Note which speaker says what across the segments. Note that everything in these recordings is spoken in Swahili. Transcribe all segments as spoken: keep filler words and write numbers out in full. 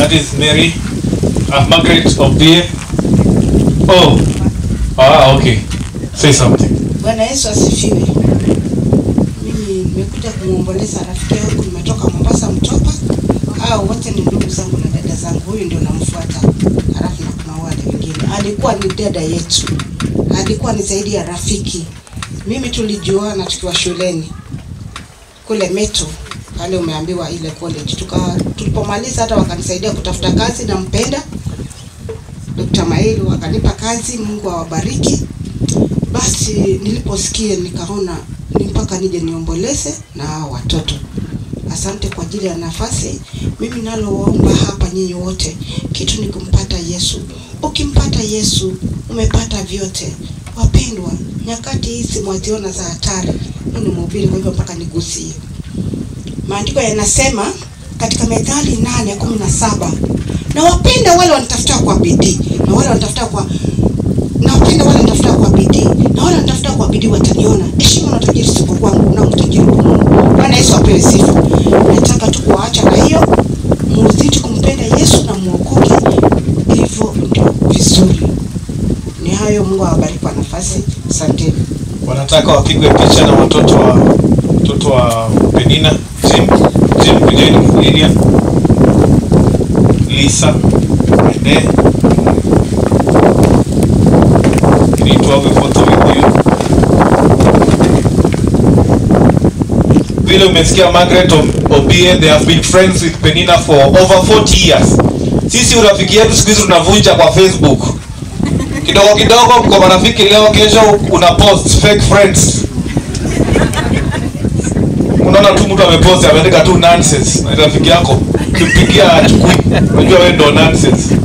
Speaker 1: That is Mary. Uh, Margaret Obie. Oh. Ah, okay. Say something.
Speaker 2: Bwana Yesu asifiwe. Mimi nimekuja kumuomboleza rafiki yangu, nimetoka Mombasa Mtopa. Hao wote ni ndugu zangu na dada zangu. Huyu ndio namfuata. Halafu na kuna wale wengine. Alikuwa ni dada yetu. Alikuwa ni zaidi ya rafiki. Mimi tulijuana tukiwa shuleni kule Meto, pale umeambiwa ile college. Tuka tulipomaliza hata wakanisaidia kutafuta kazi, na mpenda Doctor Mailu akanipa kazi, Mungu awabariki. Basi niliposikia nikaona ni mpaka nije niomboleze na hao watoto. Asante kwa ajili ya nafasi. Mimi nalowaomba hapa nyinyi wote, kitu ni kumpata Yesu. Ukimpata Yesu umepata vyote. Wapendwa, nyakati hizi mwaziona za hatari. Mimi ni mhubiri, kwa hivyo mpaka nigusie. Maandiko yanasema katika Methali nane kumi na saba, na wapenda wale wanatafuta kwa bidii, na wale wanatafuta kwa na wapenda wale wanatafuta kwa bidii, na wale wanatafuta kwa bidii wataniona. Heshima na utajiri sipo kwangu, na utajiri kwa Mungu. Bwana Yesu apewe sifa. Nataka tu kuacha na hiyo, muzidi kumpenda Yesu na muokoke. Hivyo ndio vizuri. Ni hayo, Mungu awabariki kwa nafasi. Asante.
Speaker 1: Wanataka wapigwe picha na watoto wa watoto wa Penina, Jim, Jim Kujeni, Lilian, Lisa, Rene. You need to have a photo with you. Vile umesikia Margaret Obie, they have been friends with Penina for over forty years. Sisi urafiki yetu siku hizi tunavunja kwa Facebook. Kidogo kidogo mko marafiki, leo kesho una post fake friends. Unaona tu mtu amepost ameandika tu nonsense, na rafiki yako kipigia achukui. Unajua wewe ndo nonsense.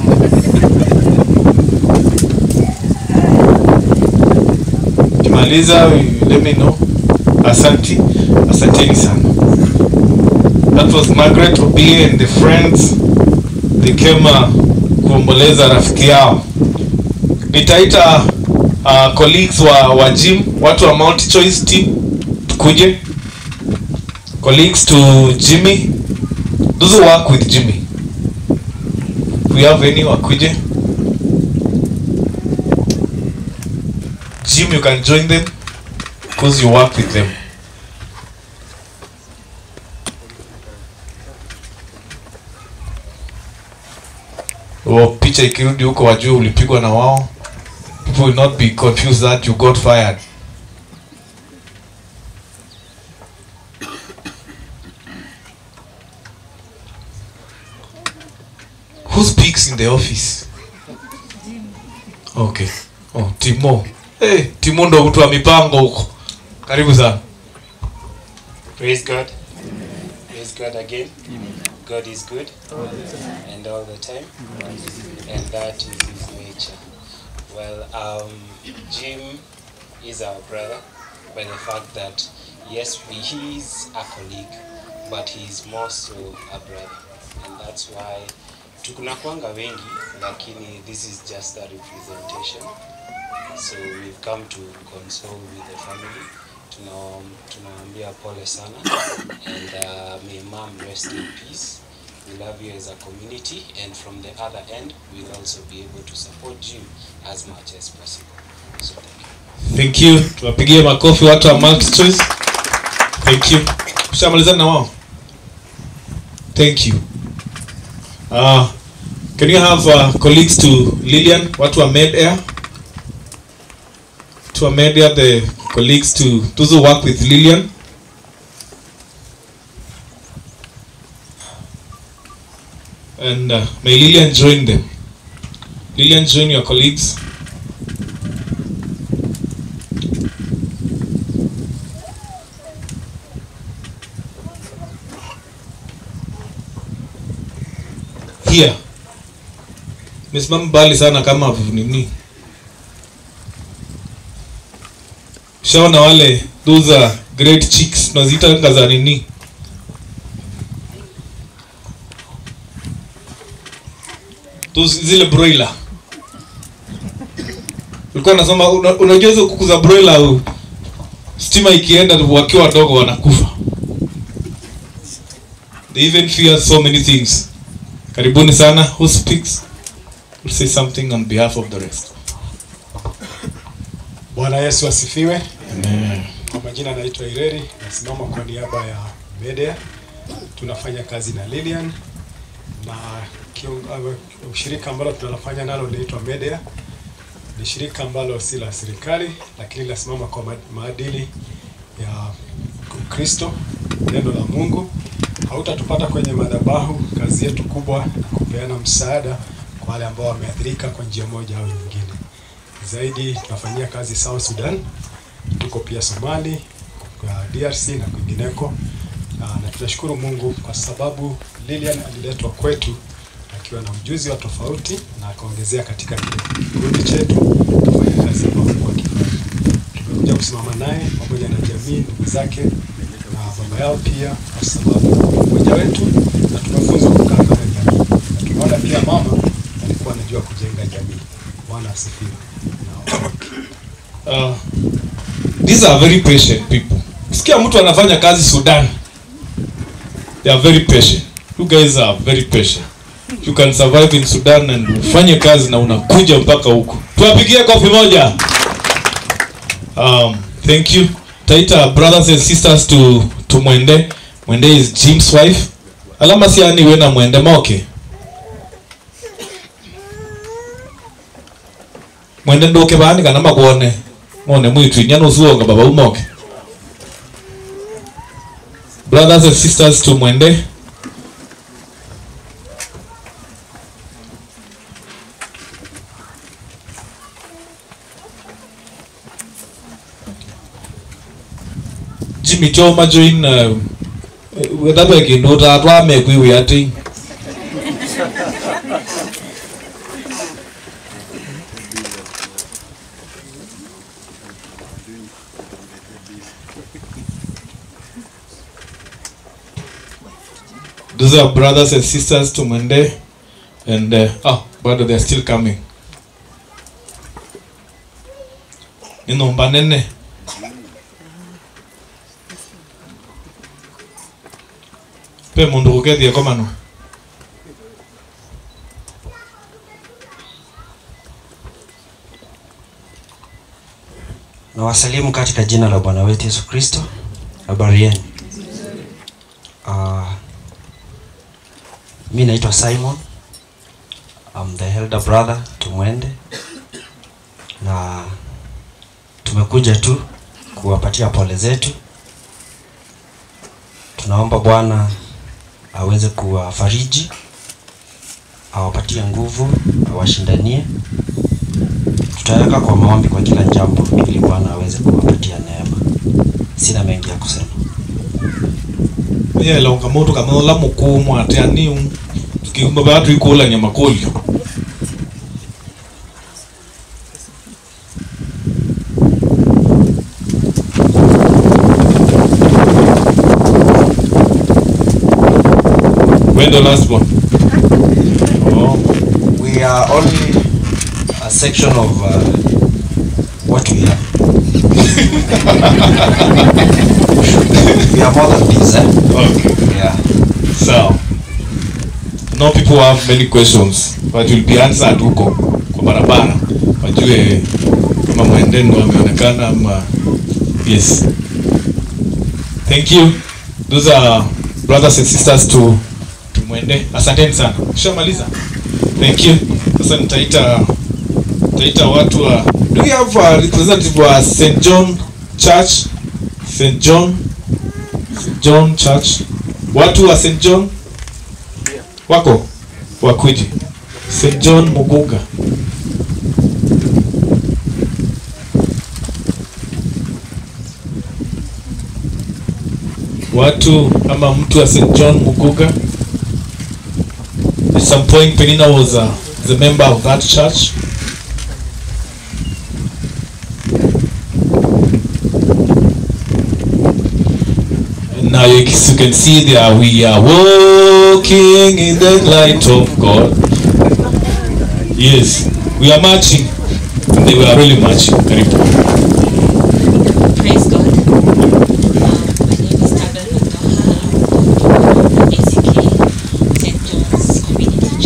Speaker 1: Kimaliza, let me know. Asante, asanteni sana. That was Margaret Obie and the friends. They came uh, kuomboleza rafiki yao. Nitaita uh, colleagues wa wa gym, watu wa Multi Choice team tukuje. Colleagues to Jimmy, those who work with Jimmy. We have any wakuje? Jim, you can join them because you work with them. Oh, picha ikirudi huko wajue ulipigwa na wao. People will not be confused that you got fired. Who speaks in the office? Okay. Oh, Timo. Hey, Timo ndo mtu wa mipango huko. Karibu sana.
Speaker 3: Praise God. Praise God again. God is good and all the time, and that is his nature. Well, um, Jim is our brother by the fact that yes, he is a colleague, but he is more so a brother, and that's why tukunakuanga wengi, lakini this is just a representation. So we've come to console with the family. Tunawaambia pole sana, and uh, may mom rest in peace. We love you as a community, and from the other end we'll also be able to support you as much as possible. So thank you.
Speaker 1: Thank you. Tuwapigie makofi watu wa Multi Choice. Thank you. Tushamalizana na wao. Thank you. Uh, can you have uh, colleagues to Lilian, watu wa Med Air? To a media, the colleagues to those who work with Lilian. And uh, may Lilian join them. Lilian, join your colleagues. Here. Miss Mambali sana kama nini. Shaona wale, those are great chicks, tunazita anga za nini. Those zile broiler. Ulikuwa nasema unajua hizo kuku za broiler, stima ikienda wakiwa wadogo wanakufa. They even fear so many things. Karibuni sana. Who speaks? Will say something on behalf of the rest.
Speaker 4: Bwana Yesu asifiwe.
Speaker 1: Amen.
Speaker 4: Kwa majina naitwa Ireri, nasimama kwa niaba ya media. Tunafanya kazi na Lilian na shirika ambalo tunafanya nalo linaitwa Media. Ni shirika ambalo si la serikali lakini linasimama kwa maadili ya Kristo, neno la Mungu. Hautatupata kwenye madhabahu. Kazi yetu kubwa ni kupeana msaada kwa wale ambao wameathirika kwa njia moja au nyingine. Zaidi tunafanyia kazi South Sudan, tuko pia Somali, kwa D R C na kwingineko. Na, na tunashukuru Mungu kwa sababu Lilian aliletwa kwetu akiwa na ujuzi wa tofauti na akaongezea katika kikundi chetu kufanya kazi kwa Mungu akifanya. Tumekuja kusimama naye pamoja na jamii, ndugu zake na baba yao pia, kwa sababu mmoja wetu na tumefunzwa kukaa na jamii. Na tunaona pia mama alikuwa anajua kujenga jamii. Bwana asifiwe.
Speaker 1: Uh, these are very patient people. Sikia mtu anafanya kazi Sudan. They are very patient. You guys are very patient. You can survive in Sudan and ufanye kazi na unakuja mpaka huko. Tuwapigie kofi moja. Um, thank you. Taita brothers and sisters to to Mwende. Mwende is Jim's wife. Alama si ani wena Mwende moke. Mwende ndoke bani kana makuone. Mwone mwitu nyano zuonga baba umoke. Brothers and sisters to Mwende. Jimmy Choma join uh, whether we can do that one make we we are doing. Those are brothers and sisters to Monday, and uh, oh, but they are still coming. Ino mbanene. Pe mundu kukethi kwa mano.
Speaker 5: Na wasalimu katika jina la Bwana wetu Yesu Kristo. Habari yenu? Ah, mimi naitwa Simon. I'm the elder brother to Mwende. Na tumekuja tu kuwapatia pole zetu. Tunaomba Bwana aweze kuwafariji, awapatie nguvu, awashindanie. Tutaweka kwa maombi kwa kila jambo ili Bwana aweze kuwapatia neema. Sina mengi ya kusema.
Speaker 1: Yeah, longa moto kama la mukumu atani tukimba batu ikola nyama kolyo. When the last one? Oh.
Speaker 5: We are only a section of uh, what we have. We are more than this, eh?
Speaker 1: Okay.
Speaker 5: Yeah.
Speaker 1: So, now people have many questions, but will be answered huko kwa barabara. Wajue kama Mwende ndo ameonekana ama yes. Thank you. Those are brothers and sisters to to Mwende. Asanteni sana. Shamaliza. Thank you. Sasa nitaita nitaita watu wa, do we have a representative wa Saint John Church? Saint John Saint John Church. Watu wa Saint John wako wakuje. Saint John Muguga. Watu ama mtu wa Saint John Muguga. At some point Penina was a, the member of that church. And now you can see there we are walking in the light of God. Yes, we are marching. And they were really marching. Karibu.
Speaker 6: Praise God. Uh, my name is Tabitha Ndoha. A C K Saint John's Community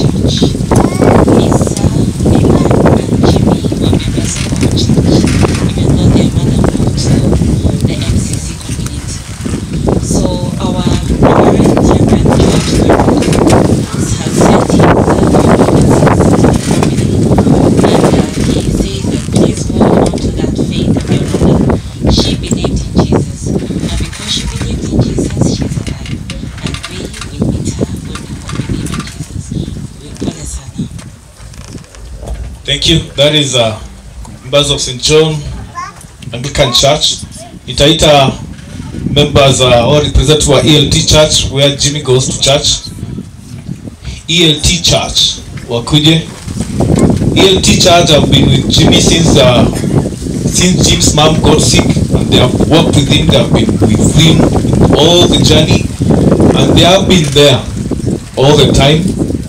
Speaker 1: Thank you. That is uh, members of Saint John Anglican Church. Itaita members uh, or representative wa E L T Church where Jimmy goes to church. E L T Church wakuje. E L T Church have been with Jimmy since uh, since Jim's mom got sick, and they have worked with him. They have been with him all the journey, and they have been there all the time.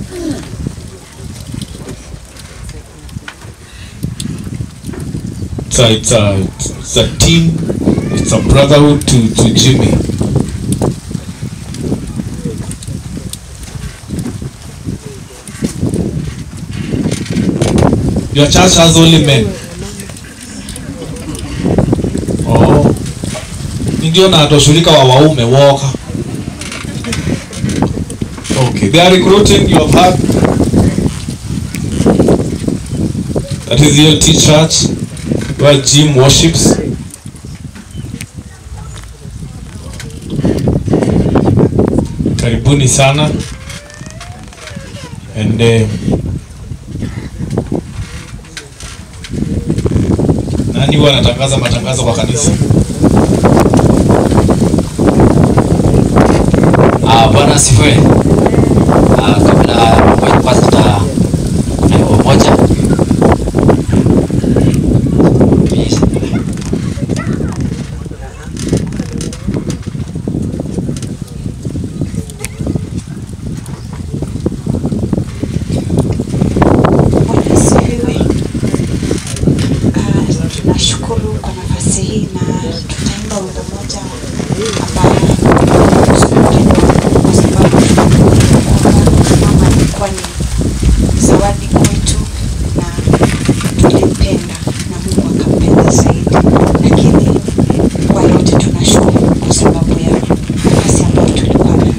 Speaker 1: So it's a, it's a team, it's a brotherhood to, to Jimmy. Your church has only men. Oh. Ndio na washirika wa waume woka. Okay, they are recruiting, you have heard. That is your T church where Jim worships. Karibuni sana. And uh, nani huwa anatangaza matangazo kwa kanisa?
Speaker 5: Ah, Bwana asifiwe. Ah, kabla kwa kwanza tuta kuna wimbo moja. Please.
Speaker 2: Nashukuru kwa nafasi hii na tutaimba wimbo moja ambao kwa sababu mama alikuwa ni zawadi kwetu na tulimpenda na Mungu akampenda zaidi, lakini kwa yote tunashukuru kwa sababu ya nafasi ambayo tulikuwa nayo.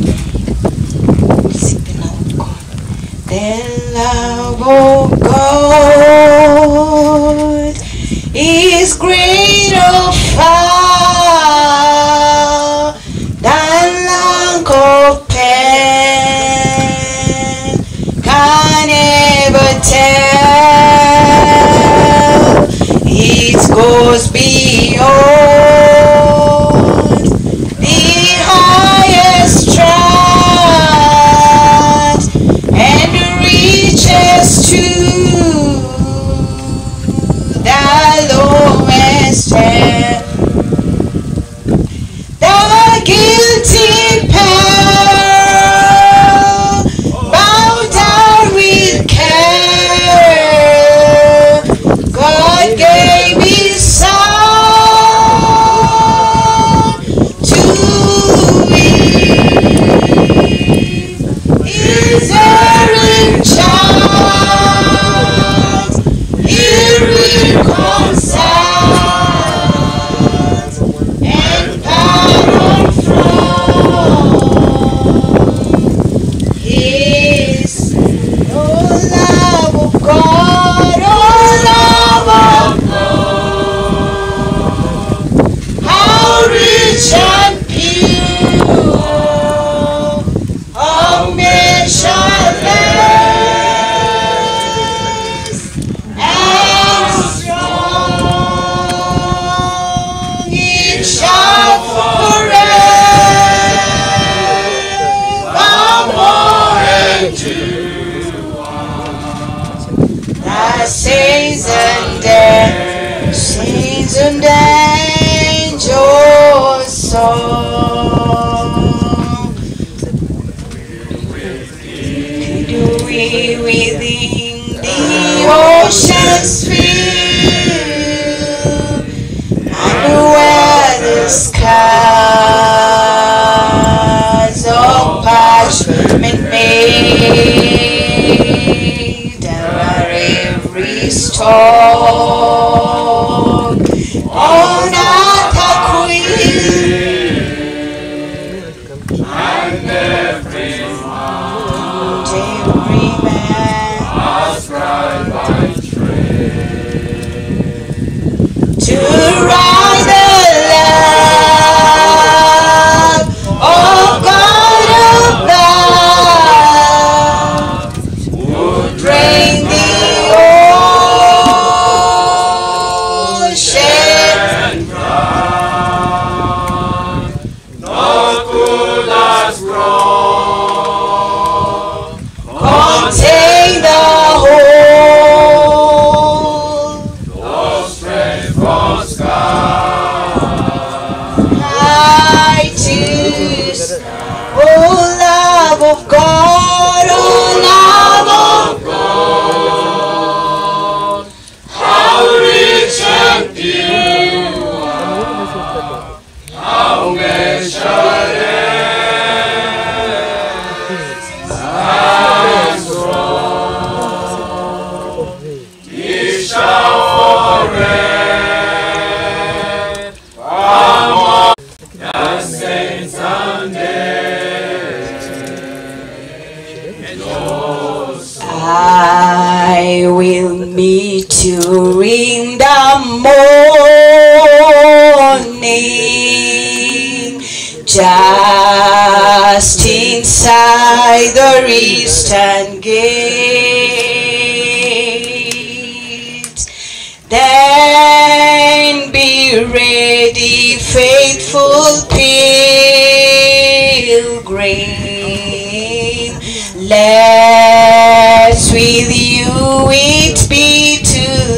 Speaker 2: The love of God is greater far than lack of pain can ever tell. It goes beyond the highest trust and reaches to the lowest end. The guilty pair bow down with care. God gave His Son to me. His erring child, irreconciled and pardon from His oh love of God, oh love of God, how rich and pure, how measureless and strong, it shall forevermore endure. The saints and angels, saints and angels song. Do we within the oceans feel, and where the skies of parchment made, and where every storm on earth a queen, and every mountain, every man ascribed by trade to ride the love of God above, would drain the
Speaker 7: I will meet you in the morning, just inside the eastern gate. Then be ready, faithful pilgrim, lest with you it be too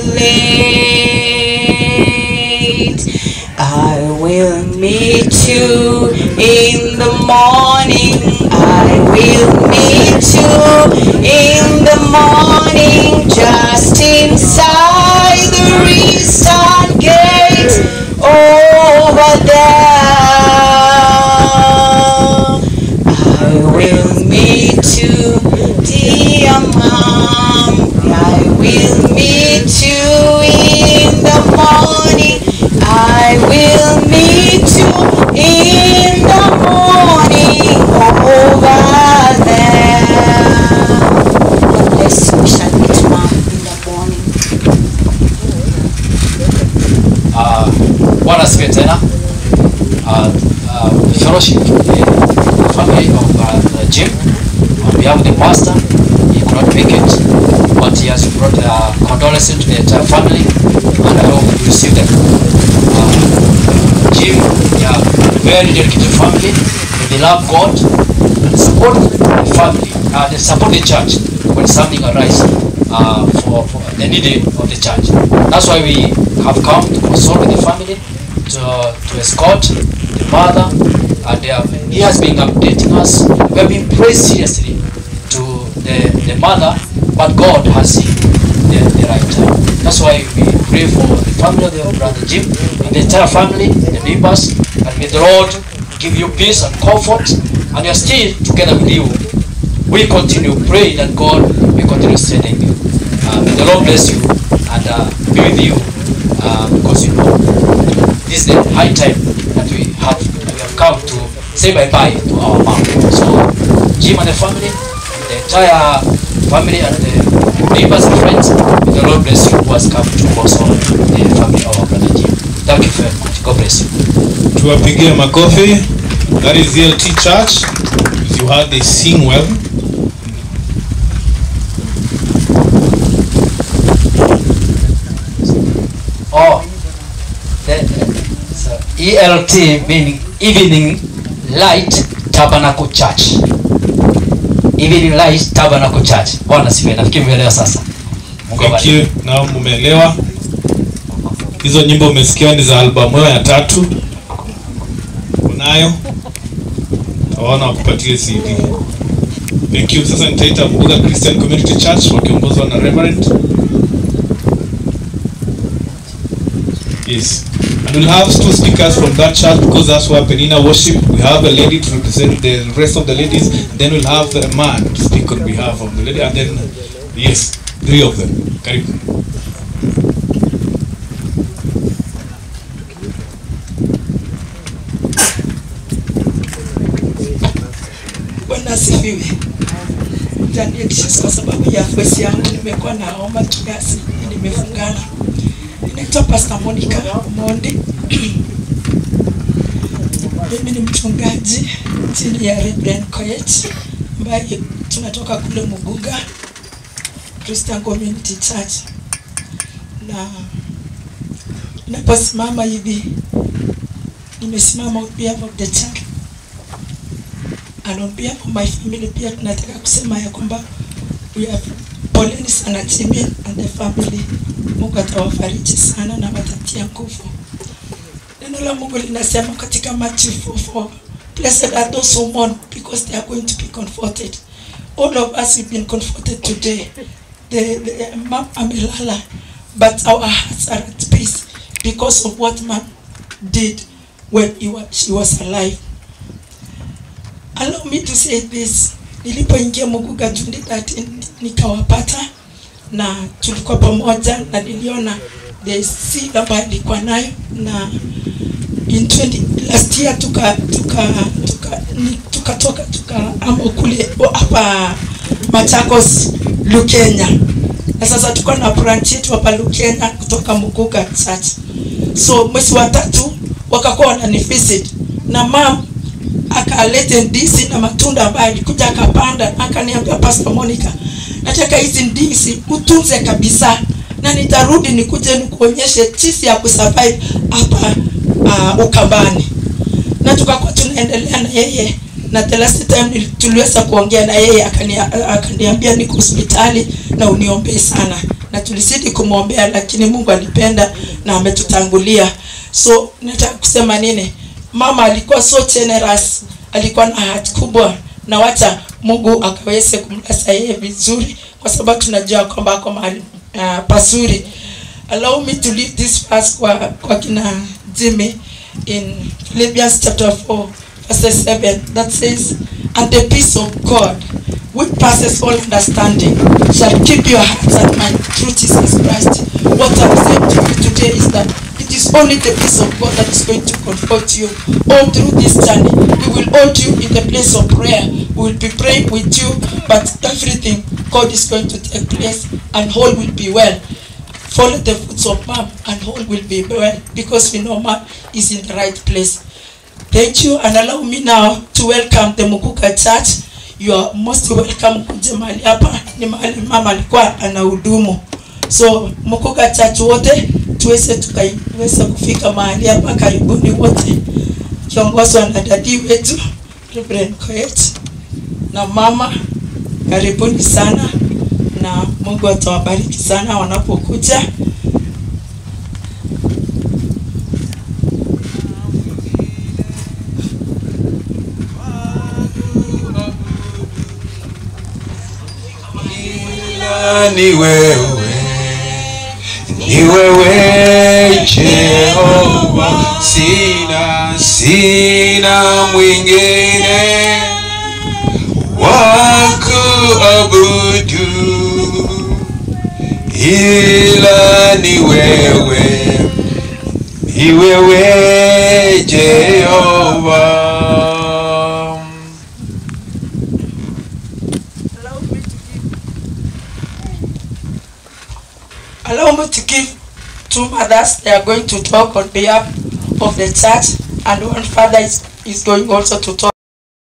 Speaker 7: late. I will meet you in the morning, I will meet you in the morning, just inside the eastern gate over there. I will meet you, dear mom, I will meet you in the morning, I will meet you in the morning over there. God bless you, we shall meet mom in the morning.
Speaker 8: Uh, Bwana asifiwe tena. Uh, uh, fellowship, the family of uh, the Jim, on behalf of the pastor, he could not make it, but he has brought uh, condolences to the entire family, and I hope you receive them. Uh, Jim, they are a very dedicated family. They love God, and they support the family, uh, they support the church when something arises uh, for, for the need of the church. That's why we have come to console with the family, to, to escort the mother, and they have, he has been updating us. We have been praying seriously to the, the mother, but God has seen the, the right time. That's why we pray for the family of the brother Jim, and the entire family, the neighbors, and may the Lord give you peace and comfort, and we are still together with you. We continue praying that God will continue strengthening you. Uh, may the Lord bless you and uh, be with you, uh, because you know this is the high time that we have we have come to say bye bye to our mom. So Jim and the family, the entire family and the neighbors and friends, may the Lord bless you who has come to console the family of our brother Jim. Thank you very much. God bless you.
Speaker 1: Tuwapigie makofi. That is L T Church. If you heard, they sing well.
Speaker 8: Oh, the, so E L T meaning Evening Light Tabernacle Church. Evening Light Tabernacle Church. Bwana sifiwe. Nafikiri umeelewa sasa. Mungu
Speaker 1: Thank you. Na mumeelewa. Hizo nyimbo umesikia ni za albamu ya tatu. Unayo? Tawana wakupatie C D. Thank you. Sasa nitaita Mbuga Christian Community Church wakiongozwa na Reverend. Yes. And we'll have two speakers from that church because that's where Penina worship. We have a lady to represent the rest of the ladies. Then we'll have a man to speak on behalf of the lady. And then, yes, three of them. Karibu.
Speaker 9: Bwana asifiwe. Ndani kwa sababu ya voice yangu nimekuwa na homa kiasi, nimefungana. Ninaitwa Pastor Monica Mondi. Mimi ni mchungaji chini ya Reverend Koech ambaye tunatoka kule Muguga Christian Community Church. Na naposimama hivi nimesimama on behalf of the church and on behalf of my family. Pia tunataka kusema ya kwamba we have poleni sana Jimmy and the family. Mungu atawafariji sana na watatia nguvu. Neno la Mungu linasema katika Matthew four four, blessed are those who mourn because they are going to be comforted. All of us have been comforted today. The, the mom amelala, but our hearts are at peace because of what mom did when he was, she was alive. Allow me to say this. Nilipoingia Muguga twenty thirteen nikawapata na tulikuwa pamoja na niliona the seed ambayo nilikuwa nayo, na in twenty last year tuka tuka tuka tukatoka tuka amo kule hapa Machakos Lukenya. Na sasa tuko na branch yetu hapa Lukenya kutoka Muguga Church. So mwezi wa tatu wakakuwa wananivisit na mam akalete ndizi na matunda ambayo alikuja akapanda, akaniambia Pastor Monica, nataka hizi ndizi utunze kabisa na nitarudi nikuje nikuonyeshe jinsi ya kusurvive hapa uh, Ukambani. Na tukakuwa tunaendelea na yeye, na the last time tuliweza kuongea na yeye akaniambia niko hospitali na uniombee sana, na tulisidi kumwombea, lakini Mungu alipenda na ametutangulia. So nataka kusema nini, mama alikuwa so generous, alikuwa na heart kubwa, na wacha Mungu akaweze kumlasa yeye vizuri, kwa sababu tunajua kwamba ako mahali uh, pazuri. Allow me to leave this verse kwa, kwa kina Jimmy in Philippians chapter four verse seven that says, and the peace of God which passes all understanding shall keep your hearts and mind through Jesus Christ. What I'm saying to you today is that it is only the peace of God that is going to comfort you all through this journey. We will hold you in the place of prayer. We will be praying with you, but everything God is going to take place, and all will be well. Follow the footsteps of mom and all will be well, because we know mom is in the right place. Thank you, and allow me now to welcome the Muguga Church. You are most welcome kuja mahali hapa, ni mahali mama alikuwa anahudumu. So Muguga Church wote tuweze tukaiweza kufika mahali hapa, karibuni wote. Kiongozwa na dadi wetu Reverend Koech na mama, karibuni sana, na Mungu atawabariki sana wanapokuja.
Speaker 10: Ni wewe, ni wewe Jehova, sina sina mwingine wa kuabudu ila ni wewe, ni wewe Jehova.
Speaker 9: Allow me to give two mothers. They are going to talk on behalf of the church, and one father is, is going also to talk.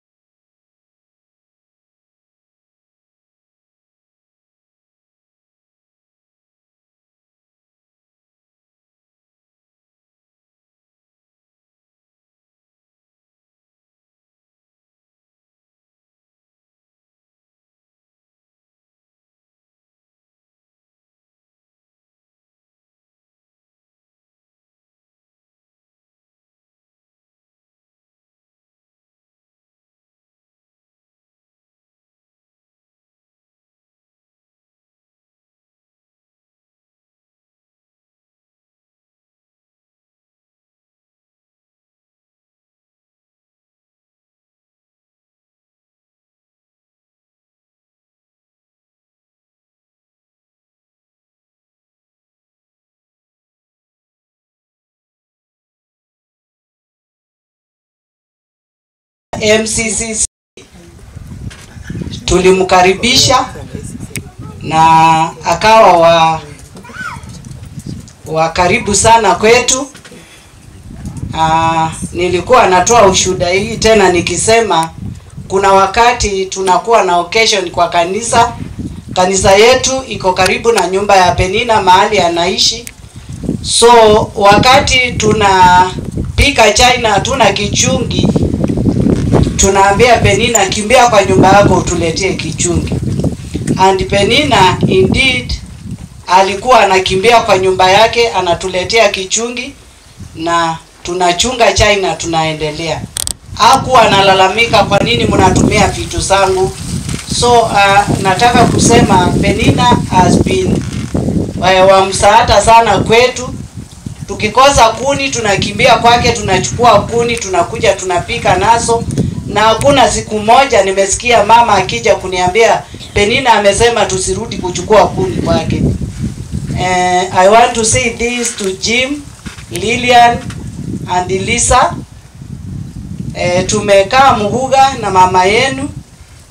Speaker 2: M C C tulimkaribisha na akawa wa wa karibu sana kwetu. Aa, nilikuwa natoa ushuhuda hii tena nikisema kuna wakati tunakuwa na occasion kwa kanisa. Kanisa yetu iko karibu na nyumba ya Penina mahali anaishi. So wakati tunapika chai na hatuna kichungi, tunaambia Penina, kimbia kwa nyumba yako utuletee kichungi. And Penina indeed alikuwa anakimbia kwa nyumba yake anatuletea kichungi na tunachunga chai na tunaendelea. Hakuwa analalamika kwa nini mnatumia vitu zangu. So uh, nataka kusema Penina has been uh, wa msaada sana kwetu. Tukikosa kuni tunakimbia kwake, tunachukua kuni, tunakuja tunapika nazo. Na hakuna siku moja nimesikia mama akija kuniambia Penina amesema tusirudi kuchukua kuni kwake. Uh, I want to say this to Jim, Lilian and Lisa. Uh, tumekaa Muguga na mama yenu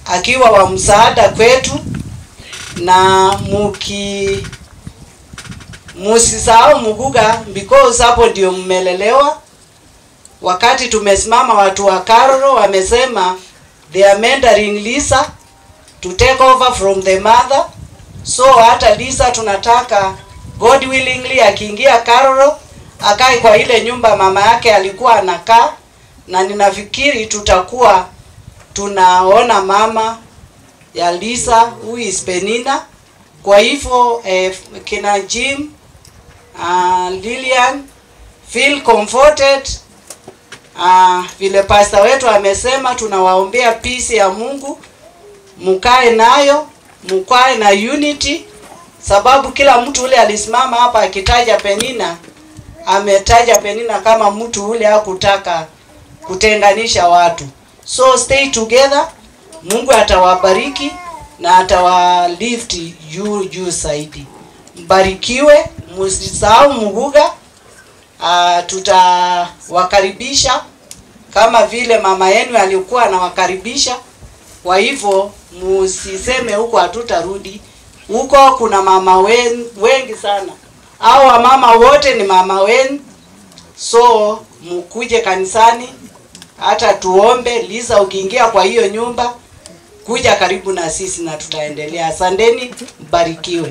Speaker 2: akiwa wa msaada kwetu, na muki musisahau Muguga because hapo ndio mmelelewa. Wakati tumesimama watu wa Karoro wamesema they are mentoring Lisa to take over from the mother. So hata Lisa tunataka God willingly akiingia Karoro akae kwa ile nyumba mama yake alikuwa anakaa, na ninafikiri tutakuwa tunaona mama ya Lisa who is Penina. Kwa hivyo eh, kina Jim, uh, Lilian, feel comforted. Uh, vile pastor wetu amesema tunawaombea peace ya Mungu, mukae nayo, mukae na unity, sababu kila mtu ule alisimama hapa akitaja Penina, ametaja Penina kama mtu ule hakutaka kutenganisha watu. So stay together, Mungu atawabariki na atawalift juu juu zaidi. Mbarikiwe, msisahau Muguga. Uh, tutawakaribisha kama vile mama yenu alikuwa anawakaribisha. Kwa hivyo musiseme huko hatutarudi. Huko kuna mama wen, wengi sana. Hao mama wote ni mama wenu. So mkuje kanisani hata tuombe. Lisa, ukiingia kwa hiyo nyumba kuja karibu na sisi na tutaendelea. Asanteni, mbarikiwe.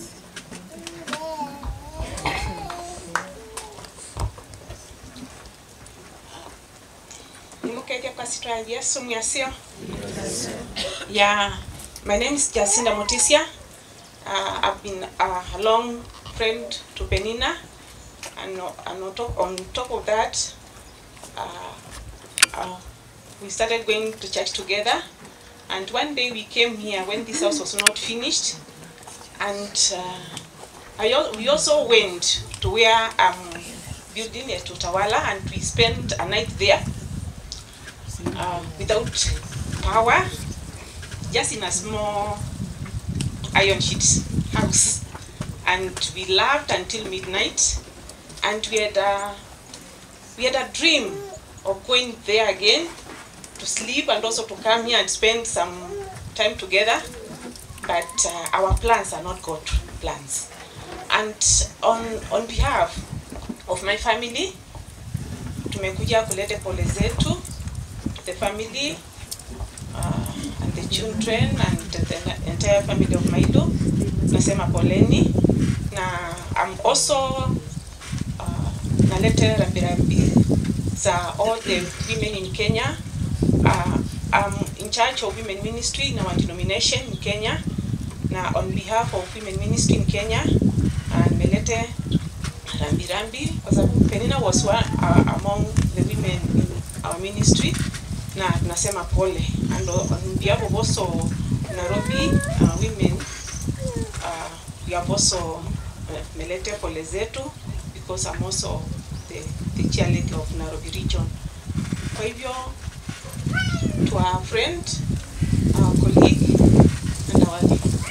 Speaker 11: Yeah, my name is Jacinda Motisia. Uh, I've been uh, a long friend to Penina, and, and on, top, on top of that, uh, uh, we started going to church together. And one day we came here when this house was not finished, and uh, I al we also went to where I'm building a Tutawala, and we spent a night there uh, without power, just in a small iron sheet house, and we laughed until midnight, and we had a, we had a dream of going there again to sleep and also to come here and spend some time together, but uh, our plans are not God plans. And on on behalf of my family, tumekuja kulete pole zetu to the family uh, and the children and the entire family of Maido. Nasema poleni, na I'm also uh, nalete rambirambi za all the women in Kenya. Uh, I'm in charge of women ministry in our denomination in Kenya. Now, on behalf of women ministry in Kenya, and Melete Rambi Rambi, because Penina was one uh, among the women in our ministry. Na tunasema pole, and on behalf of also Nairobi uh, women, uh, we have also uh, Melete pole zetu, because I'm also the, the chair lady of Nairobi region. Kwa hivyo, to our friend, our colleague, and our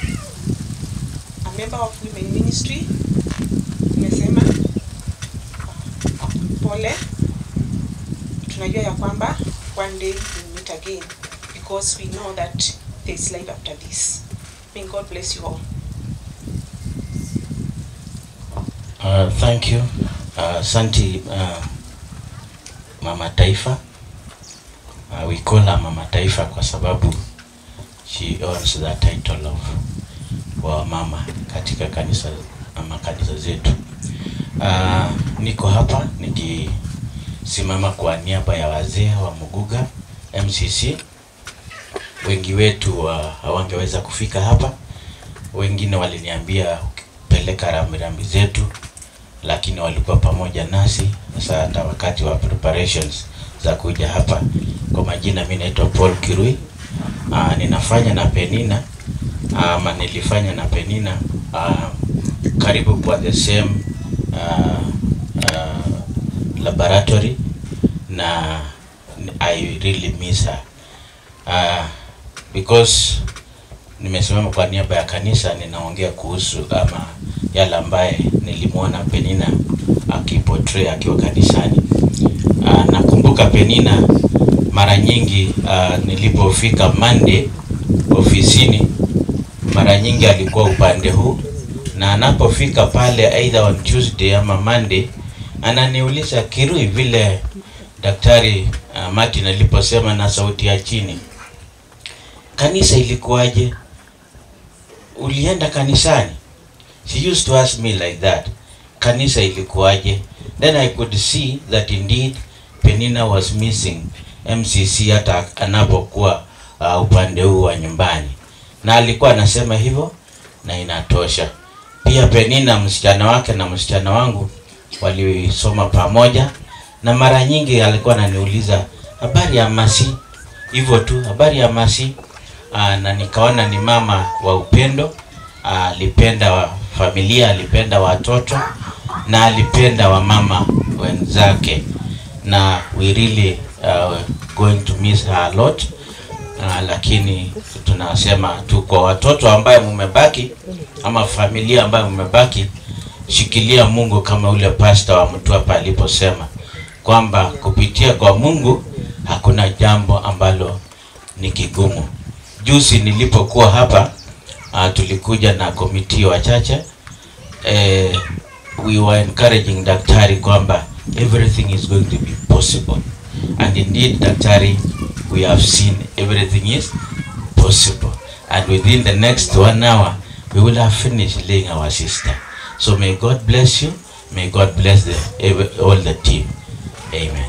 Speaker 11: a member of women ministry, tumesema uh, pole. Tunajua ya kwamba one day we'll meet again, because we know that there is life after this. May God bless you all.
Speaker 5: Uh, thank you, uh, Santi, uh, Mama Taifa. Uh, we call her Mama Taifa kwa sababu she owns the title of wa mama katika kanisa ama kanisa zetu. Uh, niko hapa nikisimama kwa niaba ya wazee wa Muguga M C C. Wengi wetu uh, hawangeweza kufika hapa. Wengine waliniambia peleka rambirambi zetu, lakini walikuwa pamoja nasi sasa hata wakati wa preparations za kuja hapa. Kwa majina mimi naitwa Paul Kirui. Uh, ninafanya na Penina ama uh, nilifanya na Penina uh, karibu kwa the same uh, uh, laboratory, na I really miss her uh, because nimesimama kwa niaba ya kanisa, ninaongea kuhusu ama yale ambaye nilimwona Penina akiportray akiwa kanisani. Uh, nakumbuka Penina mara nyingi uh, nilipofika Monday
Speaker 12: ofisini, mara nyingi alikuwa upande huu, na anapofika pale either on Tuesday ama Monday ananiuliza, Kirui, vile daktari uh, Martin aliposema na sauti ya chini, kanisa ilikuwaje? Ulienda kanisani? She used to ask me like that. Kanisa ilikuwaje? Then I could see that indeed Penina was missing M C C hata anapokuwa uh, upande huu wa nyumbani, na alikuwa anasema hivyo na inatosha. Pia Penina, msichana wake na msichana wangu walisoma pamoja, na mara nyingi alikuwa ananiuliza habari ya Masi, hivyo tu, habari ya Masi. Aa, na nikaona ni mama wa upendo. Alipenda wa familia, alipenda watoto, na alipenda wa mama wenzake, na we really uh, going to miss her a lot. Uh, lakini tunasema tu kwa watoto ambaye mumebaki ama familia ambayo mmebaki, shikilia Mungu kama ule pastor wa mtu hapa aliposema kwamba kupitia kwa Mungu hakuna jambo ambalo ni kigumu. Juzi nilipokuwa hapa uh, tulikuja na komiti wachache, eh, we were encouraging daktari kwamba everything is going to be possible, and indeed daktari, we have seen everything is possible, and within the next one hour we will have finished laying our sister. So may God bless you, may God bless the all the team. Amen.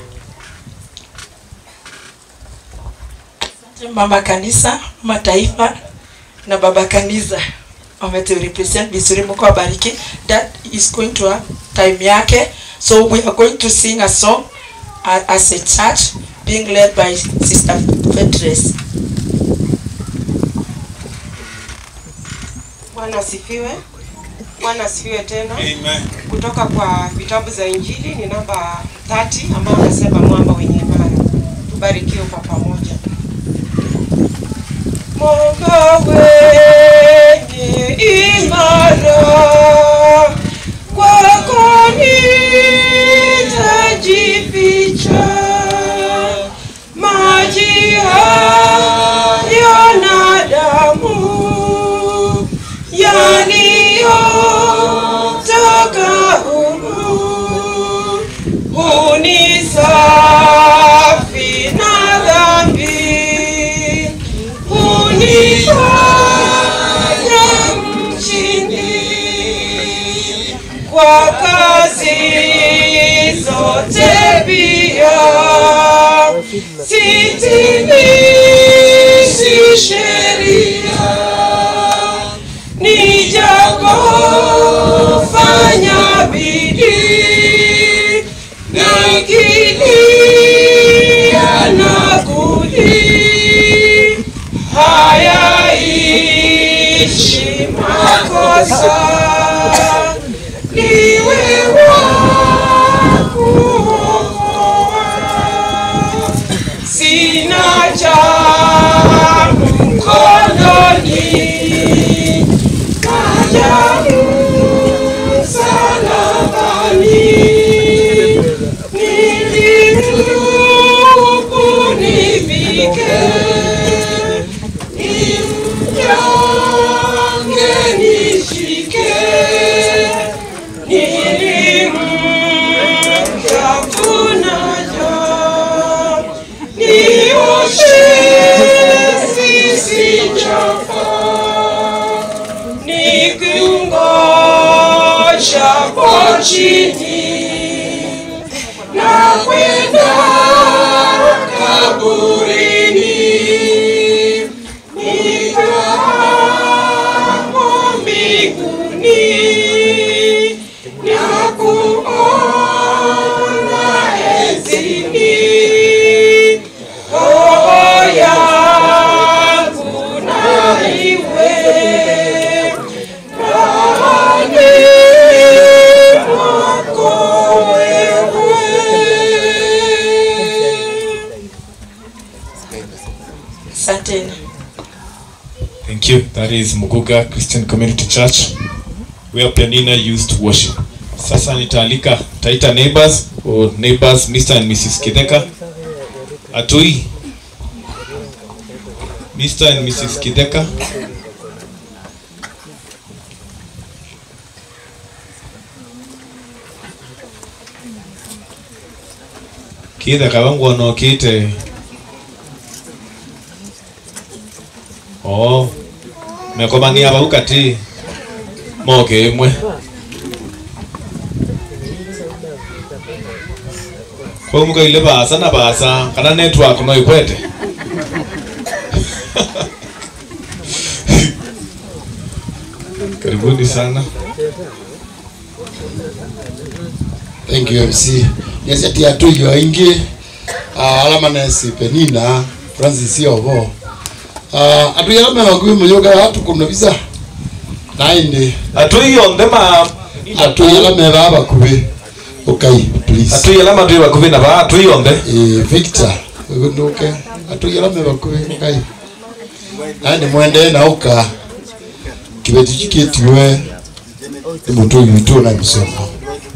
Speaker 9: Mama kanisa, mataifa na baba kanisa wametu represent vizuri. Mungu awabariki. That is going to have time yake, so we are going to sing a song as a church being led by Sister Petrus.
Speaker 13: Bwana asifiwe. Bwana asifiwe tena.
Speaker 1: Amen.
Speaker 13: Kutoka kwa vitabu za Injili ni namba thelathini ambayo nasema mwamba wenye imara. Tubarikiwe kwa pamoja. Mwamba wenye imara, kwako nitajificha, maji hayo na damu yaliyotoka humu hunisafi na dhambi, hunifanya mshindi kwa kazi zote pia, sitimizi sheria, nijapofanya bidii, nikilia na kuli, hayaishi makosa, ni wewe kuokoa, sina cha mkononi, damu msalabani, nilimtupu nifike, ni mnyonge nishike, nilimtafunaja, nioshe sisichoka, nikungoja kwa chini na kwenda kaburini, nikamo mbinguni na kuona enzini, roho yangu na iwe
Speaker 1: Thank you. That is Muguga Christian Community Church, where Penina used to worship. Sasa nitaalika taita neighbors or neighbors Mister and Missus Kideka. Atui. Mister and Missus Kideka. Kideka wangu no kite. Oh. Mekomania baukati. Moke mwe. Kwa muka ile basa na basa kana network no ikwete. Karibuni sana.
Speaker 14: Thank you M C. Yes, ati atu yo ingi alama na si Penina Francis Yobo. Ah atu yala me wagu mu yoga watu kuna visa. Nainde.
Speaker 1: Atu yo ndema
Speaker 14: atu yala me baba kube. Okay, please.
Speaker 1: Atu yala matu ba kube na ba atu yo nde.
Speaker 14: Eh Victor. Wewe okay. Atu yala me ba kube okay. Nainde mwende na uka. Kibeti chiketiwe imuntu yuto na msomo.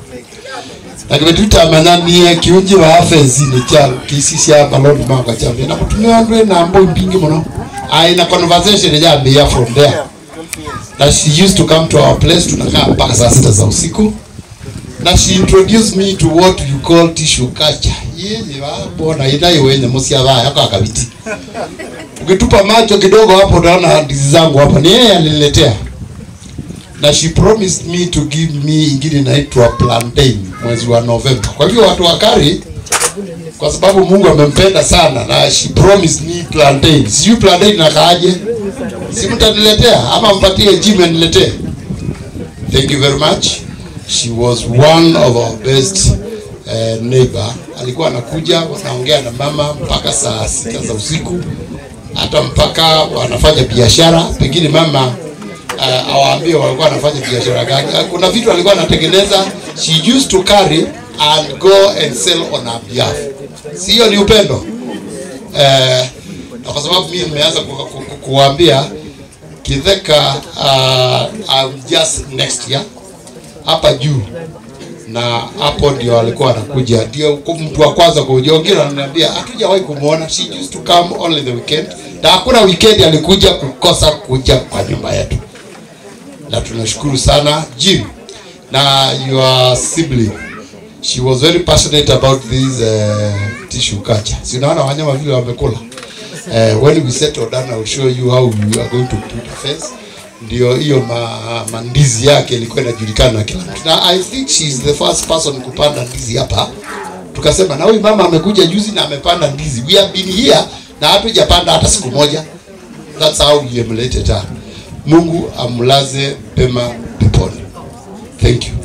Speaker 14: Na kibeti tamanani kiunji wa afenzi ni cha kisisi ya baloni manga cha na kutumia ndwe na ambo mpingi mno. I in a conversation ya be from there. That she used to come to our place tunakaa mpaka saa sita za usiku. Na she introduced me to what you call tissue culture. Yeye bona idai wenye musia baya yako akabiti. Ukitupa macho kidogo hapo utaona hadithi zangu hapa. Ni yeye aliniletea. Na she promised me to give me ingine inaitwa plantain mwezi wa November. Kwa hivyo watu wakari kwa sababu Mungu amempenda sana na she promised me plantain. Sijui plantain nakaaje? Si mtaniletea ama mpatie Jim aniletee. Thank you very much. She was one of our best uh, neighbor. Alikuwa anakuja wanaongea na mama mpaka saa sita za usiku. Hata mpaka wanafanya biashara, pengine mama uh, awaambie walikuwa wanafanya biashara gani. Uh, kuna vitu alikuwa anatengeneza, she used to carry and go and sell on her behalf. Sio ni upendo. Eh uh, kwa sababu mimi nimeanza ku, ku, ku, kuambia Kideka uh, I'm just next year hapa juu na hapo ndio alikuwa anakuja, ndio mtu wa kwanza kujiongea. Ananiambia hatujawahi kumuona, she used to come only the weekend, na hakuna weekend alikuja kukosa kuja kwa nyumba yetu, na tunashukuru sana Jim na your sibling. She was very passionate about this uh, tissue culture. Si unaona wanyama vile wamekula. Uh, when we settle down, I will show you how we are going to put a fence. Ndio hiyo ma, mandizi yake ilikuwa inajulikana na kila mtu. Na I think she is the first person kupanda ndizi hapa. Tukasema na huyu mama amekuja juzi na amepanda ndizi. We have been here na hatujapanda hata siku moja. That's how we emulated her. Mungu amlaze pema peponi. Thank you.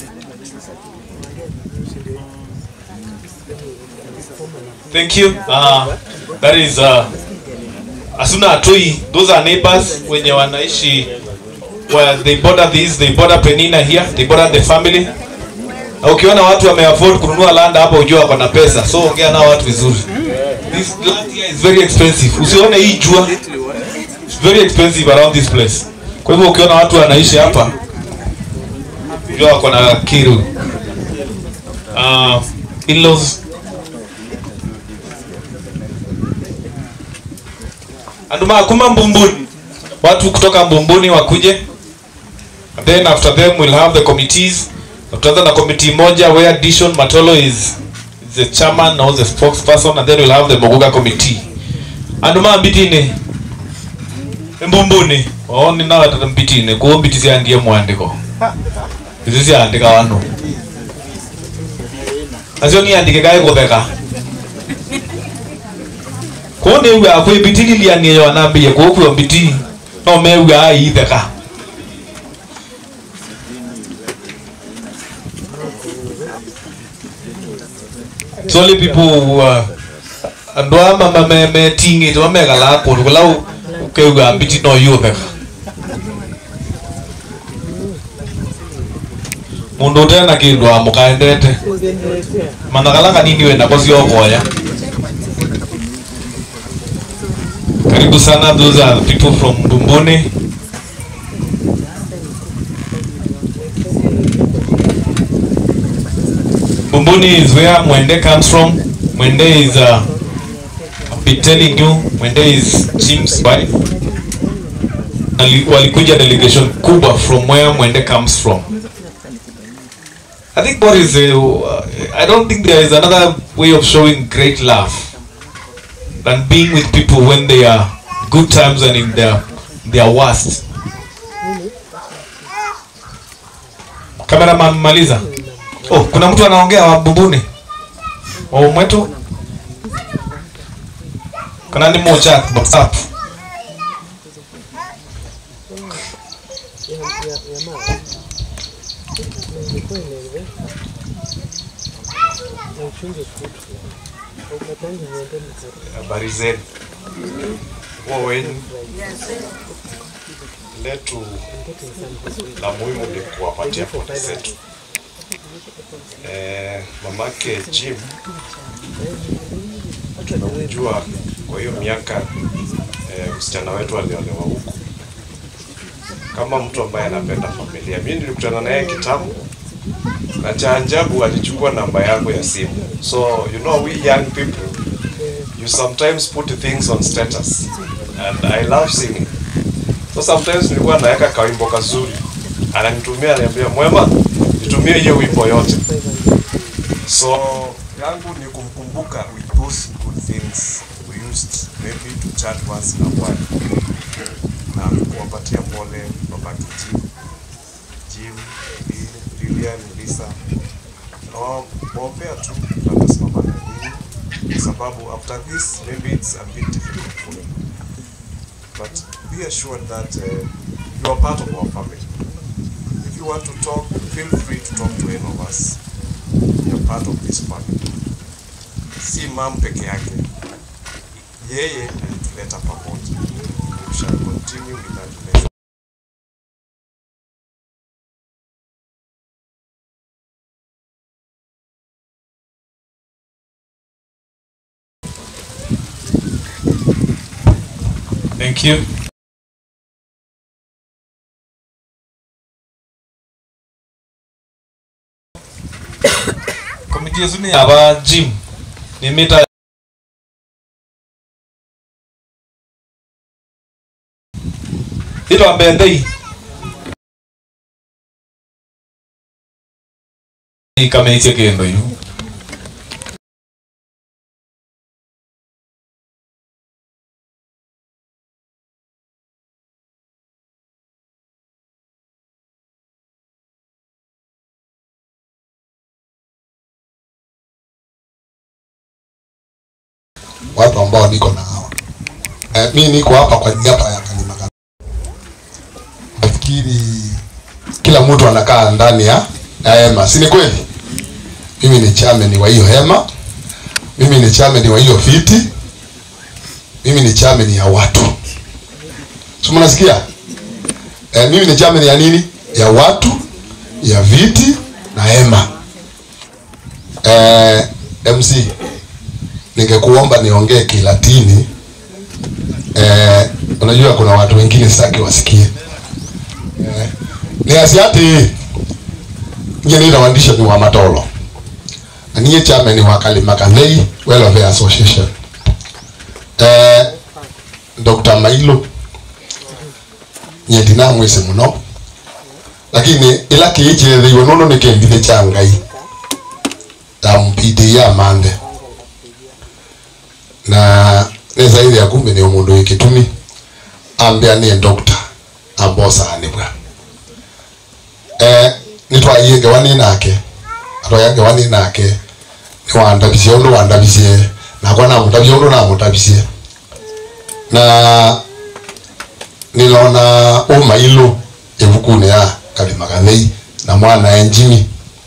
Speaker 1: Thank you. Uh, that is uh, Asuna Atui. Those are neighbors wenye wanaishi where they border this, they border Penina here, they border the family. Ukiona watu wame afford kununua land hapo ujue wako na pesa. So ongea nao watu vizuri. This land here is very expensive. Usione hii jua. It's very expensive around this place. Kwa hivyo ukiona watu wanaishi hapa ujue wako na kiru. Uh, in-laws. Anduma kuma Mbumbuni. Watu kutoka Mbumbuni wakuje. And then after them we'll have the committees. Tutaanza na committee moja where Dishon Matolo is, is the chairman or the spokesperson, and then we'll have the Moguga committee. Anduma mbitine. Mbumbuni. Waoni na watu mbitine. Kuo mbitisi andie mwandiko. Mbitisi andika wano. Asio ni andike kai kutheka. Kuone uga kwe bitini liani ya wanambie kwa huku mbiti. No me uga ai theka. So only people who uh, andwa mama me me tingi to me gala ko kulau ke uga mbiti no yu theka. Mundu tena kindwa mukaendete. Manakala kanini wenda kwa sio koya. Karibu sana, those are the people from Mbumbuni. Mbumbuni is where Mwende comes from. Mwende is a, a be telling you Mwende is Jim's wife. Walikuja delegation kubwa from where Mwende comes from. I think what is a, uh, I don't think there is another way of showing great love than being with people when they are good times and in their their worst. Cameraman maliza. Oh, kuna mtu anaongea wa bubuni. Oh, mwetu. Kuna ni moja WhatsApp. Habari zenu. Wewe letu la muhimu ni kuwapatia pole zetu. Eh, mamake Jim tunamjua kwa hiyo miaka eh, msichana wetu aliolewa huko. Kama mtu ambaye anapenda familia. Mimi nilikutana naye kitambo. Na cha ajabu alichukua namba yangu ya simu. So, you know, we young people, you sometimes put things on status. And I love singing. So sometimes nilikuwa naweka kawimbo kazuri. Ananitumia ananiambia, "Mwema, nitumie hiyo wimbo yote." So, yangu ni kumkumbuka with those good things we used maybe to chat once in a while. Na kuwapatia pole babaki Jim. Jim, Lilian, Lisa. Na waombea tu atasimama na nini. Sababu after this maybe it's a bit difficult for me. But be assured that uh, you are part of our family. If you want to talk, feel free to talk to any of us. You are part of this family. Si mam peke yake. Yeye alituleta pamoja. We shall continue with that relationship. Thank you. Committee zuni aba Jim ni meta ilo ambendei ni kama iche kendo yu
Speaker 14: watu ambao niko na hawa. Eh, mimi niko hapa kwa niaba ya Kalima. Nafikiri kila mtu anakaa ndani ya hema, si ni kweli? Mimi ni chairman wa hiyo hema. Mimi ni chairman wa hiyo viti. Mimi ni chairman ya watu. Sio mnasikia? Eh, mimi ni chairman ya nini? Ya watu, ya viti na hema. Eh, M C ningekuomba niongee Kilatini. Eh, unajua kuna watu wengine sitaki wasikie. Eh, ni asiati ngine ina waandishi ni wa Matolo. Aniye chairman wa Kalima Kanei Welfare Association. Eh, Doctor Mailo nyedina mwese muno. Lakini ila kiije thiwe nono nikendile changai. Tampidi ya mande. Na neza ile ya kumbe ni umundu ikitumi ambia ni doctor ambosa anibwa eh nitwa yenge wani nake aroyange wani nake ni wanda bisiondo wanda bisie na kwa na mutabiondo na mutabisie na nilona o mailo evukune ya Kalima Kanei na mwana enjini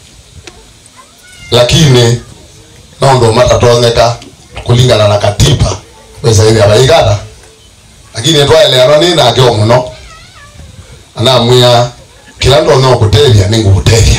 Speaker 14: lakini nondo matatoneka kulingana na katiba pesa ile abaigada lakini twaele aroni na kyo muno ana muya kila ndo no kuteria ningu kuteria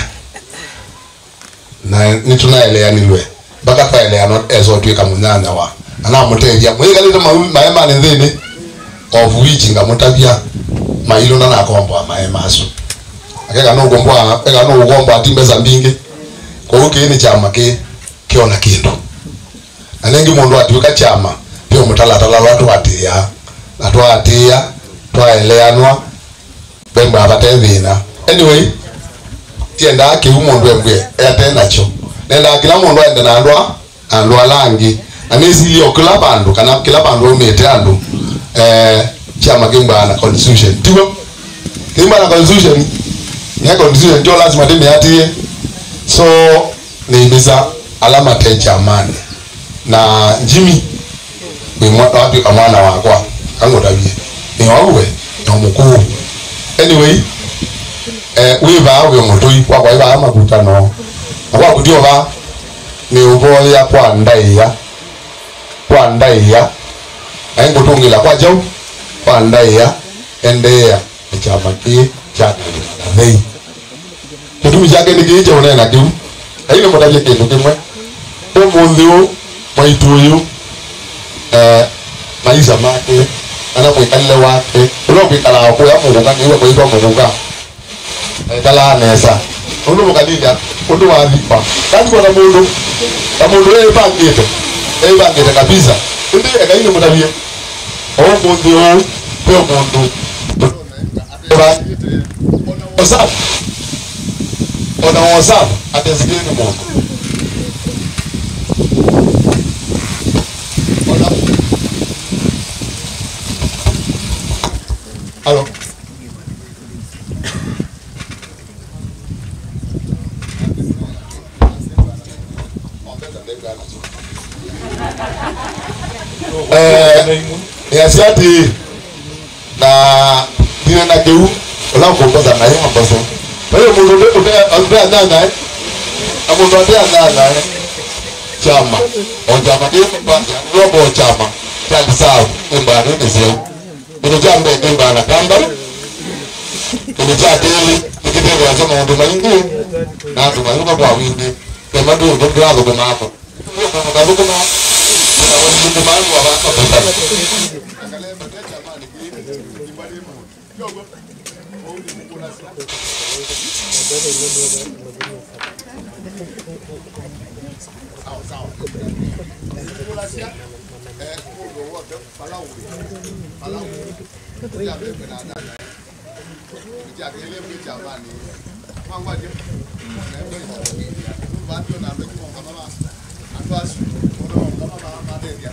Speaker 14: na nitunaelea nilwe baka twaele not ezo twika munyanya wa ana muteria mwiga lito maema nthini of which nga mutabia mailo na nakombo maema asu akega no gombo akega no gombo atimbeza mbingi kwa huko ni chama ke kiona kindu anengi mundu atuika chama pio mutala tala watu atia atwa atia twaeleanwa bemba abatethina anyway tienda ki umundu embwe etena cho nenda kila mundu ende na ndwa andwa langi anezi yo kila bandu kana kila bandu umete andu eh chama kimba na constitution tibo kimba na constitution ni constitution ndio lazima dini atie so ni biza alama te chamani na Jimmy ni mwana wapi kama mwana wako kango tabie ni wawe na mkuu anyway eh wiba we mutoi kwa kwa iba makutano kwa kudio ba ni uboya kwa ndaiya kwa ndaiya aingo tungila kwa jau kwa ndaiya endea chama ki cha nei kudu jage ni gije unena kiu aile mutaje kindu kimwe umuthio maituyu eh maisha make ana mwikale wake ulokwikala kwa mugunga niwe kwa mugunga kala nesa uno mukadida undo wavipa kandi kwa mundu na mundu yeye pangite yeye pangite kabisa ndi ekaine mutabie o mundu kwa mundu ba WhatsApp ona WhatsApp atazigeni mundu ona alo eh yasiati na dina na keu ola ko ko na yema boso pero mo ndo ndo ndo na na amo ndo na na chama o chama de kwa robo chama cha sawa mba ni sio ndo chama de mba na kamba ndo cha deli kitendo ya chama ndo maingi na ndo maingi kwa wingi kama ndo ndo grazo kwa hapo ndo ndo kwa ndo mangu wa hapa kwa angalia mteja chama ni kimbali mo yogo kuna sawa sawa kuna sia eh ndio wote palau palau ya bebe na dada ya kile mja bani mangwa je na ndio watu na ndio kama anbasu kama kama made ya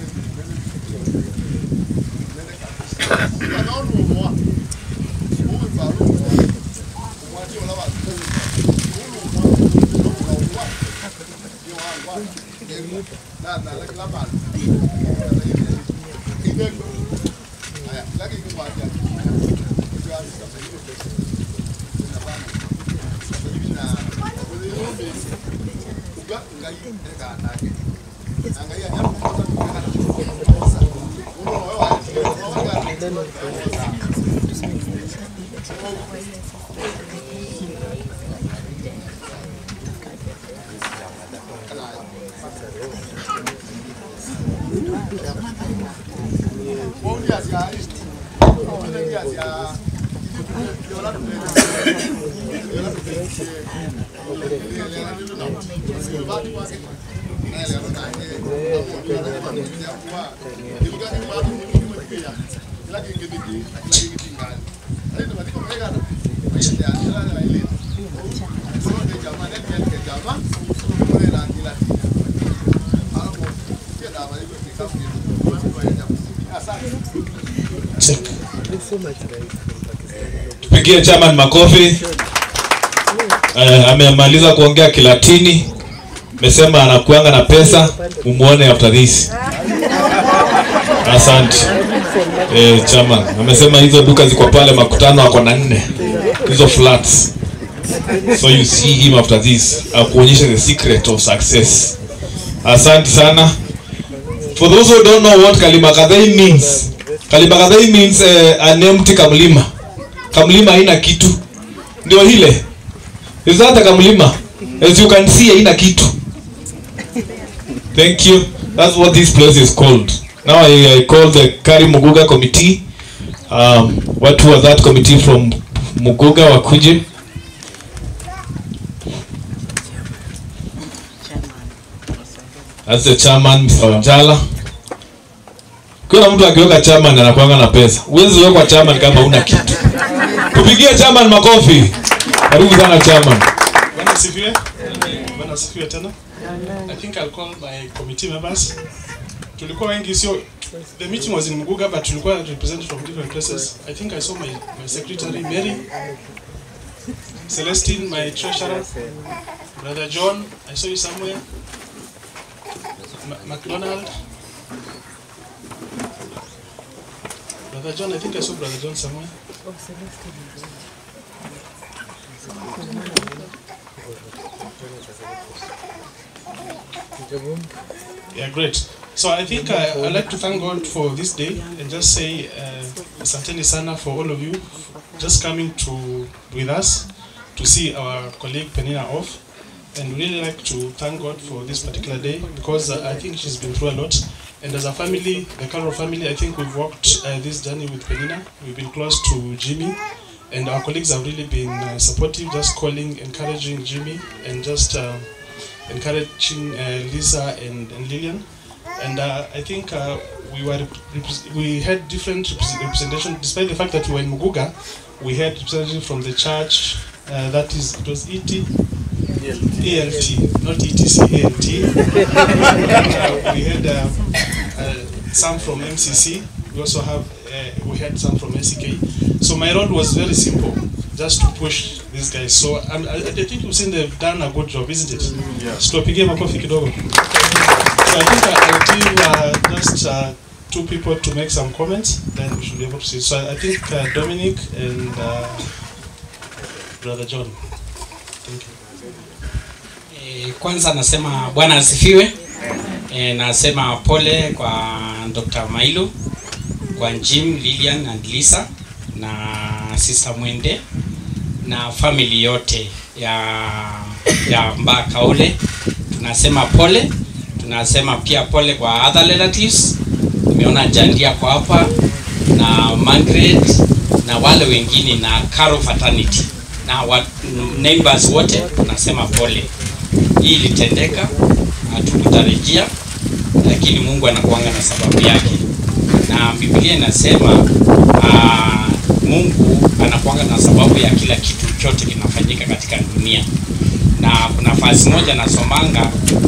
Speaker 1: Tupigie chairman makofi. Uh, amemaliza kuongea Kilatini. Amesema anakuanga na pesa, umuone after this. Asante. Eh, chairman amesema hizo duka ziko pale makutano ako na nne. Hizo flats. So you see him after this. Akuonyesha the secret of success. Asante sana. For those who don't know what Kalimakadhai means, Kalimakadhai means uh, an empty kamlima. Kamlima haina kitu. Ndio hile. Is that a kamlima? As you can see haina kitu. Thank you. That's what this place is called. Now I, I call the Kari Muguga committee. Um, what was that committee from Muguga wakuje? That's the chairman, Mister Wanjala. Kuna mtu akiweka chairman anakuanga na pesa. Uwezi wekwa chairman kama una kitu. Tupigie chairman makofi. Karibu sana chairman.
Speaker 15: Bwana sifiwe. Bwana sifiwe tena. I think I'll call my committee members. Tulikuwa wengi sio, the meeting was in Muguga but tulikuwa represented from different places. I think I saw my my secretary Mary, Celestine, my treasurer, Brother John, I saw you somewhere. M McDonald. Brother John, I think I saw Brother John somewhere. Yeah, great. So I think I, I'd like to thank God for this day and just say uh, asanteni sana for all of you just coming to with us to see our colleague Penina off. And we really like to thank God for this particular day because uh, I think she's been through a lot. And as a family, the Carroll family, I think we've walked uh, this journey with Penina. We've been close to Jimmy. And our colleagues have really been uh, supportive, just calling, encouraging Jimmy, and just uh, encouraging uh, Lisa and, and Lillian. And uh, I think uh, we were we had different representation, despite the fact that we were in Muguga. We had representatives from the church. Uh, that is, it was E T, A L T, not E T C, A L T. uh, we had uh, uh, some from M C C. We also have uh, we had some from S C K. So my role was very simple, just to push these guys. So um, I, I think you've seen they've done a good job, isn't it? Yeah. So pige makofi kidogo. So I think I, I'll give uh, just uh, two people to make some comments, then we should be able to see. So I, I think uh, Dominic and uh, Brother John. Thank you.
Speaker 16: E, kwanza nasema Bwana asifiwe. E, nasema pole kwa Doctor Mailu, kwa Jim, Lillian and Lisa na Sister Mwende na family yote ya ya Mbaka ule. Tunasema pole. Tunasema pia pole kwa other relatives. Nimeona Jandia kwa hapa na Margaret na wale wengine na Carol fraternity na wa, neighbors wote tunasema pole. Hii ilitendeka, hatukutarajia, lakini Mungu anakuanga na sababu yake. Na Biblia inasema uh, Mungu anakuanga na sababu ya kila kitu chote kinafanyika katika dunia. Na kuna fasi moja nasomanga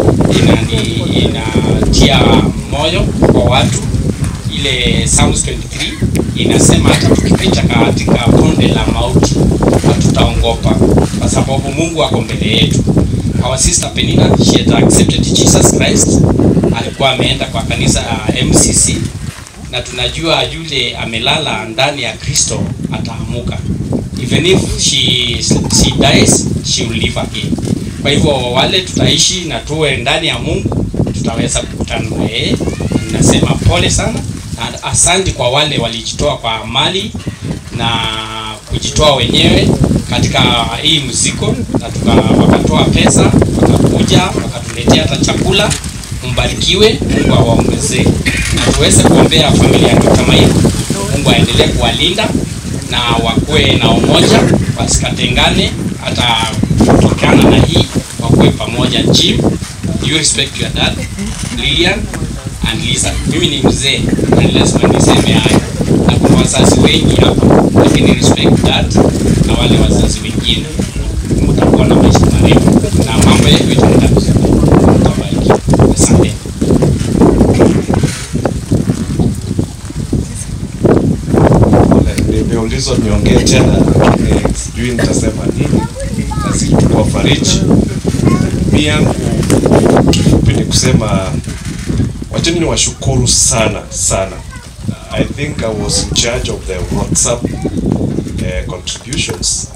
Speaker 16: inani inatia moyo kwa watu, ile Psalms twenty-three inasema hata tukipita katika bonde la mauti hatutaogopa kwa sababu Mungu ako mbele yetu. Our sister Penina, she had accepted Jesus Christ. Alikuwa ameenda kwa kanisa uh, M C C na tunajua yule amelala ndani ya Kristo ataamuka. Even if she she dies, she will live again. Kwa hivyo wale tutaishi na tuwe ndani ya Mungu, tutaweza kukutana na yeye. Nasema pole sana na asante kwa wale walijitoa kwa mali na kujitoa wenyewe katika hii muziko, na tuka wakatoa pesa, wakakuja, wakatuletea hata chakula. Mbarikiwe, Mungu awaongezee. Na tuweze kuombea familia ya Doctor Mailu. Mungu aendelee kuwalinda na wakuwe na umoja, wasikatengane hata kutokana na hii, wakuwe pamoja. Jim, you respect your dad, Lillian and Lisa. Mimi ni mzee na lazima niseme hayo. Na kuna wazazi wengi hapa, lakini respect dad na wale wazazi wengine. Mtakuwa na maisha marefu na mambo yetu itaenda vizuri. Mtabariki. Asante.
Speaker 17: Nimeulizwa niongee tena, sijui nitasema nini. Basi tuko fariji. Mimi yangu kifupi ni kusema wacheni ni washukuru sana sana. I think I was in charge of the WhatsApp uh, contributions.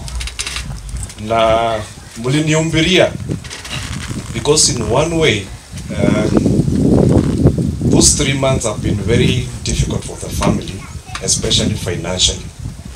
Speaker 17: Na mliniumbiria because in one way um, those three months have been very difficult for the family, especially financially.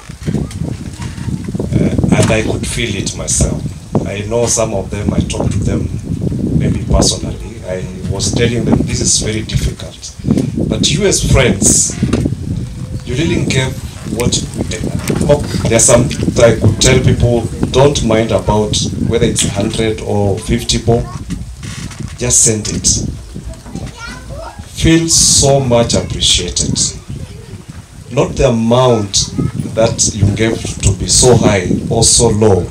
Speaker 17: Uh, and I could feel it myself. I know some of them, I talked to them maybe personally. I was telling them this is very difficult. But you as friends, you really gave what there's some I could tell people, don't mind about whether it's one hundred or fifty bob, just send it. feel so much appreciated. Not the amount that you gave to be so high or so low,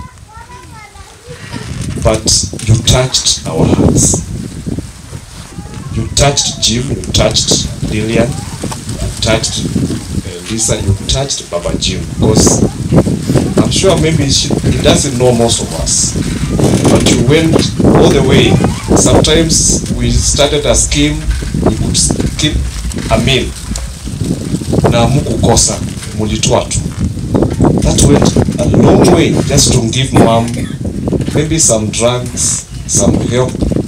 Speaker 17: but you touched our hearts. You touched Jim, you touched Lillian, you touched uh, Lisa, you touched Baba Jim, because I'm sure maybe she, he doesn't know most of us, but you went all the way. Sometimes we started a scheme, we could skip a meal, na mukukosa, mulitoa tu. That went a long way just to give mom maybe some drugs, some help.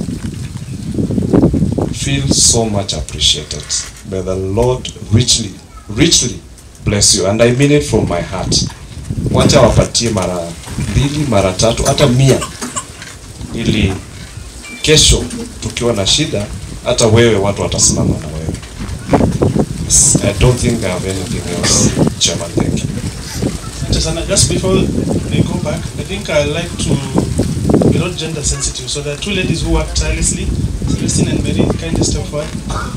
Speaker 17: Feel so much appreciated. May the Lord richly, richly bless you, and I mean it from my heart. Wacha wapatie mara mbili, mara tatu, hata mia, ili kesho tukiwa na shida, hata wewe watu watasimama na wewe. I don't think I have anything else. Chairman, thank you.
Speaker 15: Just before they go back, I think I like to be not gender sensitive. So there are two ladies who work tirelessly, Celestine and Mary. Kindly step forward.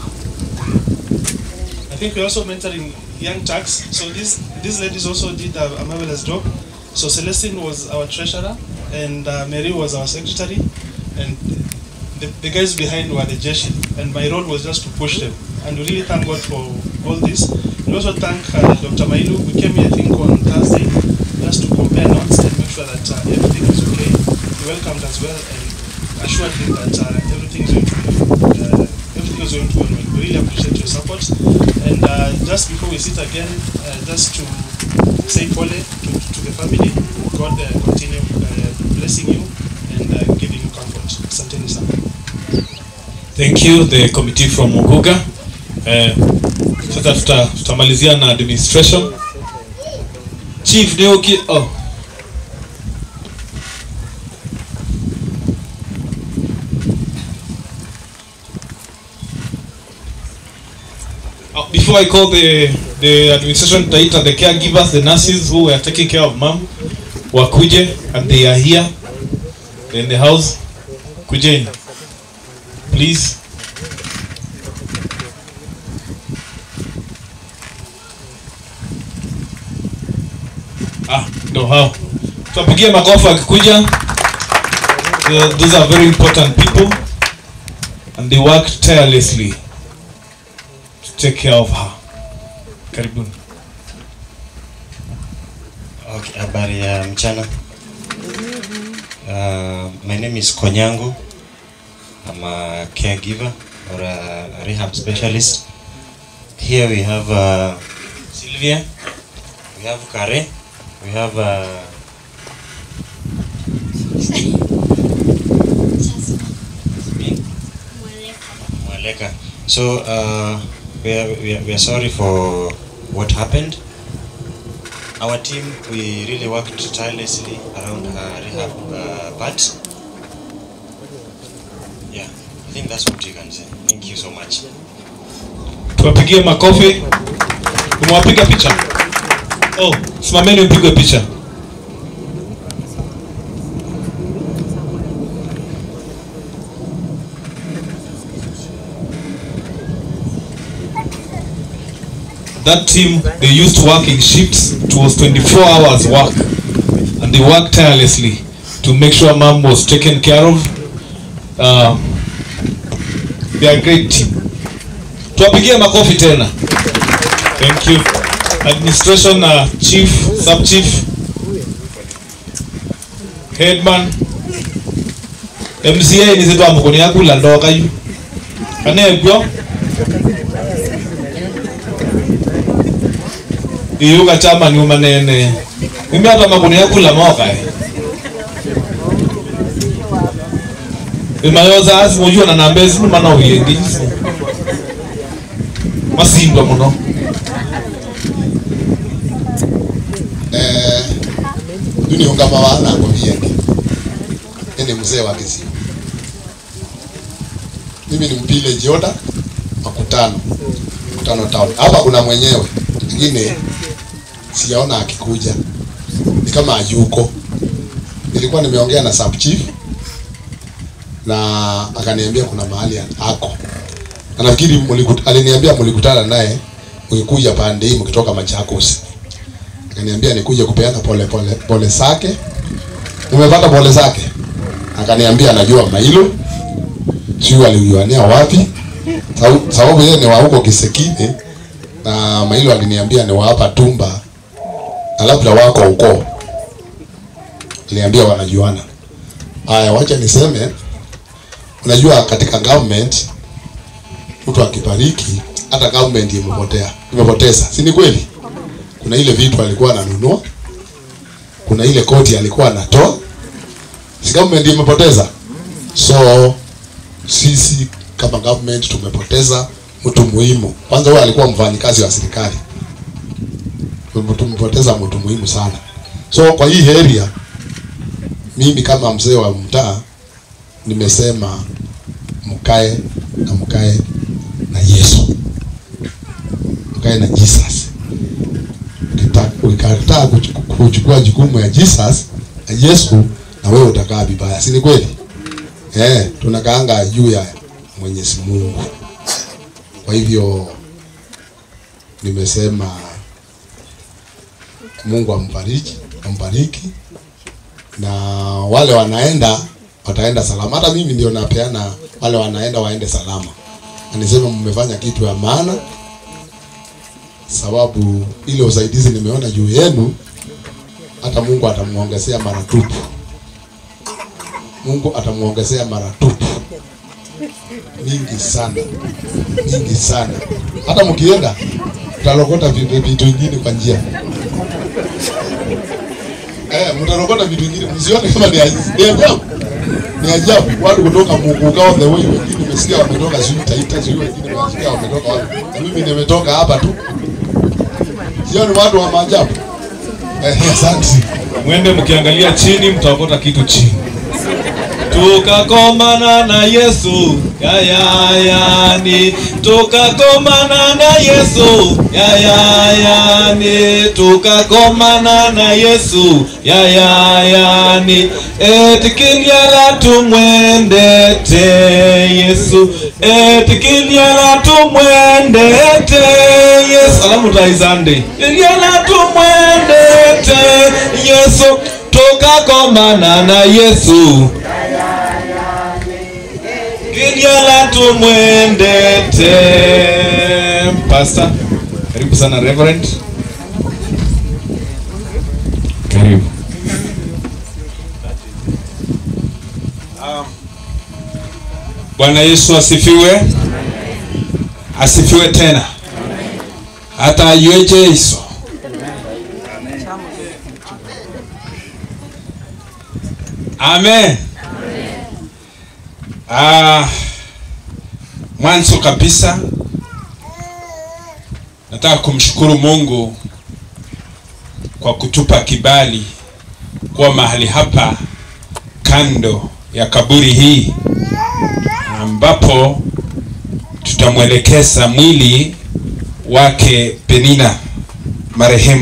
Speaker 15: I think we're also mentoring young tax. So these these ladies also did a, a marvelous job. So Celestine was our treasurer, and uh, Mary was our secretary, and the, the guys behind were the jeshi, and my role was just to push them. And we really thank God for all this. We also thank uh, Doctor Mailu. We came here, I think, on Thursday just to compare notes and make sure that uh, everything is okay. He welcomed as well and assured him that uh, everything is going to be, uh, everything is going to well. We really appreciate your support. And uh, just before we sit again, uh, just to say pole to, to the family. God uh, continue uh, blessing you and uh, giving you comfort. Asanteni sana.
Speaker 1: Thank you, the committee from Muguga. Eh, sasa tuta tutamalizia na administration. Chief Neoki, oh. Before I call the the administration, Taita, the caregivers, the nurses who were taking care of mom, wakuje, and they are here in the house. Kujeni, please. Ah, no, how? Tuwapigie makofi akikuja. These are very important people, and they work tirelessly to take care of her. Karibuni.
Speaker 5: Okay, habari ya mchana. Uh, my name is Konyango. I'm a caregiver or a rehab specialist. Here we have uh, Sylvia, we have Kare, we have uh, Mwaleka. So uh, we, are, we, are, we are sorry for what happened. Our team, we really worked tirelessly around her rehab uh, part. Yeah, I think that's what you can say. Thank you so much.
Speaker 1: Tuwapigie makofi. Umewapiga picha? Oh, simameni mpigwe picha. That team, they used to work in shifts. It was twenty-four hours work, and they worked tirelessly to make sure mom was taken care of. Uh, they are a great team. Tuwapigie makofi tena. Thank you. Administration, uh, chief, sub chief, headman, M C A ni zetu amukoni yaku landoka yu. Kane ebyo. Iyo kachama ni umanene. Mimi hata makuni yaku la moka. Imayoza azi mujua na nambezi numana uyendi. Masindo muno.
Speaker 14: Eh, duni ungama wana ngovieki. Ene mzee wa Kisii. Mimi ni mpile Jioda makutano. Makutano town. Hapa kuna mwenyewe. Mwingine sijaona akikuja. Ni kama hayuko. Nilikuwa nimeongea na sub chief na akaniambia kuna mahali ako. Nafikiri aliniambia mlikutana naye mkikuja pande hii mkitoka Machakos. Akaniambia nikuje kupeana pole pole pole zake. Umepata pole zake? Akaniambia anajua Mailo. Sio aliuania wapi? Sababu yeye ni wa huko Kisekine na Mailo aliniambia ni wa hapa Tumba. Na labda wako huko. Aliniambia wanajuana. Haya, wacha niseme, unajua katika government mtu akibariki hata government imepotea, imepoteza. Si ni kweli? Kuna ile vitu alikuwa ananunua, kuna ile koti alikuwa anatoa, si government imepoteza. So sisi kama government tumepoteza mtu muhimu. Kwanza huyo alikuwa mfanyikazi wa serikali, tumepoteza mtu muhimu sana. So kwa hii area mimi kama mzee wa mtaa nimesema mkae na mkae na Yesu, mkae na Jesus. Ukikataa kuchukua jukumu ya Jesus na Yesu, na wewe utakaa vibaya. Si ni kweli? Eh, tunakaanga juu ya Mwenyezi Mungu. Kwa hivyo nimesema Mungu ambariki, ambariki, na wale wanaenda wataenda salama. Hata mimi ndio napeana wale wanaenda waende salama. Anisema mmefanya kitu ya maana, sababu ile usaidizi nimeona juu yenu, hata Mungu atamuongezea maradufu. Mungu atamuongezea maradufu mingi sana, mingi sana. Hata mkienda mtalokota vitu vingine kwa njia. Eh, mtarokota vitu vingine, msione kama ni ajabu. Ni ajabu watu kutoka Mungu kao the way, wengine nimesikia wametoka sijui Taita, sijui wengine nimesikia wametoka wapi. Mimi nimetoka hapa tu. Sio ni watu wa maajabu. Eh, asante.
Speaker 1: Mwende mkiangalia chini mtaokota kitu chini. Tukakomana na Yesu ya ya ya ni tukakomana na Yesu ya ya ya ni tukakomana na Yesu ya ya ya ni etikinyala tumwendete Yesu etikinyala tumwendete Yesu alamu taizande etikinyala tumwendete Yesu tukakomana na Yesu Kinyala tumwendete. Pastor, karibu sana Reverend. Karibu. Um, Bwana Yesu asifiwe. Asifiwe tena. Hata yueje Yesu. Amen. Ah, mwanzo kabisa nataka kumshukuru Mungu kwa kutupa kibali kwa mahali hapa kando ya kaburi hii ambapo tutamwelekeza mwili wake Penina marehemu.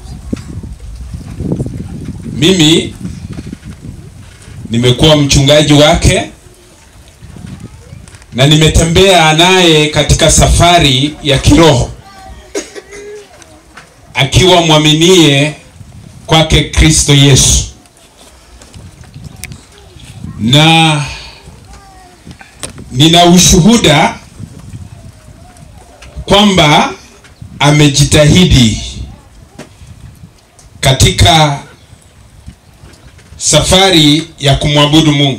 Speaker 1: Mimi nimekuwa mchungaji wake na nimetembea naye katika safari ya kiroho akiwa mwaminie kwake Kristo Yesu, na nina ushuhuda kwamba amejitahidi katika safari ya kumwabudu Mungu.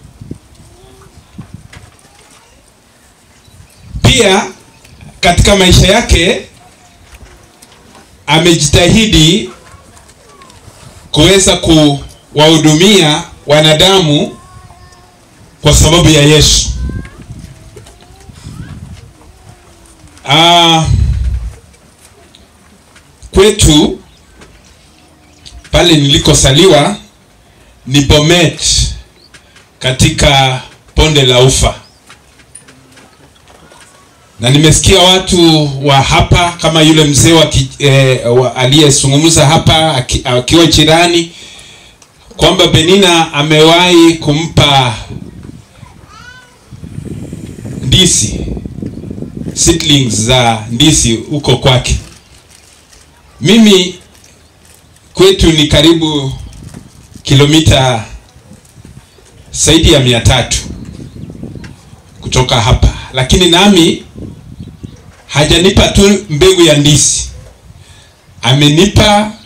Speaker 1: Pia katika maisha yake amejitahidi kuweza kuwahudumia wanadamu kwa sababu ya Yesu. Ah, kwetu pale nilikosaliwa ni Bomet katika bonde la Ufa. Na nimesikia watu wa hapa kama yule mzee wa eh, aliyezungumza hapa akiwa jirani kwamba Penina amewahi kumpa ndizi
Speaker 18: seedlings za ndizi huko kwake. Mimi kwetu ni karibu kilomita zaidi ya mia tatu kutoka hapa, lakini nami hajanipa tu mbegu ya ndizi, amenipa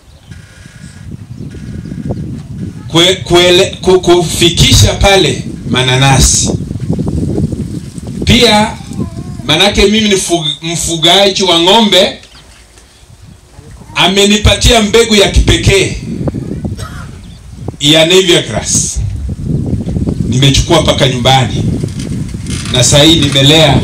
Speaker 18: kwe, kwele, kufikisha pale mananasi pia. Manake mimi ni mfugaji wa ng'ombe, amenipatia mbegu ya kipekee ya Navia grass. Nimechukua paka nyumbani na sasa hii nimelea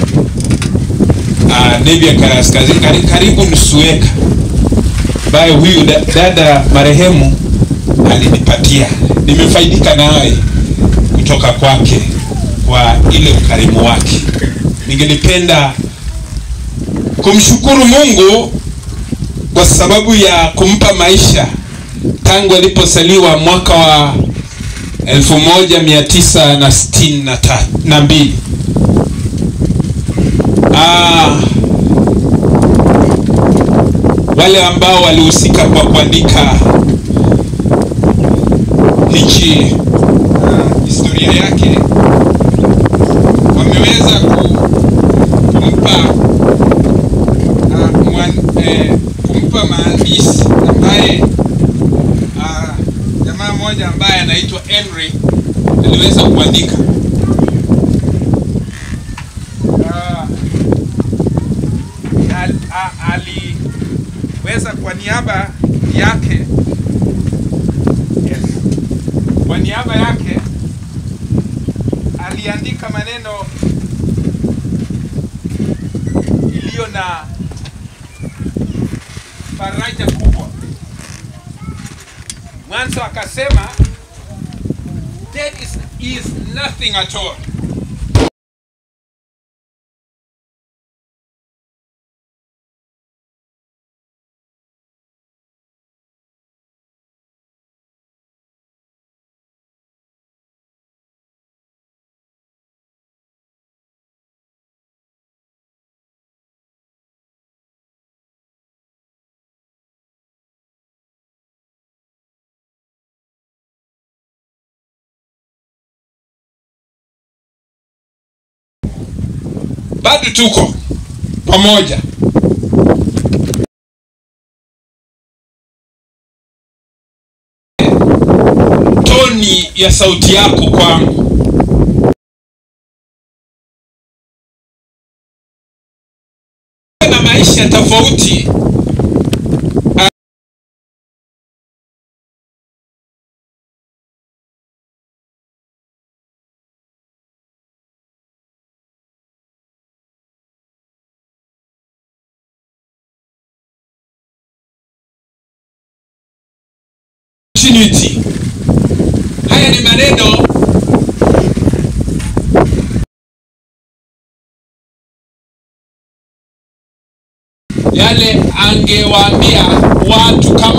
Speaker 18: uh, Navia grass karibu, karibu nusu eka ambaye huyu dada marehemu alinipatia. Nimefaidika naye kutoka kwake kwa ile ukarimu wake. Ningelipenda kumshukuru Mungu kwa sababu ya kumpa maisha tangu alipozaliwa mwaka wa elfu moja mia tisa na sitini na mbili. Ah, wale ambao walihusika kwa kuandika hichi uh, historia yake wameweza kumpa uh, mwan, eh, kumpa maandishi ambaye uh, jamaa mmoja ambaye anaitwa Henry aliweza kuandika. Uh, al, a, aliweza kwa niaba yake yes, kwa niaba yake aliandika maneno iliyo na faraja kubwa. Mwanzo akasema there is, is nothing at all. Bado tuko pamoja. Toni ya sauti yako kwangu na maisha tofauti. Continuity. Haya ni maneno yale angewaambia watu kama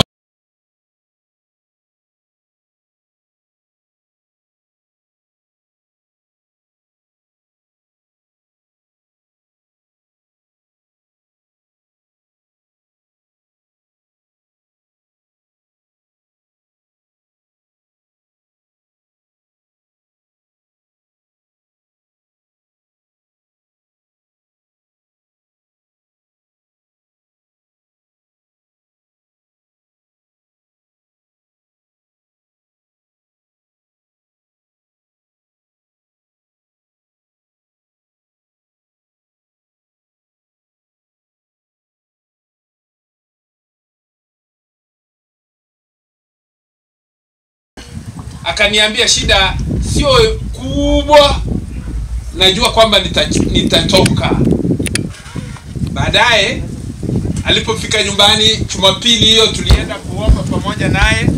Speaker 18: akaniambia shida sio kubwa, najua kwamba nitatoka. Baadaye alipofika nyumbani Jumapili hiyo tulienda kuomba pamoja naye,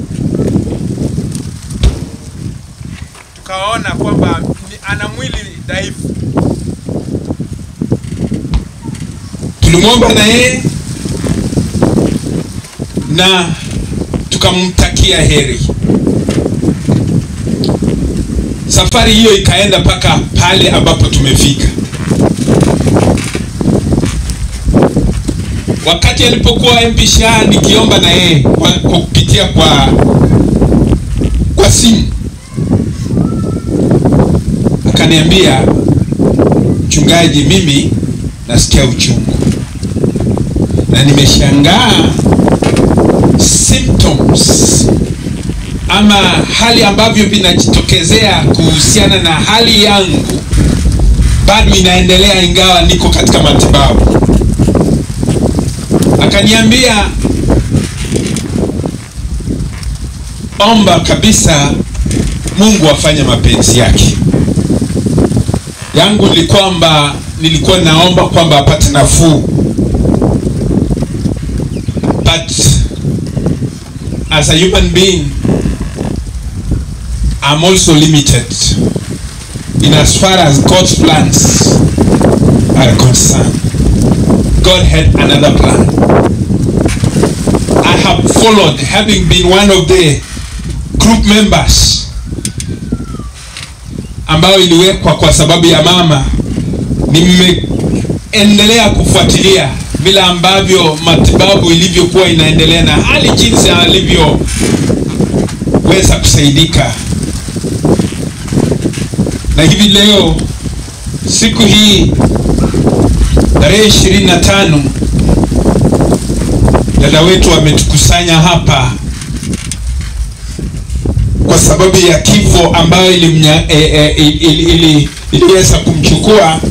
Speaker 18: tukaona kwamba ana mwili dhaifu. Tulimwomba na yeye na tukamtakia heri. Safari hiyo ikaenda paka pale ambapo tumefika. wakati alipokuwa M P Shah nikiomba na yeye kwa, kwa kupitia kwa kwa simu, akaniambia, mchungaji, mimi nasikia uchungu na nimeshangaa symptoms ama hali ambavyo vinajitokezea kuhusiana na hali yangu bado inaendelea ingawa niko katika matibabu. Akaniambia, omba kabisa Mungu afanye mapenzi yake. Yangu ni kwamba nilikuwa naomba kwamba apate nafuu, but as a human being I'm also limited in as far as God's plans are concerned. God had another plan. I have followed, having been one of the group members ambao iliwekwa kwa sababu ya mama. Nimeendelea kufuatilia vile ambavyo matibabu ilivyokuwa inaendelea na hali jinsi alivyoweza kusaidika. Na hivi leo siku hii tarehe ishirini na tano dada wetu ametukusanya hapa kwa sababu ya kifo ambayo ilimnya, e, e, ili, ili, iliweza kumchukua.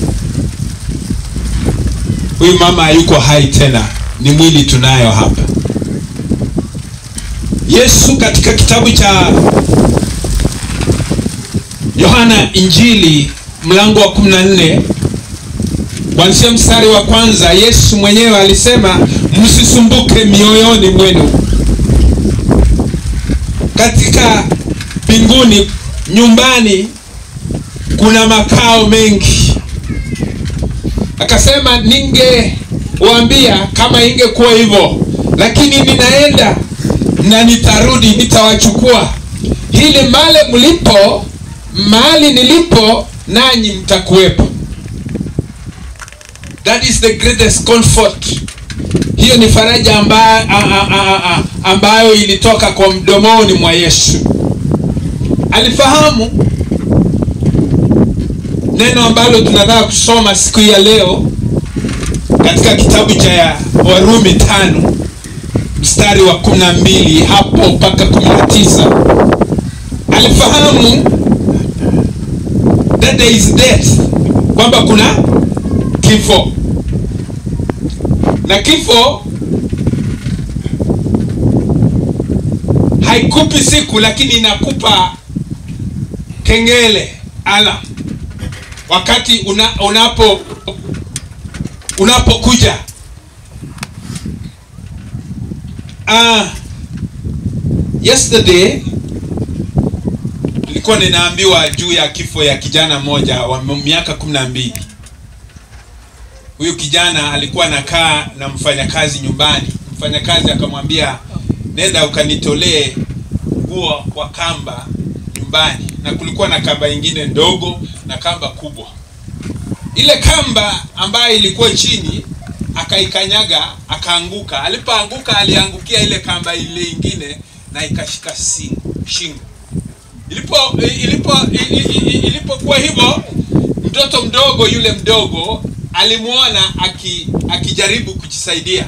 Speaker 18: Huyu mama hayuko hai tena, ni mwili tunayo hapa. Yesu katika kitabu cha Yohana Injili mlango wa kumi na nne kuanzia mstari wa kwanza, Yesu mwenyewe alisema, msisumbuke mioyoni mwenu. Katika mbinguni, nyumbani, kuna makao mengi. Akasema, ningewaambia kama ingekuwa hivyo, lakini ninaenda na nitarudi, nitawachukua ili male mlipo, mahali nilipo, nanyi mtakuwepo. That is the greatest comfort. Hiyo ni faraja ambayo, ambayo ilitoka kwa mdomoni mwa Yesu. Alifahamu neno ambalo tunataka kusoma siku ya leo katika kitabu cha Warumi tano mstari wa kumi na mbili hapo mpaka kumi na tisa. Alifahamu that there is death, kwamba kuna kifo, na kifo haikupi siku, lakini inakupa kengele, alarm, wakati una, unapo unapokuja. Ah, yesterday nilikuwa ninaambiwa juu ya kifo ya kijana mmoja wa miaka kumi na mbili. Huyu kijana alikuwa anakaa na mfanyakazi nyumbani. Mfanyakazi akamwambia, nenda ukanitolee nguo kwa kamba nyumbani, na kulikuwa na kamba nyingine ndogo na kamba kubwa. Ile kamba ambayo ilikuwa chini akaikanyaga, akaanguka. Alipoanguka aliangukia ile kamba ile nyingine na ikashika shingo. Ilipo ilipo ilipokuwa hivyo, mtoto mdogo yule mdogo alimuona aki, akijaribu kujisaidia.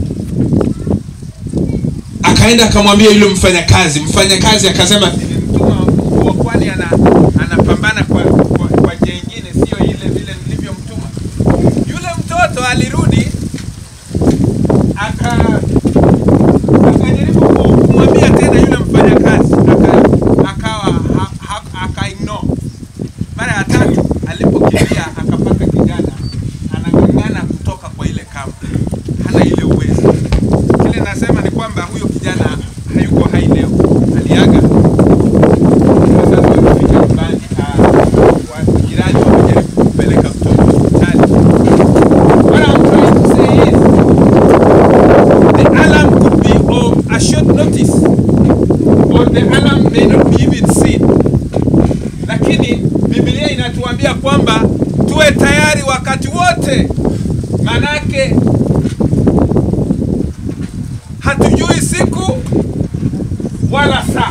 Speaker 18: Akaenda akamwambia yule mfanyakazi. Mfanyakazi akasema, nilimtuma kwani ana anapambana kwa kwa, kwa jengine, sio ile vile nilivyomtuma. Yule mtoto alirudi aka akajaribu kumwambia tena yule mfanyakazi, aka akawa aka ignore. Mara ya tatu alipokimbia akapata kijana anang'ang'ana kutoka kwa ile kamba, hana ile uwezo. Kile nasema ni kwamba huyo kijana hayuko hai leo, aliaga. Sasa tunafika nyumbani, kwa jirani wamejaribu kupeleka mtoto hospitali. What I'm trying to say is, the alarm could be of a short notice, or the alarm may not be even seen. Lakini Biblia inatuambia kwamba tuwe tayari wakati wote, manake hatujui siku wala saa.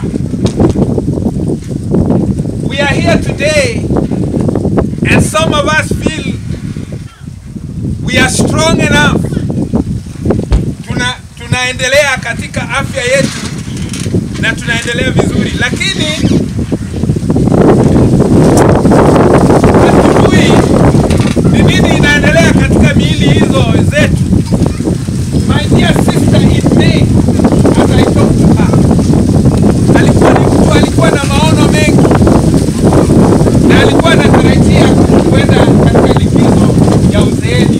Speaker 18: We are here today and some of us feel we are strong enough. Tuna tunaendelea katika afya yetu na tunaendelea vizuri, lakini hatujui ni nini inaendelea katika miili hizo zetu. My dear sister Ine, as I talk to her, alikuwa ni mtu alikuwa na maono mengi na alikuwa anatarajia kwenda katika likizo ya uzeeni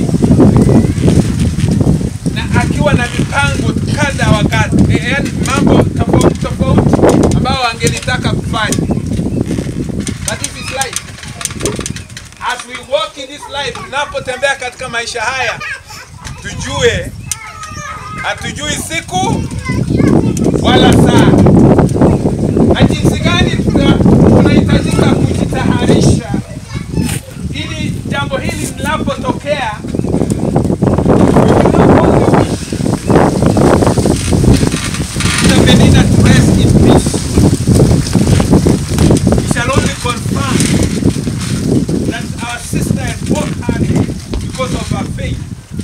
Speaker 18: na akiwa na mipango kadha wa kadha, yaani mambo tofauti tofauti ambao angelitaka kufanya. But this is life. As we walk in this life, tunapotembea katika maisha haya, tujue hatujui siku wala saa. Na jinsi gani tunahitajika kujitaharisha ili jambo hili linapotokea Penina to rest in peace. We shall only confirm that our sister has worked hard because of her faith.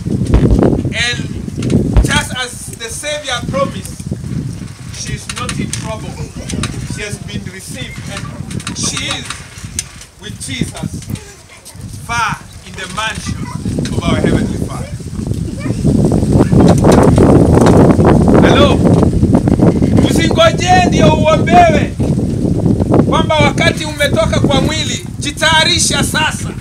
Speaker 18: And just as the Savior promised, she is not in trouble. She has been received and she is with Jesus far in the mansion of our Heavenly Father. Hello? Usingoje ndio uombewe kwamba wakati umetoka kwa mwili. Jitayarisha sasa.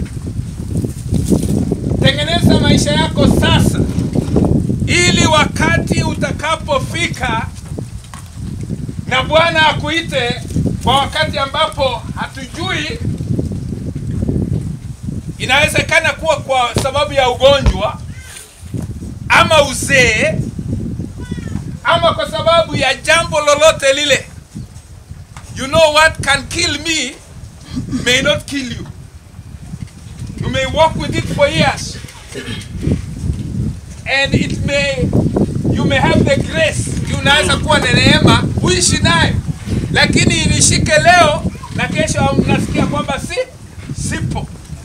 Speaker 18: Tengeneza maisha yako sasa, ili wakati utakapofika na Bwana akuite kwa wakati ambapo hatujui, inawezekana kuwa kwa sababu ya ugonjwa ama uzee ama kwa sababu ya jambo lolote lile. You know what can kill me may not kill you. You may walk with it for years and it may, you may have the grace. Unaweza kuwa na neema uishi nayo, lakini inishike leo na kesho mnasikia kwamba si sipo.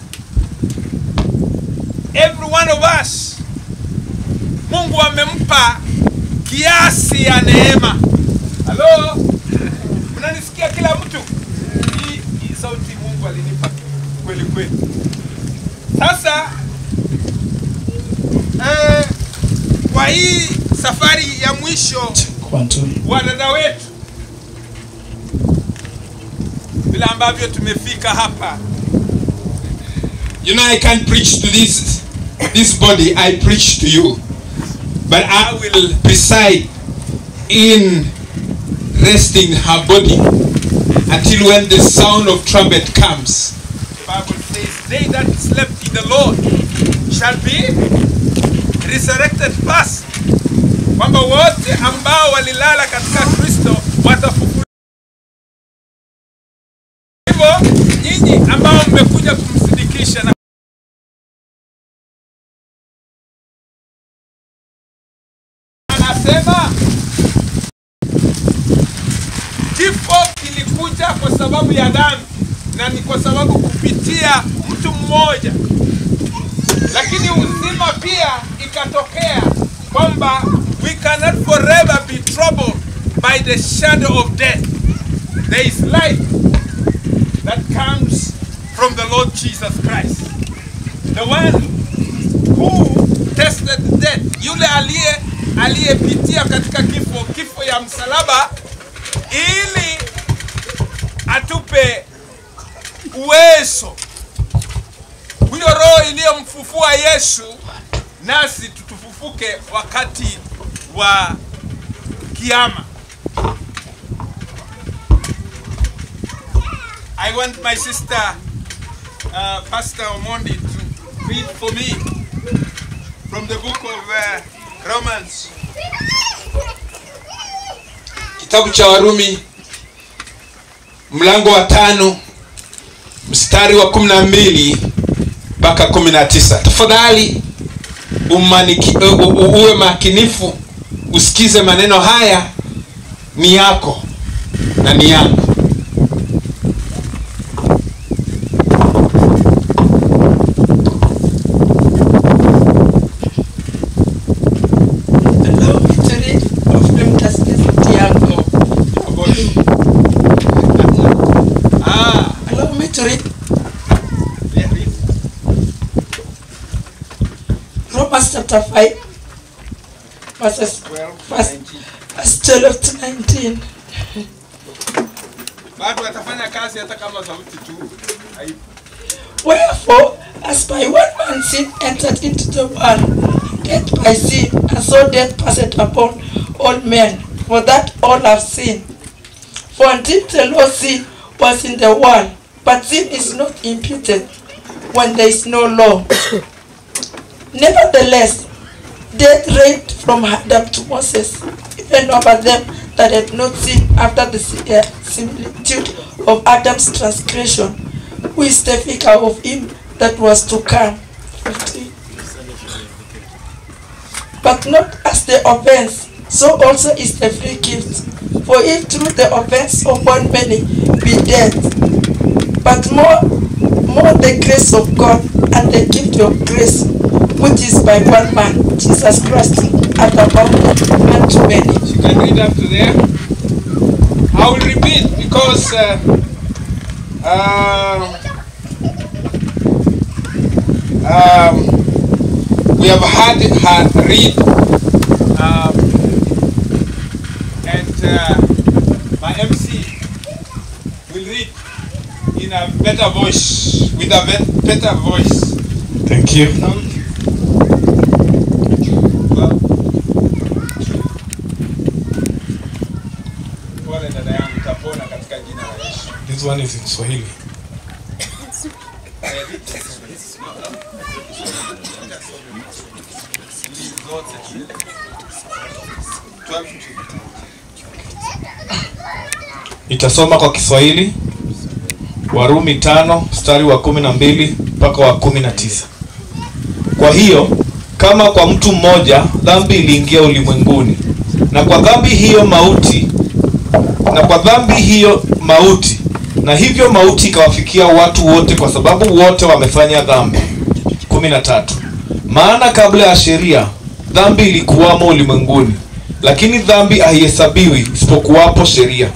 Speaker 18: Every one of us, Mungu amempa kiasi ya neema. Hello? Unanisikia kila mtu? Hii, hii sauti Mungu alinipa kweli kweli. Sasa eh, kwa hii safari ya mwisho wa dada wetu, bila ambavyo tumefika hapa,
Speaker 10: you know, I can't preach to this this body, I preach to you, but I will preside in resting her body until when the sound of trumpet comes.
Speaker 18: The Bible says, they that slept in the Lord shall be resurrected first. Kwamba wote ambao walilala katika Kristo watafufuliwa. Hivyo nyinyi ambao mmekuja kumsidikisha na anasema kifo kilikuja kwa sababu ya dhambi na ni kwa sababu kupitia mtu mmoja, lakini uzima pia ikatokea kwamba we cannot forever be troubled by the shadow of death. There is life that comes from the Lord Jesus Christ, the one who tested death, yule aliye aliyepitia katika kifo kifo ya msalaba ili atupe uwezo. Huyo roho iliyomfufua Yesu nasi tutufufuke wakati wa kiyama. I want my sister uh, Pastor Omondi to read for me from the book of uh, Romans.
Speaker 10: Kitabu cha Warumi mlango wa tano mstari wa kumi na mbili mpaka kumi na tisa. Tafadhali umaniki, uwe makinifu usikize maneno haya, ni yako na ni yangu.
Speaker 9: Allow me to read Romans chapter five, verses verse, verse twelve to nineteen.
Speaker 18: Bado atafanya kazi hata kama sauti tu.
Speaker 9: Wherefore, as by one man sin entered into the world, death by sin, and so death passed upon all men, for that all have sinned. For until the law sin was in the world, but sin is not imputed when there is no law. Nevertheless, death reigned from Adam to Moses, even over them that had not sinned after the uh, similitude of Adam's transgression, who is the figure of him that was to come. But not as the offense, so also is the free gift. For if through the offense of one many be dead, but more, more the grace of God and the gift of grace, which is by one man, Jesus Christ, hath abounded unto many.
Speaker 18: You can read up to there. I will repeat because uh, uh, um, we have had her read, um, and uh, my M C will read in a better voice, with a be better voice.
Speaker 1: Thank you.
Speaker 18: Well, pole dada yangu, utapona katika jina la Yesu.
Speaker 1: This one is in Swahili. Itasoma kwa Kiswahili. Warumi tano mstari wa kumi na mbili mpaka wa kumi na tisa. Kwa hiyo kama kwa mtu mmoja dhambi iliingia ulimwenguni, na kwa dhambi hiyo mauti, na kwa dhambi hiyo mauti, na hivyo mauti ikawafikia watu wote kwa sababu wote wamefanya dhambi. kumi na tatu. Maana kabla ya sheria dhambi ilikuwamo ulimwenguni, lakini dhambi haihesabiwi isipokuwapo sheria.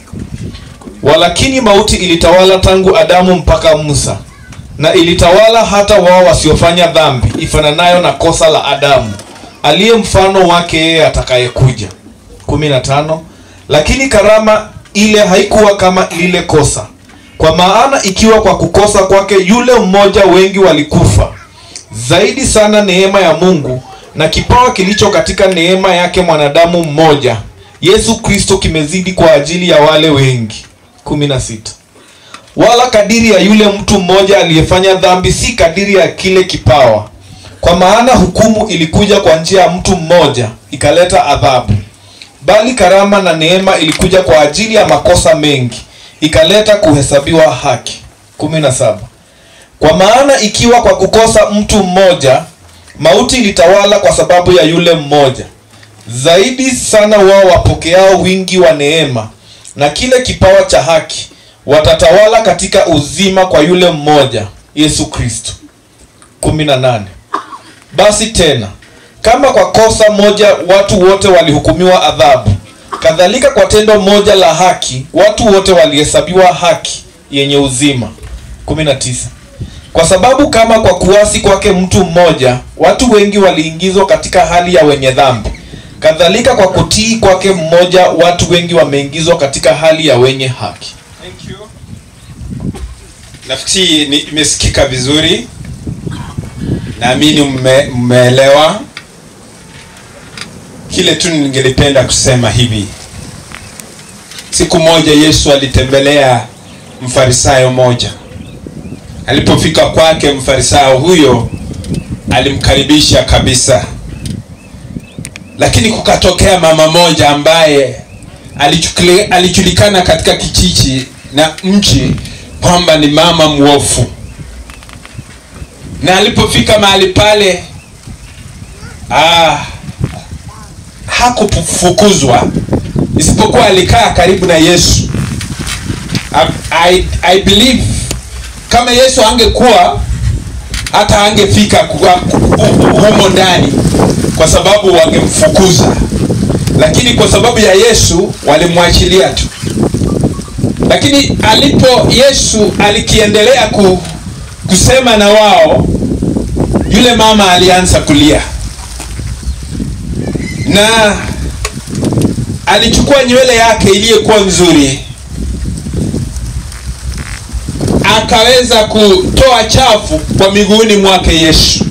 Speaker 1: Walakini mauti ilitawala tangu Adamu mpaka Musa, na ilitawala hata wao wasiofanya dhambi ifananayo na kosa la Adamu, aliye mfano wake yeye atakayekuja. kumi na tano. Lakini karama ile haikuwa kama lile kosa, kwa maana ikiwa kwa kukosa kwake yule mmoja wengi walikufa, zaidi sana neema ya Mungu na kipawa kilicho katika neema yake mwanadamu mmoja Yesu Kristo kimezidi kwa ajili ya wale wengi. kumi na sita. Wala kadiri ya yule mtu mmoja aliyefanya dhambi si kadiri ya kile kipawa, kwa maana hukumu ilikuja kwa njia ya mtu mmoja ikaleta adhabu, bali karama na neema ilikuja kwa ajili ya makosa mengi ikaleta kuhesabiwa haki. kumi na saba. Kwa maana ikiwa kwa kukosa mtu mmoja mauti ilitawala kwa sababu ya yule mmoja, zaidi sana wao wapokeao wingi wa neema na kile kipawa cha haki watatawala katika uzima kwa yule mmoja Yesu Kristo. kumi na nane. Basi tena kama kwa kosa moja watu wote walihukumiwa adhabu, kadhalika kwa tendo moja la haki watu wote walihesabiwa haki yenye uzima. kumi na tisa. Kwa sababu kama kwa kuasi kwake mtu mmoja watu wengi waliingizwa katika hali ya wenye dhambi, kadhalika kwa kutii kwake mmoja watu wengi wameingizwa katika hali ya wenye haki.
Speaker 18: Thank you. Nafikiri ni imesikika vizuri. Naamini mmeelewa. Kile tu ningelipenda kusema hivi. Siku moja Yesu alitembelea mfarisayo moja. Alipofika kwake mfarisayo huyo alimkaribisha kabisa. Lakini kukatokea mama moja ambaye alijulikana katika kijiji na mji kwamba ni mama mwofu. Na alipofika mahali pale, ah,
Speaker 10: hakufukuzwa, isipokuwa alikaa karibu na Yesu. I, I, I believe kama Yesu angekuwa hata angefika humo ndani, kwa sababu wangemfukuza, lakini kwa sababu ya Yesu walimwachilia tu. Lakini alipo Yesu alikiendelea ku, kusema na wao, yule mama alianza kulia, na alichukua nywele yake iliyokuwa nzuri, akaweza kutoa chafu kwa miguuni mwake Yesu.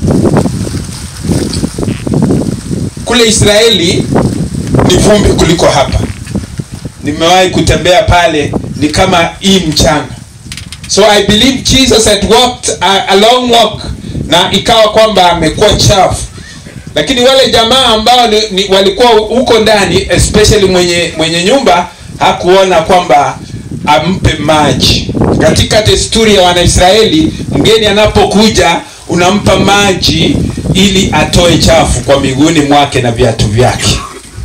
Speaker 10: Kule Israeli ni vumbi kuliko hapa. Nimewahi kutembea pale, ni kama hii mchanga. So I believe Jesus had walked a, a long walk, na ikawa kwamba amekuwa chafu. Lakini wale jamaa ambao ni, ni, walikuwa huko ndani, especially mwenye mwenye nyumba, hakuona kwamba ampe maji. Katika desturi ya Wanaisraeli, mgeni anapokuja unampa maji ili atoe chafu kwa miguuni mwake na viatu vyake.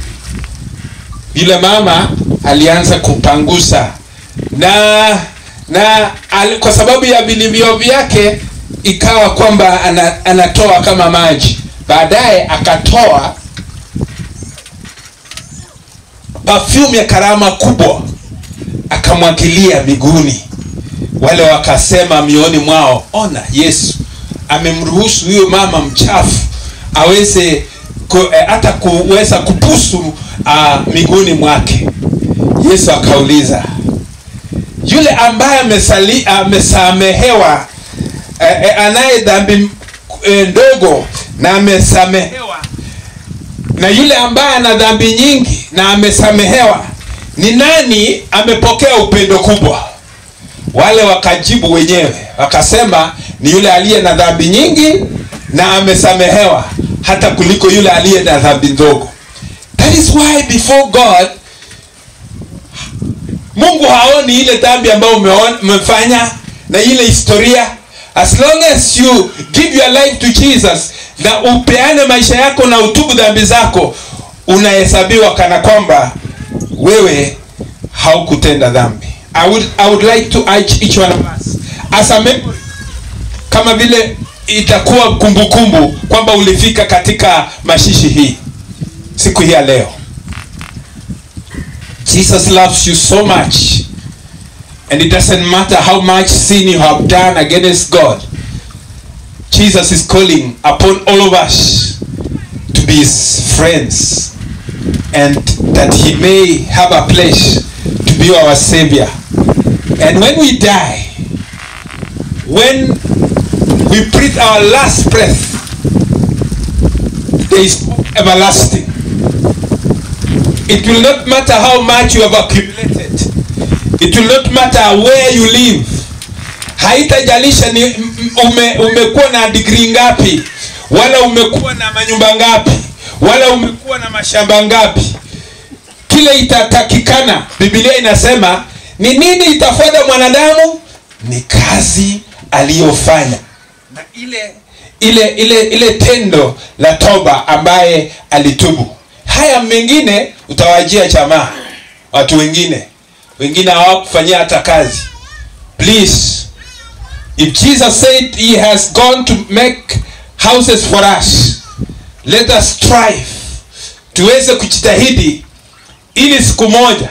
Speaker 10: Yule mama alianza kupangusa, na na al, kwa sababu ya vilivyo vyake ikawa kwamba ana, anatoa kama maji. Baadaye akatoa perfume ya karama kubwa, akamwagilia miguuni. Wale wakasema mioni mwao, ona, Yesu amemruhusu huyo mama mchafu aweze ku, eh, hata kuweza kupusu uh, miguuni mwake. Yesu akauliza, yule ambaye amesali amesamehewa, eh, eh, anaye dhambi eh, ndogo na amesamehewa, na yule ambaye ana dhambi nyingi na amesamehewa, ni nani amepokea upendo kubwa? Wale wakajibu wenyewe wakasema, ni yule aliye na dhambi nyingi na amesamehewa, hata kuliko yule aliye na dhambi ndogo. That is why before God, Mungu haoni ile dhambi ambayo umefanya na ile historia. As long as you give your life to Jesus na upeane maisha yako na utubu dhambi zako, unahesabiwa kana kwamba wewe haukutenda dhambi. I would, I would like to urge each one of us as a memory, kama vile itakuwa kumbukumbu kwamba ulifika katika mashishi hii siku hii ya leo. Jesus loves you so much, and it doesn't matter how much sin you have done against God. Jesus is calling upon all of us to be his friends, and that he may have a place to be our Savior. And when we die, when we breathe our last breath, there is everlasting. It will not matter how much you have accumulated. It will not matter where you live. Haitajalisha ni ume, umekuwa na degree ngapi, wala umekuwa na manyumba ngapi, wala umekuwa na mashamba ngapi. Kile itatakikana, Biblia inasema, ni nini itafuata mwanadamu? Ni kazi aliyofanya, na ile ile ile ile tendo la toba ambaye alitubu. Haya mengine utawajia jamaa, watu wengine wengine hawakufanyia hata kazi. Please, if Jesus said he has gone to make houses for us, let us strive, tuweze kujitahidi ili siku moja,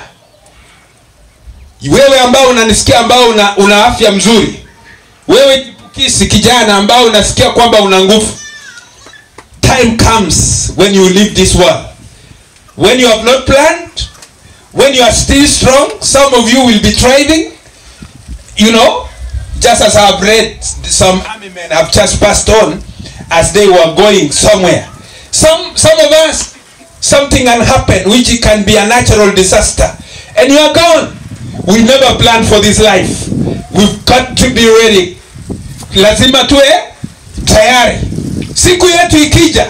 Speaker 10: wewe ambao unanisikia, ambao una, una afya mzuri, wewe jipukisi kijana ambao unasikia kwamba una nguvu, time comes when you leave this world, when you have not planned, when you are still strong. Some of you will be thriving, you know, just as I have read, some army men have just passed on as they were going somewhere. Some some of us, something can happen which can be a natural disaster, and you are gone. We never planned for this life. We've got to be ready. Lazima tuwe tayari. Siku yetu ikija,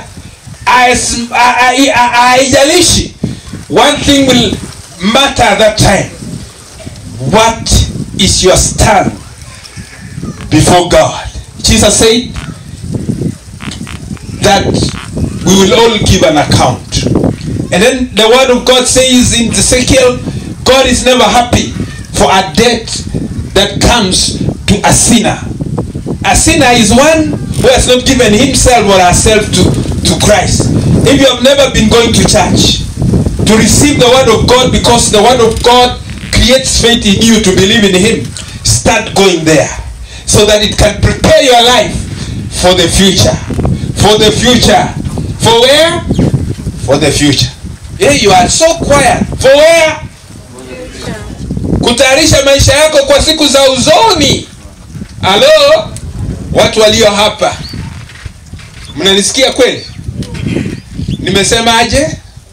Speaker 10: haijalishi, one thing will matter at that time. What is your stand before God? Jesus said that we will all give an account. And then the word of God says in Ezekiel, God is never happy for a debt that comes to a sinner. A sinner is one who has not given himself or herself to, to Christ. If you have never been going to church to receive the word of God, because the word of God creates faith in you to believe in him, start going there so that it can prepare your life for the future. For the future. For where? For the future. Yeah, you are so quiet. For where? Kutayarisha maisha yako kwa siku za uzoni. Halo? Watu walio hapa, mnanisikia kweli? Nimesemaje?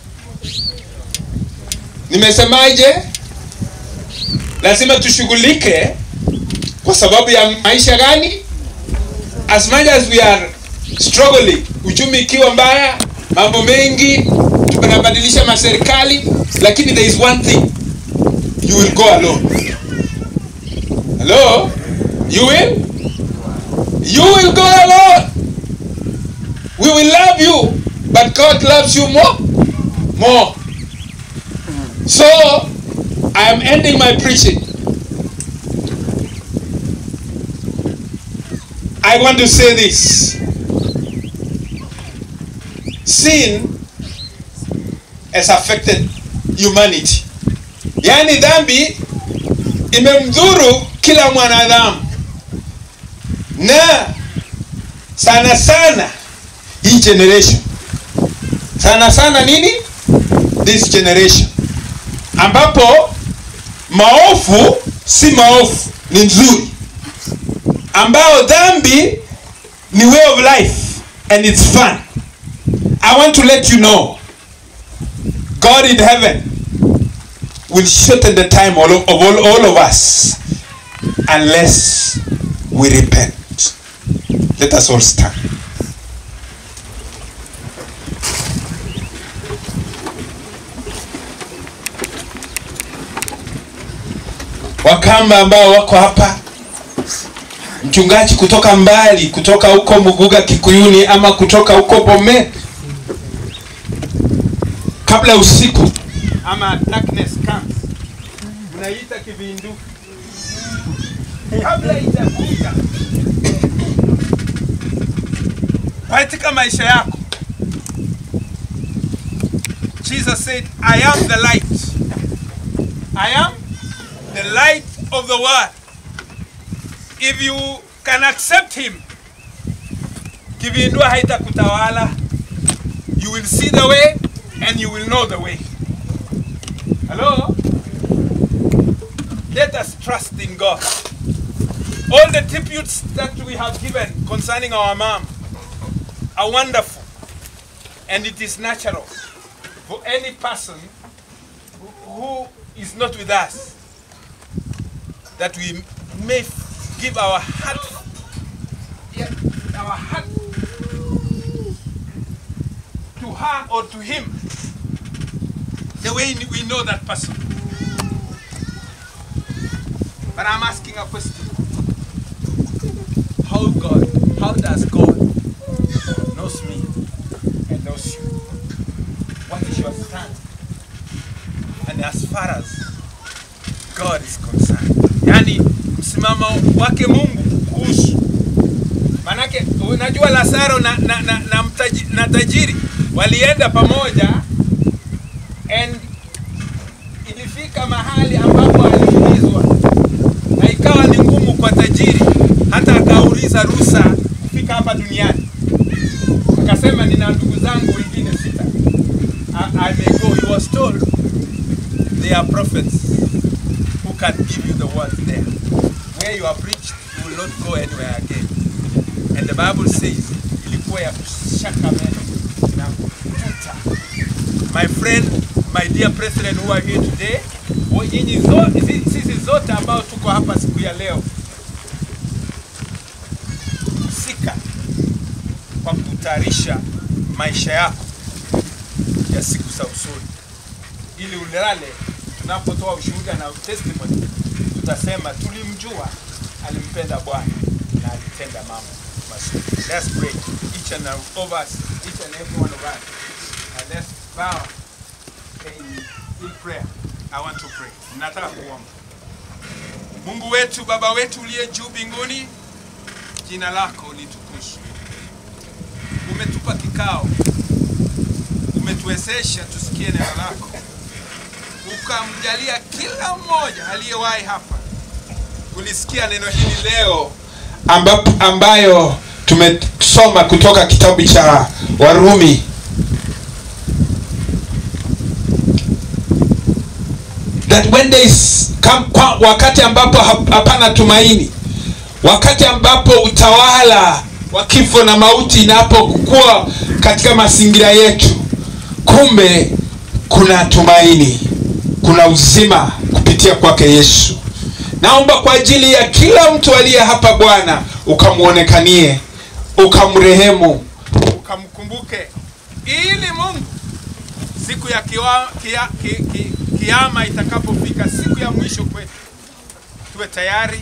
Speaker 10: Nimesemaje? Lazima tushughulike kwa sababu ya maisha gani? As much as we are struggling, uchumi ikiwa mbaya, mambo mengi, tunabadilisha maserikali, lakini there is one thing. You will go alone. Hello? You will? You will go alone. We will love you, but God loves you more. More. So, I am ending my preaching. I want to say this. Sin has affected humanity. Yani dhambi imemdhuru kila mwanadamu. Na sana sana hii generation. Sana sana nini? This generation. Ambapo maofu si maofu, ni nzuri. Ambao dhambi ni way of life and it's fun. I want to let you know, God in heaven will shorten the time of all, all, all of us unless we repent. Let us all stand. Wakamba ambao wako hapa, mchungaji kutoka mbali, kutoka huko Muguga Kikuyuni ama kutoka huko Bome, kabla usiku
Speaker 18: ama darkness comes, unaita kivindu kabla itakuja katika maisha yako. Jesus said, I am the light. I am the light of the world. If you can accept him, kivindua haitakutawala. You will see the way and you will know the way. Hello? Let us trust in God. All the tributes that we have given concerning our mom are wonderful, and it is natural for any person who is not with us that we may give our heart, yeah, our heart to her or to him the way we know that person. But I'm asking a question. How God, how does God knows me and knows you? What is your stand? And as far as God is concerned, yani msimamo wake Mungu kuhusu. Manake unajua Lazaro na na na, na, mtaji, na tajiri walienda pamoja, and ilifika mahali ambapo aliulizwa na ikawa ni ngumu kwa tajiri, hata akauliza ruhusa kufika hapa duniani. Akasema nina ndugu zangu wengine sita. I, I may go. He was told they are prophets who can give you the word there. Where you are preached, you will not go anywhere again. And the Bible says, ilikuwa ya kushaka meno na kututa. My friend, my dear president who are here today, nyinyi zote, sisi zote ambao tuko hapa siku ya leo, usika kwa kutayarisha maisha yako ya siku za usoni, ili ulale tunapotoa ushuhuda na testimony, tutasema tulimjua, alimpenda Bwana na alitenda mambo mazuri. Let's pray, each and all of us, each and every one of us, and let's bow in prayer. I want to pray. Nataka kuomba. Mungu wetu, Baba wetu uliye juu mbinguni, jina lako litukuzwe. Umetupa kikao, umetuwezesha tusikie neno lako, ukamjalia kila mmoja aliyewahi hapa kulisikia neno hili leo, ambapo ambayo tumesoma kutoka kitabu cha Warumi. That when there is come, wakati ambapo hapana tumaini, wakati ambapo utawala wa kifo na mauti inapokuwa katika mazingira yetu, kumbe kuna tumaini, kuna uzima kupitia kwake Yesu. Naomba kwa ajili ya kila mtu aliye hapa Bwana, ukamuonekanie, ukamrehemu, ukamkumbuke, ili Mungu siku ya kiwa, kia, ki, ki, kiama itakapofika, siku ya mwisho kwetu, tuwe tayari,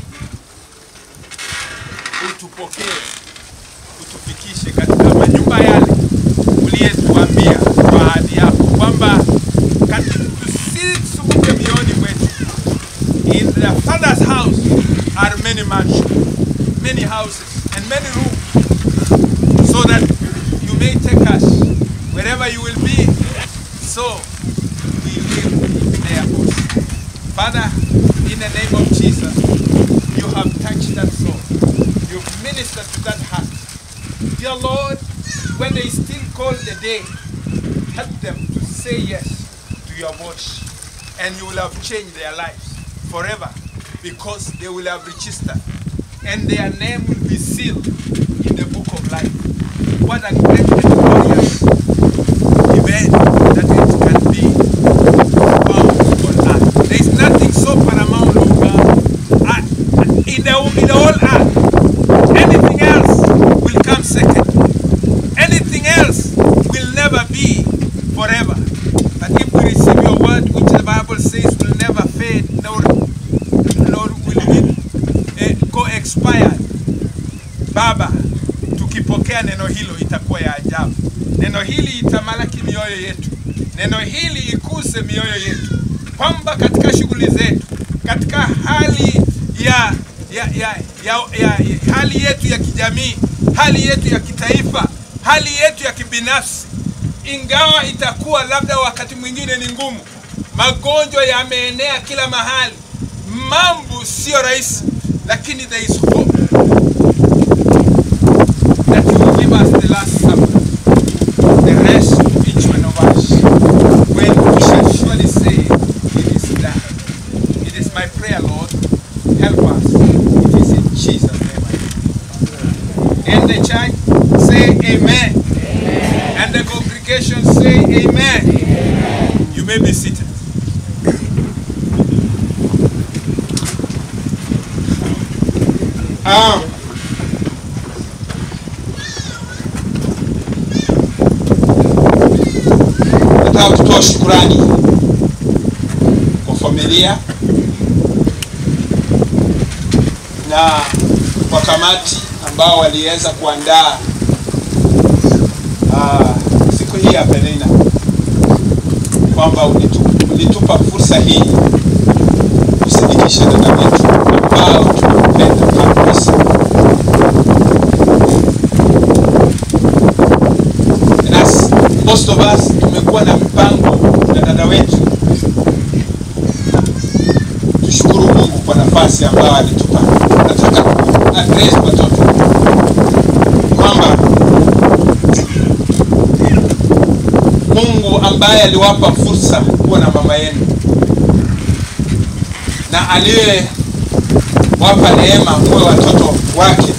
Speaker 18: utupokee, utufikishe katika manyumba yale uliyetuambia kwa ahadi yako kwamba tusisubuke mioni mwetu. In the Father's house are many mansions, many houses and many rooms, so that you may take us wherever you will be, so we live there also. Father, in the name of Jesus, you have touched that soul. You've ministered to that heart. Dear Lord, when they still call the day, help them to say yes to your voice, and you will have changed their lives forever, because they will have registered and their name will be sealed in the book of life. What a great and glorious event that it can be found on earth. There is nothing so paramount, oh God, in the, in the whole earth. Anything else will come second. Anything else will never be forever. But if we receive your word, which the Bible says will never fade, nor, nor will it eh, go expired, Baba, tukipokea neno hilo itakuwa ya ajabu. Neno hili itamalaki mioyo yetu. Neno hili ikuse mioyo yetu, kwamba katika shughuli zetu, katika hali ya ya, ya, ya, ya, ya hali yetu ya kijamii, hali yetu ya kitaifa, hali yetu ya kibinafsi, ingawa itakuwa labda wakati mwingine ni ngumu, magonjwa yameenea kila mahali, mambo sio rahisi, lakini there is hope that you will give us the last supper, the rest of each one of us, when we shall surely say, it is done. It is my prayer, Lord, help us. It is in Jesus' name I pray. And the church say amen. Amen. And the congregation say amen. Amen. You may be seated. Um, nataka kutoa shukrani kwa familia na kwa kamati ambao waliweza kuandaa uh, siku hii ya Penina, kwamba ulitupa fursa hii kusadikisha dada wetu ambao tumependa kabisa. And as most of us tumekuwa na mpango na dada wetu, tushukuru Mungu kwa nafasi ambayo alitupa. Nataka address watoto kwamba Mungu ambaye aliwapa fursa kuwa na mama yenu na aliye wapa neema kwa watoto wake,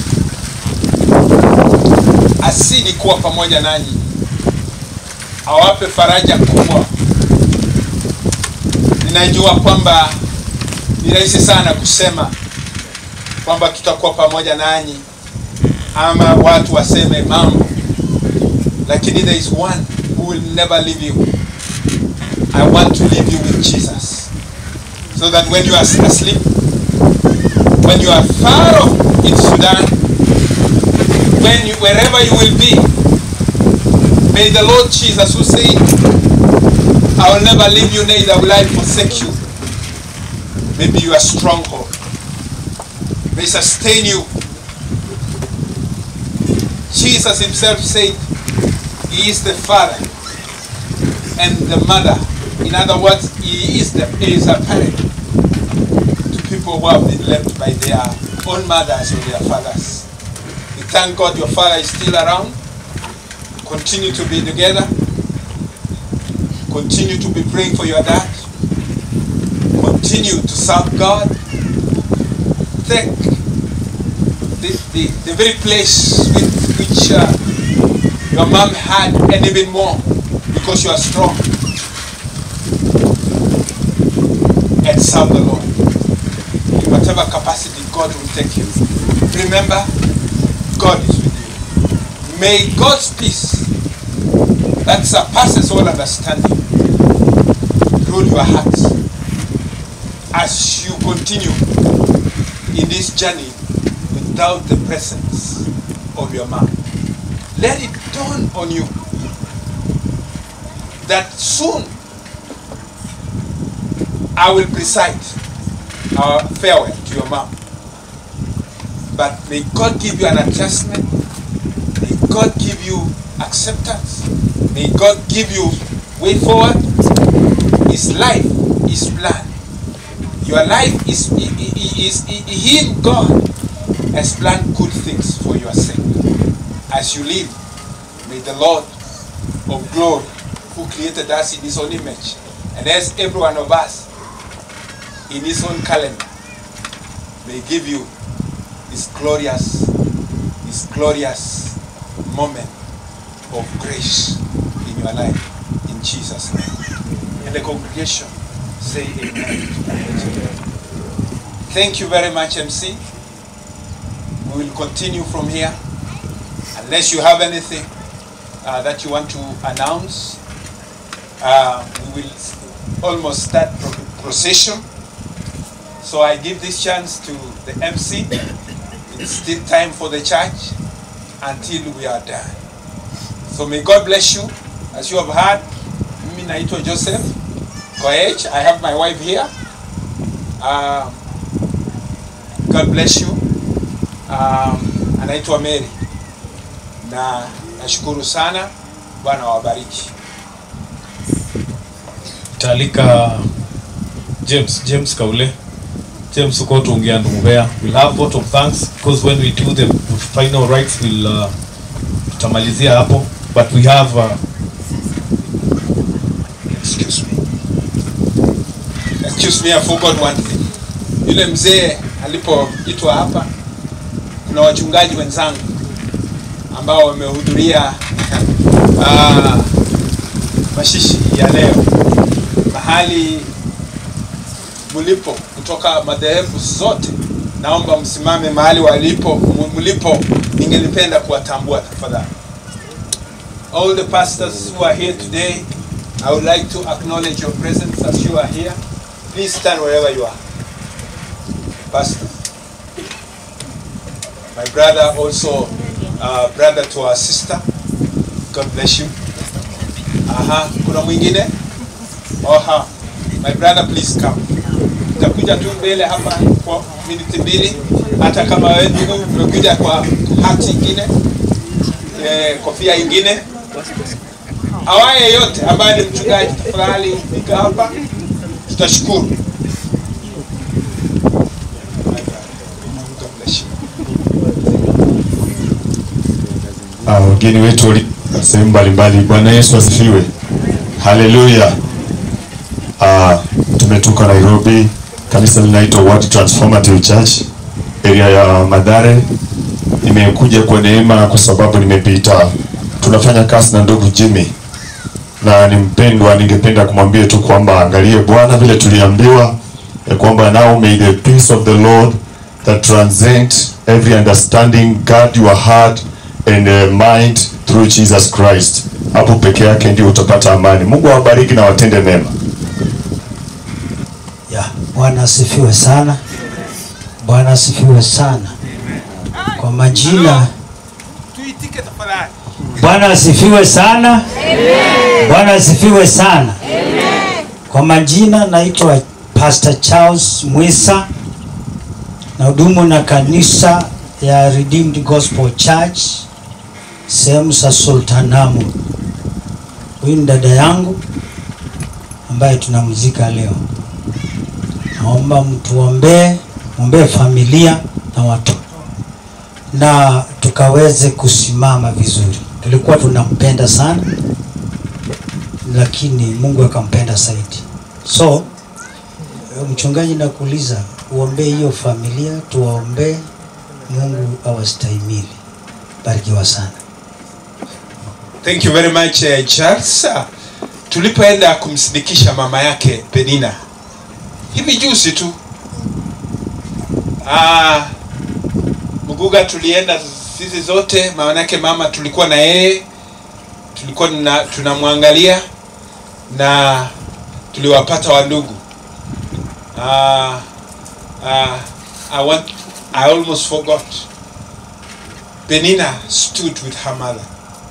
Speaker 18: asidi kuwa pamoja nanyi, awape faraja kubwa. Ninajua kwamba ni rahisi sana kusema kwamba tutakuwa pamoja nanyi, ama watu waseme mambo, lakini there is one who will never leave you. I want to leave you with Jesus, so that when you are asleep, when you are far off in Sudan, when you, wherever you will be, may the Lord Jesus, who said,
Speaker 10: I will never leave you, neither will I forsake you. May be your stronghold. May sustain you. Jesus himself said he is the father and the mother. In other words, he is, the, he is a parent to people who have been left by their own mothers or their fathers. We thank God your father is still around. Continue to be together. Continue to be praying for your dad. Continue to serve God. Take the, the, the very place with which uh, your mom had, and even more, because you are strong. And serve the Lord. In whatever capacity God will take you. Remember, God is with you. May God's peace that surpasses all understanding rule your heart as you continue in this journey without the presence of your mom. Let it dawn on you that soon I will preside our farewell to your mom. But may God give you an adjustment. May God give you acceptance. May God give you way forward. His life is planned. Your life is, is, is, is Him, God, has planned good things for your sake. As you live, may the Lord of glory, who created us in His own image, and as every one of us in His own calendar, may give you His glorious, His glorious moment of grace in your life, in Jesus' name. And the congregation say amen. Thank you very much, M C. We will continue from here. Unless you have anything uh, that you want to announce, uh, we will almost start pro procession. So I give this chance to the M C. It's still time for the church until we are done. So may God bless you. As you have heard, mimi naitwa Joseph Koech. I have my wife here. Uh, God bless you. Um, anaitwa Mary. Na nashukuru sana. Bwana wabariki.
Speaker 1: Talika James James Kaule. James uko tuongea ndumubea. We'll have vote of thanks because when we do the final rites we'll uh, tutamalizia hapo, but we have uh,
Speaker 10: excuse me. Excuse me, I forgot one thing. Yule mzee alipoitwa hapa, kuna wachungaji wenzangu ambao wamehudhuria uh, mashishi ya leo. Mahali mulipo kutoka madhehebu zote, naomba msimame mahali walipo mulipo. Ningelipenda kuwatambua tafadhali. All the pastors who are here today, I would like to acknowledge your presence as you are here. Please stand wherever you are. Pastor, my brother, also uh, brother to our sister. God bless you. Aha, kuna mwingine? Aha, my brother, please come. Utakuja tu mbele hapa kwa minute mbili, hata kama wewe ndugu umekuja kwa hati ingine, eh, kofia ingine. Awaye yote ambaye ni mchungaji, tafadhali fika hapa, tutashukuru.
Speaker 19: Wageni wetu sehemu mbalimbali, Bwana Yesu asifiwe. Haleluya. Uh, tumetoka Nairobi, kanisa linaitwa Word Transformative Church area ya Madare. Nimekuja kwa neema kwa sababu nimepita, tunafanya kazi na ndugu Jimmy na ni mpendwa. Ningependa kumwambia tu kwamba angalie Bwana vile tuliambiwa ya kwamba now may the peace of the Lord that transcends every understanding guard your heart and uh, mind through Jesus Christ. Hapo peke yake ndio utapata amani. Mungu awabariki na watende mema.
Speaker 20: Ya, Bwana asifiwe sana. Bwana asifiwe sana. Kwa majina
Speaker 10: tuitike tafadhali.
Speaker 20: Bwana asifiwe sana. Amen. Bwana asifiwe sana.
Speaker 10: Amen.
Speaker 20: Kwa majina naitwa Pastor Charles Mwisa, na hudumu na kanisa ya Redeemed Gospel Church sehemu za Sultanamu. Huyu ni dada yangu ambaye tunamzika leo. Naomba mtuombee, muombee familia na watoto na tukaweze kusimama vizuri. Tulikuwa tunampenda sana, lakini Mungu akampenda zaidi. So mchungaji, nakuuliza uombee hiyo familia, tuwaombee Mungu awastahimili. Barikiwa sana.
Speaker 10: Thank you very much uh, Charles. Uh, tulipoenda kumsindikisha mama yake Penina hivi juzi tu, ah, Muguga tulienda sisi zote, maana yake mama tulikuwa na yeye, tulikuwa tunamwangalia na tuliwapata wandugu. Ah, ah, I want I almost forgot. Penina stood with her mother.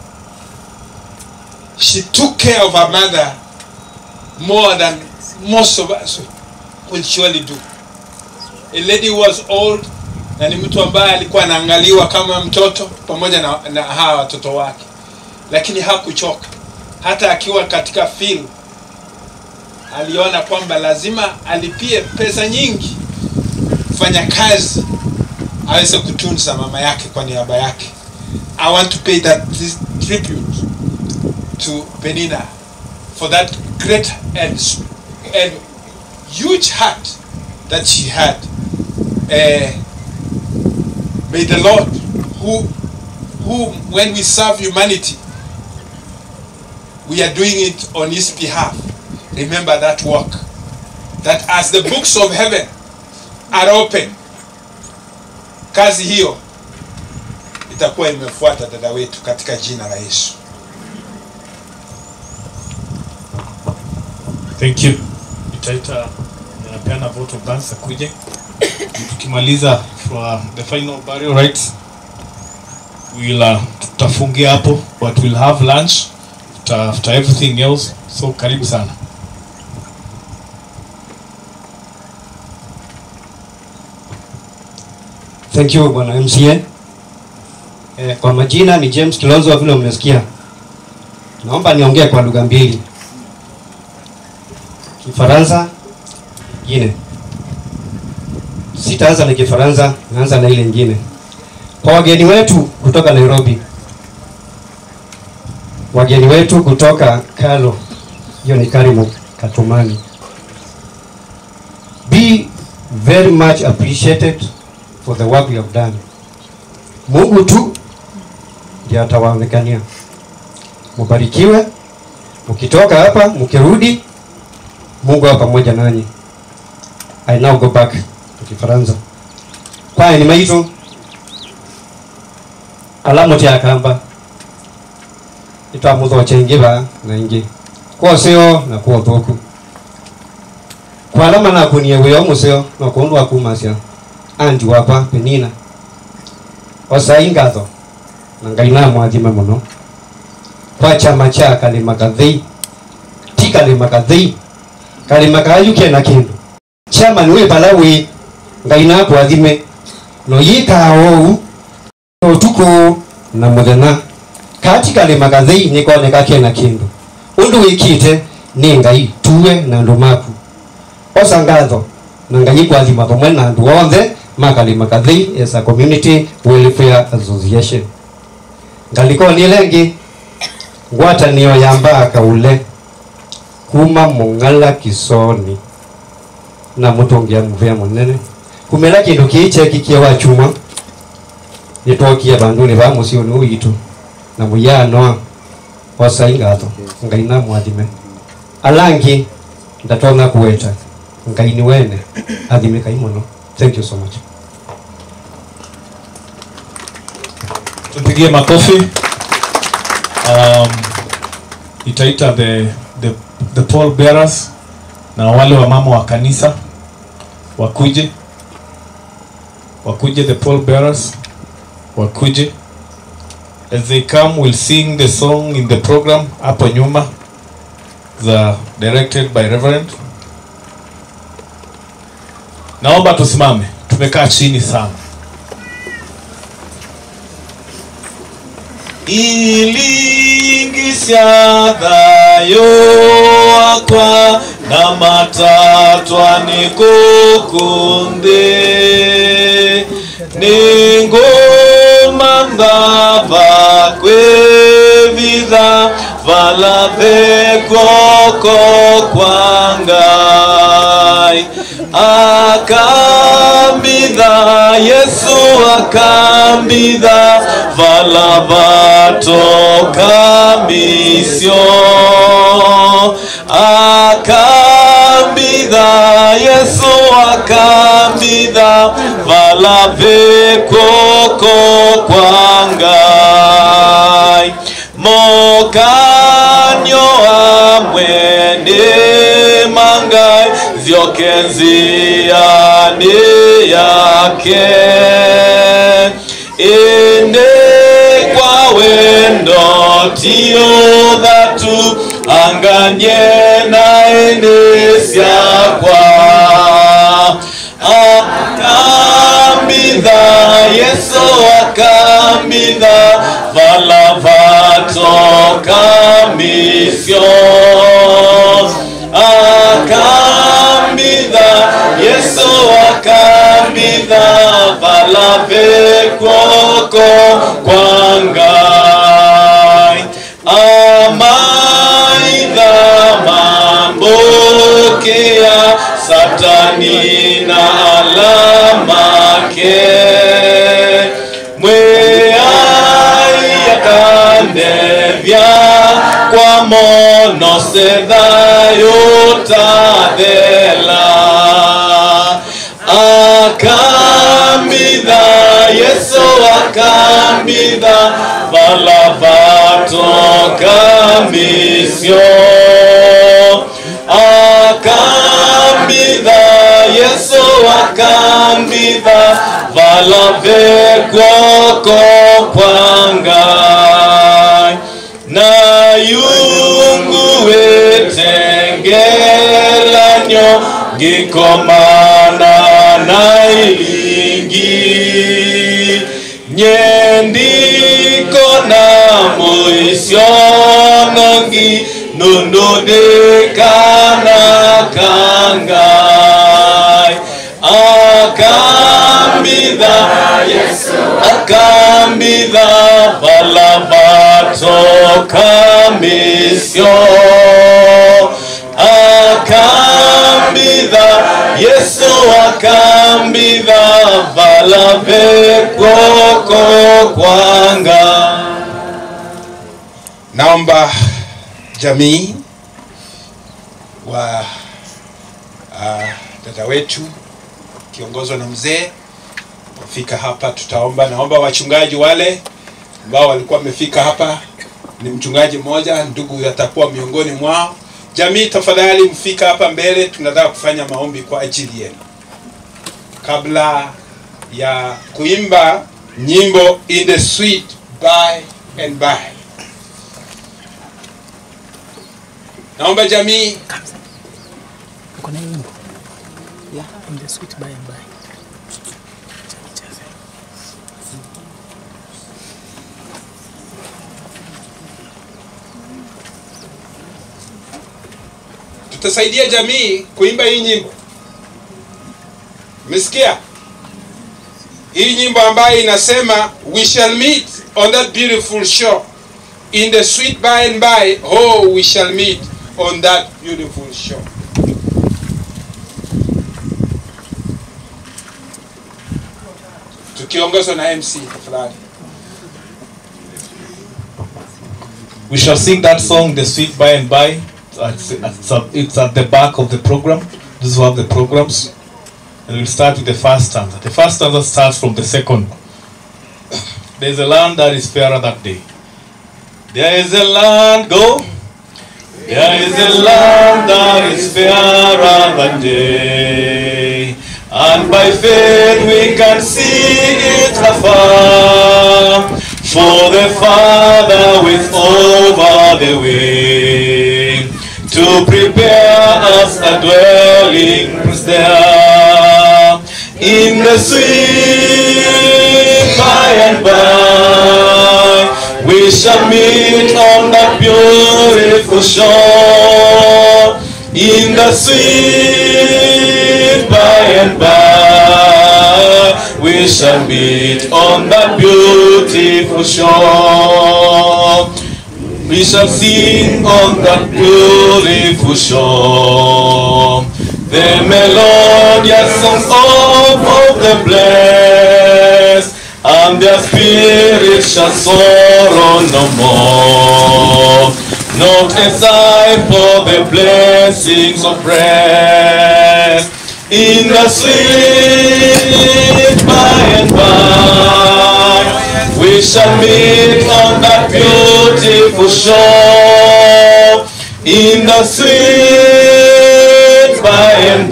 Speaker 10: She took care of her mother more than most of us will surely do. A lady was old, na ni mtu ambaye alikuwa anaangaliwa kama mtoto pamoja na, na hawa watoto wake, lakini hakuchoka. Hata akiwa katika field aliona kwamba lazima alipie pesa nyingi kufanya kazi aweze kutunza mama yake kwa niaba yake. I want to pay that this tribute to Penina for that great and, and huge heart that she had. Uh, may the Lord, who, who when we serve humanity, we are doing it on His behalf. Remember that work, that as the books of heaven are open, kazi hiyo itakuwa imefuata dada wetu katika jina la Yesu.
Speaker 1: Thank you. Itaita napeana vote of thanks akuje. Tukimaliza for the final burial rites, we'll uh, tutafungia hapo, but we'll have lunch after everything else. So karibu sana.
Speaker 21: Thank you bwana M C A. Eh, kwa majina ni James Kilonzo, vile umesikia. Naomba niongee kwa lugha mbili. Kifaransa, nyingine. Sitaanza na Kifaransa, naanza na ile nyingine. Kwa wageni wetu kutoka Nairobi. Wageni wetu kutoka Kalo. Hiyo ni Karimu Katumani. Be very much appreciated for the work we have done. Mungu tu ndiye atawaonekania. Mubarikiwe. Mkitoka hapa, mkirudi, Mungu wa pamoja nanyi. I now go back to Kifaransa. Kwa ni maito alamo tia kamba. Ito amuzo chengiba na ingi. Kwa seo na kwa toku. Kwa alama na kunie weyo museo na kundu akumasya. Andi wapa Penina. Osa ingazo. Nangaina mwathime muno. Kwa chama cha kalima kathei. Ti kalima kathei. Kalima kayuke na kindu. Chama niwe palawe ngaina kwathime. No yika ou otuko na muthena. Kati kalima kathei nikoneka kena kindu. Undu wikite ni ngai tuwe na ndumaku. Osa ngatho na ngai kwathima thomwe na ndu onthe makalima kathei as a community welfare association. Ngaliko ni lengi ngwata niyo yamba kaule kuma mungala Kisoni na mutongia muvea munene kumela kindu kiche kikia wa chuma nitokia banduni ba musio no yitu na muyano wasaingato ngaina mwathime alangi ndatona kuweta ngaini wene athime kaimono. Thank you so much.
Speaker 1: Tupigie makofi. Um, itaita the the the pall bearers na wale wa mama wa kanisa wakuje wakuje the pall bearers wakuje. As they come, we'll sing the song in the program hapo nyuma. the directed by Reverend. Naomba tusimame, tumekaa chini sana. Ilingisya thayo akwa na matatwa nikukunde ningoma ndava kwevitha valave kwoko kwangai akambitha Yesu akambitha valavatoka misio akambitha Yesu akambitha valave kwoko kwangai mokanyo amwene mangai ziokenziani yake inde kwa wendo tio dhatu anganye na enesya kwa akambitha Yesu akambitha valavatoka misio akambitha Yesu akambitha valave kwoko kwangai amaitha mambokea satani na alamake mweai yakandevya kwa mono sedhayo tadhela akambitha Yesu akambitha valavatoka misio akambitha Yesu akambitha valave kwoko kwangai na yungu wetengelanyo gikomana na ilingi nyendiko na muisionongi nunudikana kangai akambitha Yesu akambitha valavatoka misio akambitha Yesu akambitha valave kwoko kwanga.
Speaker 10: Naomba jamii wa uh, dada wetu kiongozwa na mzee wafika hapa, tutaomba. Naomba wachungaji wale ambao walikuwa wamefika hapa, ni mchungaji mmoja ndugu yatakuwa miongoni mwao. Jamii tafadhali mfika hapa mbele, tunataka kufanya maombi kwa ajili yenu kabla ya kuimba nyimbo in the sweet by and by. Naomba jamii
Speaker 3: uko na nyimbo ya in the sweet by and by.
Speaker 10: tutasaidia jamii kuimba hii nyimbo. Umesikia? Hii nyimbo ambayo inasema we shall meet on that beautiful shore in the sweet by and by. Oh, we shall meet on that beautiful shore. Tukiongozwa na M C fulani.
Speaker 1: We shall sing that song, the sweet by and by. It's, it's, it's at the back of the program. This is one of the programs. And we'll start with the first stanza. The first stanza starts from the second. There is a land that is fairer that day. There is a land, go. There is a land that is fairer that day. And by faith we can see it afar. For the Father with over the way to
Speaker 19: in the sweet by and by. We shall meet on that beautiful shore, in the sweet by and by. We shall meet on that beautiful shore. We shall sing on that beautiful shore the melodious songs of, of the blessed, and their spirits shall sorrow no more. Not a sigh for the blessings of rest, in the sweet by and by. We shall meet on that beautiful shore, in the sweet by and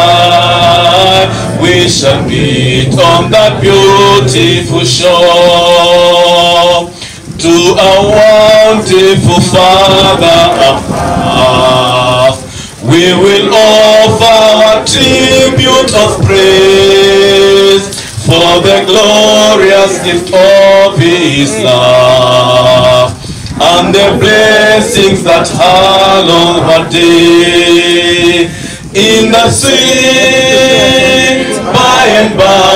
Speaker 19: by. We shall meet on that beautiful shore. To our wonderful Father above, we will offer a tribute of praise for the glorious gift of His love and the blessings that hallow our day. In the sweet by and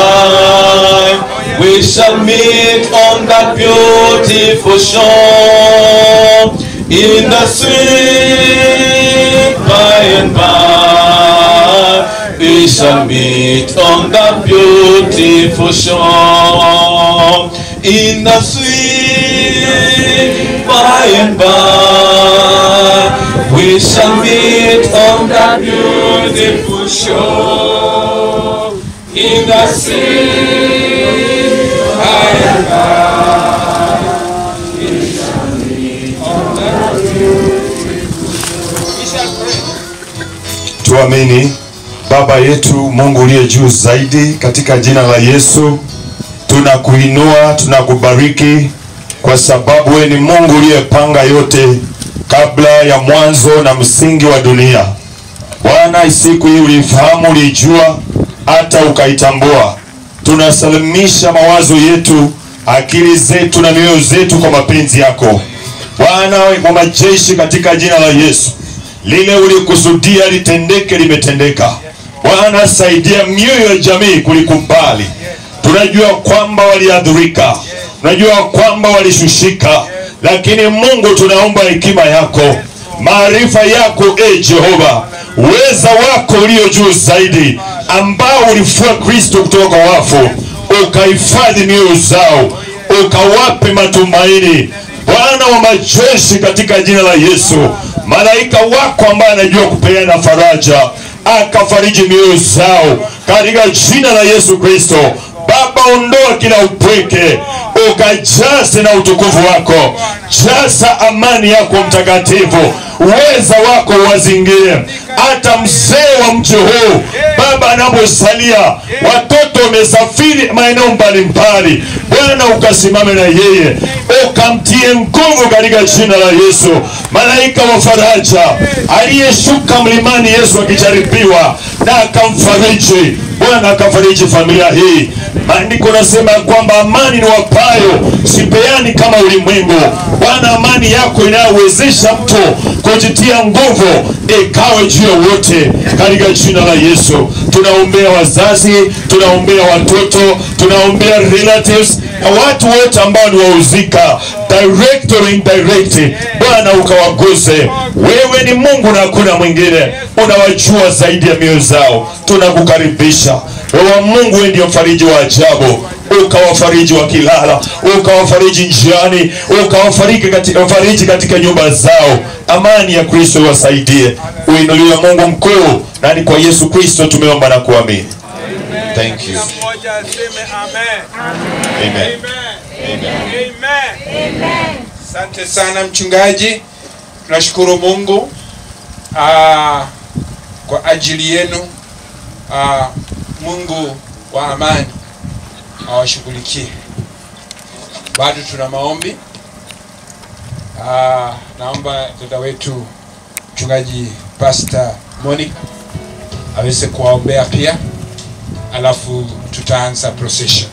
Speaker 19: by, we shall meet on that beautiful shore. In the sweet by and by, we shall meet on that beautiful shore. In the sweet by and by, we shall meet on that beautiful shore. In the sweet by and by, we shall meet on that beautiful shore. We shall pray. Tuamini. Baba yetu Mungu uliye juu zaidi, katika jina la Yesu tunakuinua, tunakubariki kwa sababu wewe ni Mungu uliyepanga yote kabla ya mwanzo na msingi wa dunia. Bwana, siku hii ulifahamu, ulijua, hata ukaitambua. Tunasalimisha mawazo yetu, akili zetu na mioyo zetu kwa mapenzi yako. Bwana wa majeshi, katika jina la Yesu, lile ulikusudia litendeke limetendeka. Bwana, saidia mioyo ya jamii kulikubali. Tunajua kwamba waliadhurika, tunajua kwamba walishushika, lakini Mungu tunaomba hekima yako, maarifa yako, e Jehova, uweza wako ulio juu zaidi, ambao ulifua Kristo kutoka wafu, ukahifadhi mioyo zao, ukawape matumaini. Bwana wa majeshi, katika jina la Yesu, malaika wako ambaye anajua kupeana faraja, akafariji mioyo zao katika jina la Yesu Kristo. Baba, ondoa kila upweke, ukajaze na utukufu wako, jaza amani yako mtakatifu, uweza wako wazingire hata mzee wa mji huu. Baba, anaposalia watoto wamesafiri maeneo mbalimbali, Bwana ukasimame na yeye, ukamtie nguvu katika jina la Yesu. Malaika wa faraja aliyeshuka mlimani Yesu akijaribiwa na akamfariji, Bwana akafariji familia hii. Maandiko nasema kwamba amani ni wapayo sipeani kama ulimwengu. Bwana, amani yako inayowezesha mtu kujitia nguvu ikawe juu ya wote katika jina la Yesu. Tunaombea wazazi, tunaombea watoto, tunaombea relatives na watu wote ambao ni wahusika, direct or indirect. Bwana ukawaguze. Wewe ni Mungu na hakuna mwingine, unawajua zaidi ya mioyo zao. Tunakukaribisha wewe Mungu, wewe ndio mfariji wa ajabu, ukawafariji wakilala, ukawafariji njiani, ukawafariji katika, ufariji katika nyumba zao. Amani ya Kristo iwasaidie. Uinuliwe Mungu mkuu, na ni kwa Yesu Kristo tumeomba na kuamini. Thank you.
Speaker 18: Amen.
Speaker 19: Amen.
Speaker 18: Amen. Amen. Asante sana mchungaji. Tunashukuru Mungu aa, kwa ajili yenu. Aa, Mungu wa amani awashughulikie. Bado tuna maombi. Aa, naomba dada wetu mchungaji Pastor Monica aweze kuwaombea pia.
Speaker 10: alafu tutaanza procession.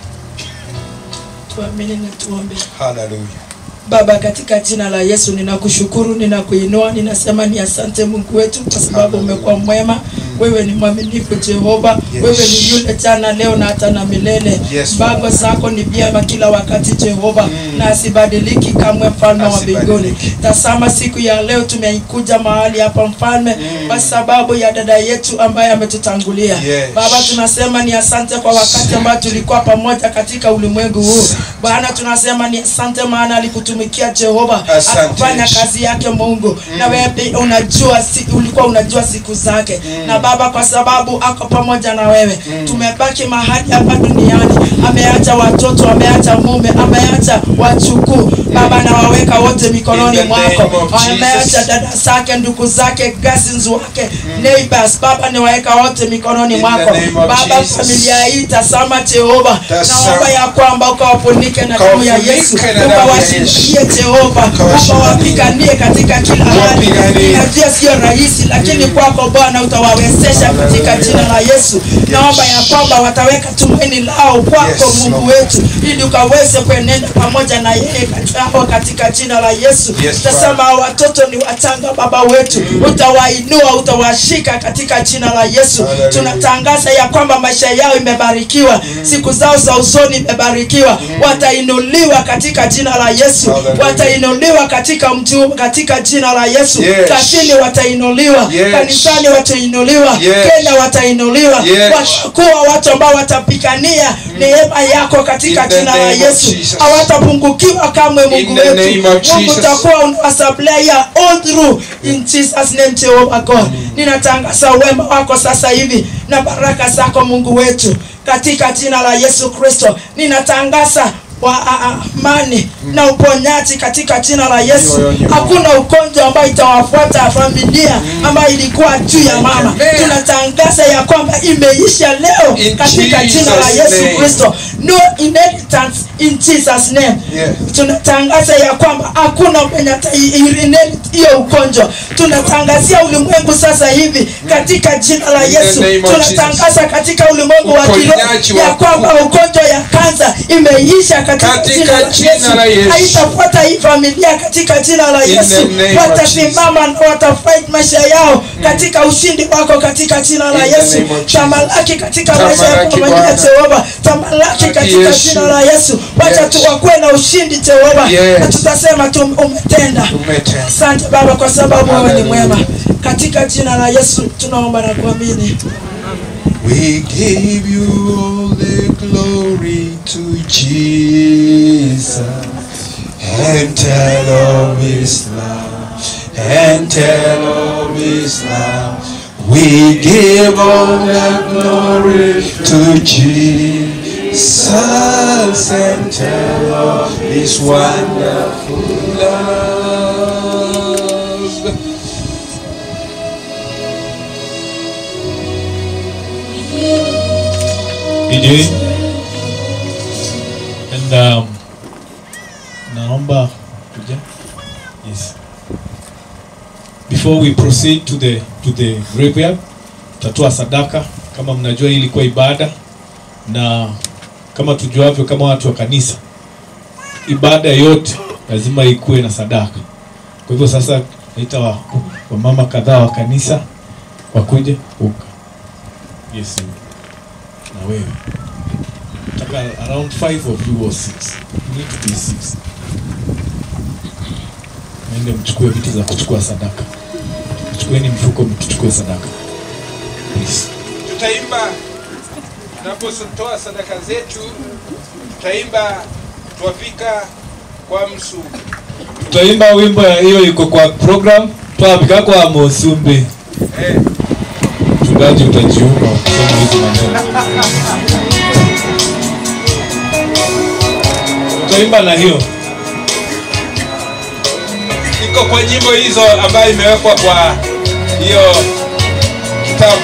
Speaker 9: Tuamini na tuombe.
Speaker 10: Hallelujah.
Speaker 9: Baba, katika jina la Yesu ninakushukuru, ninakuinua, ninasema ni asante Mungu wetu kwa sababu umekuwa mwema. Wewe ni mwaminifu Jehova. Yes. Wewe ni yule jana, leo na hata na milele. Yes. Baba zako ni vyema kila wakati Jehova. Mm. Na asibadiliki kamwe, mfalme wa mbinguni. Tazama siku ya leo tumekuja mahali hapa mfalme, mm. kwa sababu ya dada yetu ambaye ametutangulia. Yes. Baba, tunasema ni asante kwa wakati ambao tulikuwa pamoja katika ulimwengu huu. Bwana, tunasema ni asante maana alikutumikia Jehova, akafanya kazi yake Mungu. Mm. Na wewe unajua si, ulikuwa unajua siku zake. Mm. Na Baba, kwa sababu ako pamoja na wewe, mm. tumebaki mahali hapa duniani. Ameacha watoto, ameacha mume, ameacha wachukuu. Baba, na waweka wote mikononi mwako. Ameacha dada zake, ndugu zake, cousins wake, mm. neighbors. Baba, ni waweka wote mikononi mwako. Baba, familia hii tazama Jehova, naomba ya kwamba ukawafunike na damu ya Yesu. Ukawashindie Jehova, ukawapiganie katika kila hali. Najua sio rahisi, lakini kwako Bwana utawawezesha katika jina la Yesu. Naomba ya kwamba wataweka tumaini lao kwako, yes, Mungu wetu, ili ukaweze kuenenda pamoja na yeye katika jina la Yesu. Yes, tazama watoto ni wachanga Baba wetu, mm. utawainua, utawashika katika jina la Yesu. Hallelujah. Tunatangaza ya kwamba maisha yao imebarikiwa, mm. siku zao za usoni imebarikiwa, mm. watainuliwa katika jina la Yesu. Hallelujah. Watainuliwa katika mji, katika jina la Yesu. Yes. Kazini watainuliwa, yes. kanisani watainuliwa, yes. Kenya watainuliwa, yes. watakuwa watu ambao watapigania mm. neema yako katika jina la Yesu. Hawatapungukiwa kamwe Mungu wetu. Mungu utakuwa unawasupply all through in Jesus name Jehovah God. Ninatangaza wema wako sasa hivi na baraka zako Mungu wetu katika jina la Yesu Kristo. Ninatangaza wa amani mm. na uponyaji katika jina la Yesu. Hakuna ugonjwa ambao itawafuata familia mm. ambayo ilikuwa juu ya mama. Tunatangaza ya kwamba imeisha leo in katika Jesus jina la Yesu Kristo. No inheritance in Jesus name. Yeah. Tunatangaza ya kwamba hakuna mwenye inherit hiyo ugonjwa. Tunatangazia ulimwengu sasa hivi mm. katika jina la Yesu. Tunatangaza katika ulimwengu wa kiroho ya kwamba ugonjwa ya kansa imeisha katika jina la Yesu. Haitafuata hii familia katika jina la Yesu. Watasimama na watafight maisha yao katika ushindi wako katika jina la Yesu. Tamalaki katika maisha yako Jehova. Tamalaki katika jina la Yesu. Wacha tu wakuwe na ushindi Jehova. Na tutasema tu umetenda. Asante Baba kwa sababu wewe ni mwema. Katika jina la Yesu tunaomba na kuamini.
Speaker 10: We give you all the glory to Jesus and tell of his love and tell of his love. We give all the glory to Jesus and tell of his wonderful love.
Speaker 1: D J and um, naomba kuja. Yes. Before we proceed to the to the graveyard, tutatoa sadaka. Kama mnajua hii ilikuwa ibada, na kama tujuavyo kama watu wa kanisa, ibada yote lazima ikuwe na sadaka. Kwa hivyo sasa naita wa, wa mama kadhaa wa kanisa wakuje uka. Yes. Na wewe taka around five of you or six. You need to be six. Nende mchukue vitu za kuchukua sadaka. Chukueni mfuko mchukue sadaka. Please.
Speaker 10: Tutaimba tunapotoa sadaka zetu, tutaimba tuwafika kwa msu.
Speaker 1: Tutaimba wimbo ya hiyo iko kwa program, tuwafika kwa Mosumbe. Eh. Mchungaji utajiuma ukisema hizo maneno. Tutaimba na hiyo.
Speaker 10: Iko kwa nyimbo hizo ambayo imewekwa kwa hiyo kitabu.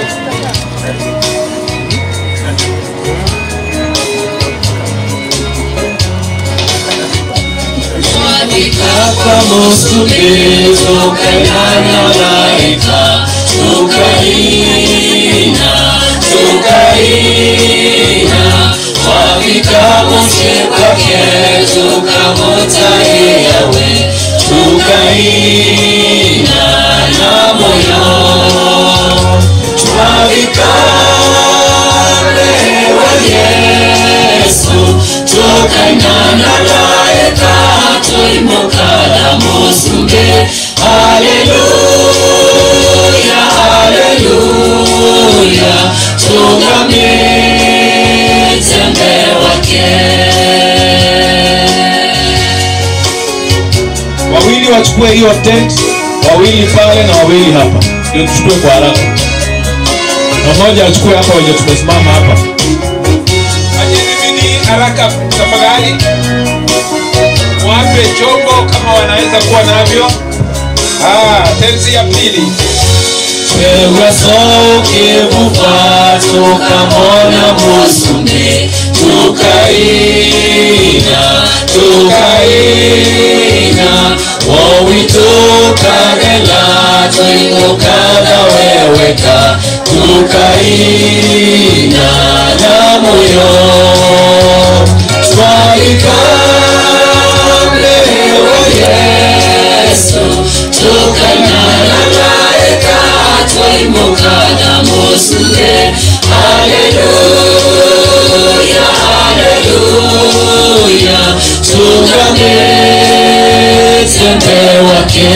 Speaker 4: Kaka Mosumbe tukanyanya laika tukaina tukaina Twabikamushe kwake tukamutaye yawe tukaina na moyo twabikalewa Yesu tukainana naye katoimokala musuge haleluya haleluya tungamite mbele wake.
Speaker 1: Wawili wachukue hiyo tent, wawili pale na wawili hapa. Ndio tuchukue kwa haraka. Na mmoja achukue hapa wenye tumesimama hapa.
Speaker 18: Ajeni bidii haraka tafadhali. Wape chombo kama wanaweza kuwa navyo. Ah, tenzi ya pili.
Speaker 4: Wewe soke bufa tukamona musume tukaina tukaina wowi tukagela tuimukala weweka tukaina na moyo twalikalewa Yesu tukainana naye twaimukana musuge haleluya haleluya tungamite mbele wake.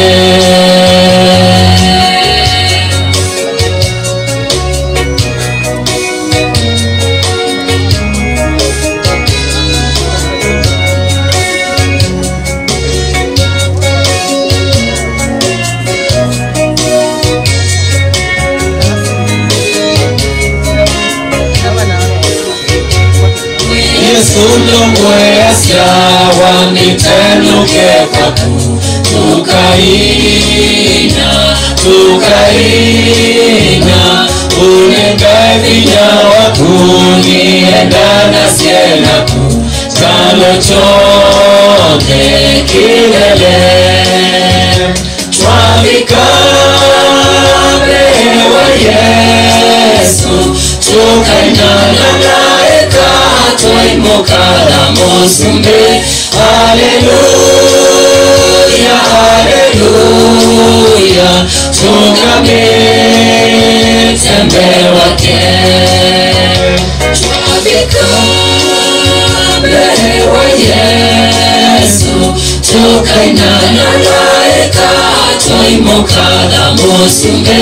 Speaker 4: Sundongwesya wanitenuke kwatu tukaina tukaina unegavinya wakuniendana sienaku kalochoke kilele twabikalewa Yesu tukainana naye twaimukala musumbe haleluya haleluya tungamite mbele wake twabikalewa Yesu tukainana naye twaimukala musumbe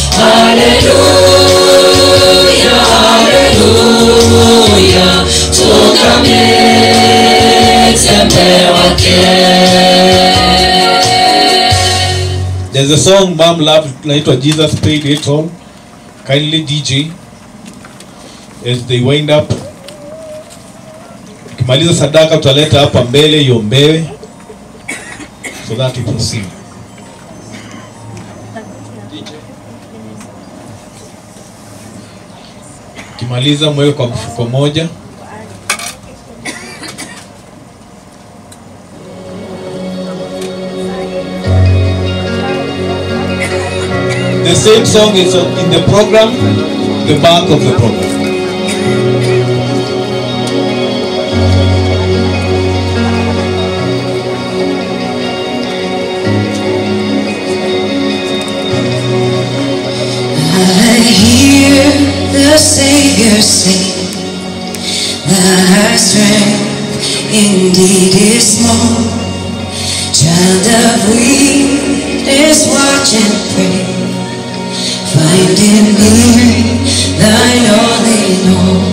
Speaker 4: haleluya haleluya tungamite mbele wake.
Speaker 1: There's a song Mom loved naitwa Jesus Paid It All. Kindly D J as they wind up. Ukimaliza sadaka utaleta hapa mbele iombewe so that we proceed. Ukimaliza mweke kwa mfuko moja. The same song is in the program, the back of the program.
Speaker 4: I hear the Savior say, thy strength indeed is small. Child of weakness, watch and pray. Find in me thine all in all.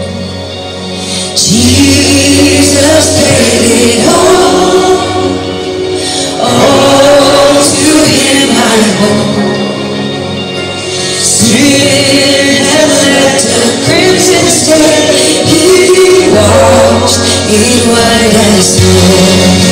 Speaker 4: Jesus paid it all. All to him I owe. Sin had left a crimson stain. He washed it white as snow.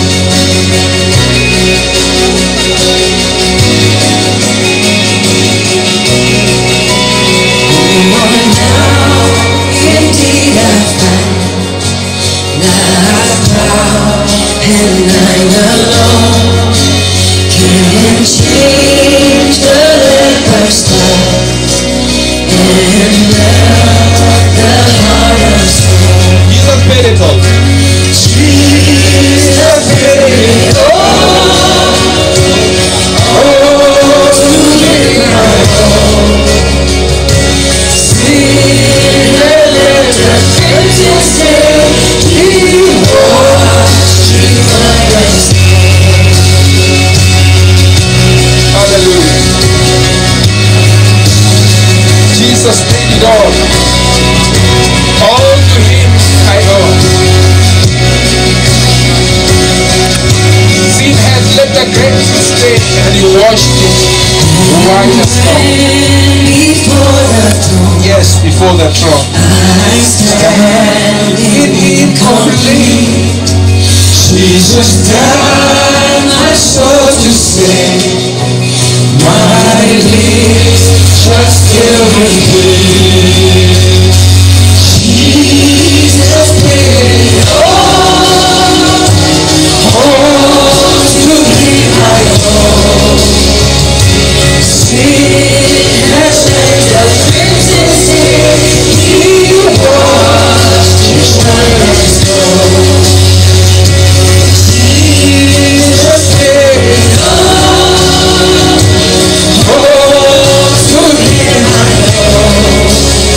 Speaker 4: And I'm alone, can change the leper's thought and melt the heart of stone.
Speaker 10: before the throne.
Speaker 4: I stand incomplete. Jesus died my soul to save. My lips just still repeat. Jesus paid all, all to be my own. Sin has changed the crimson stain. He washed his righteous soul. Jesus paid all, all to be my own.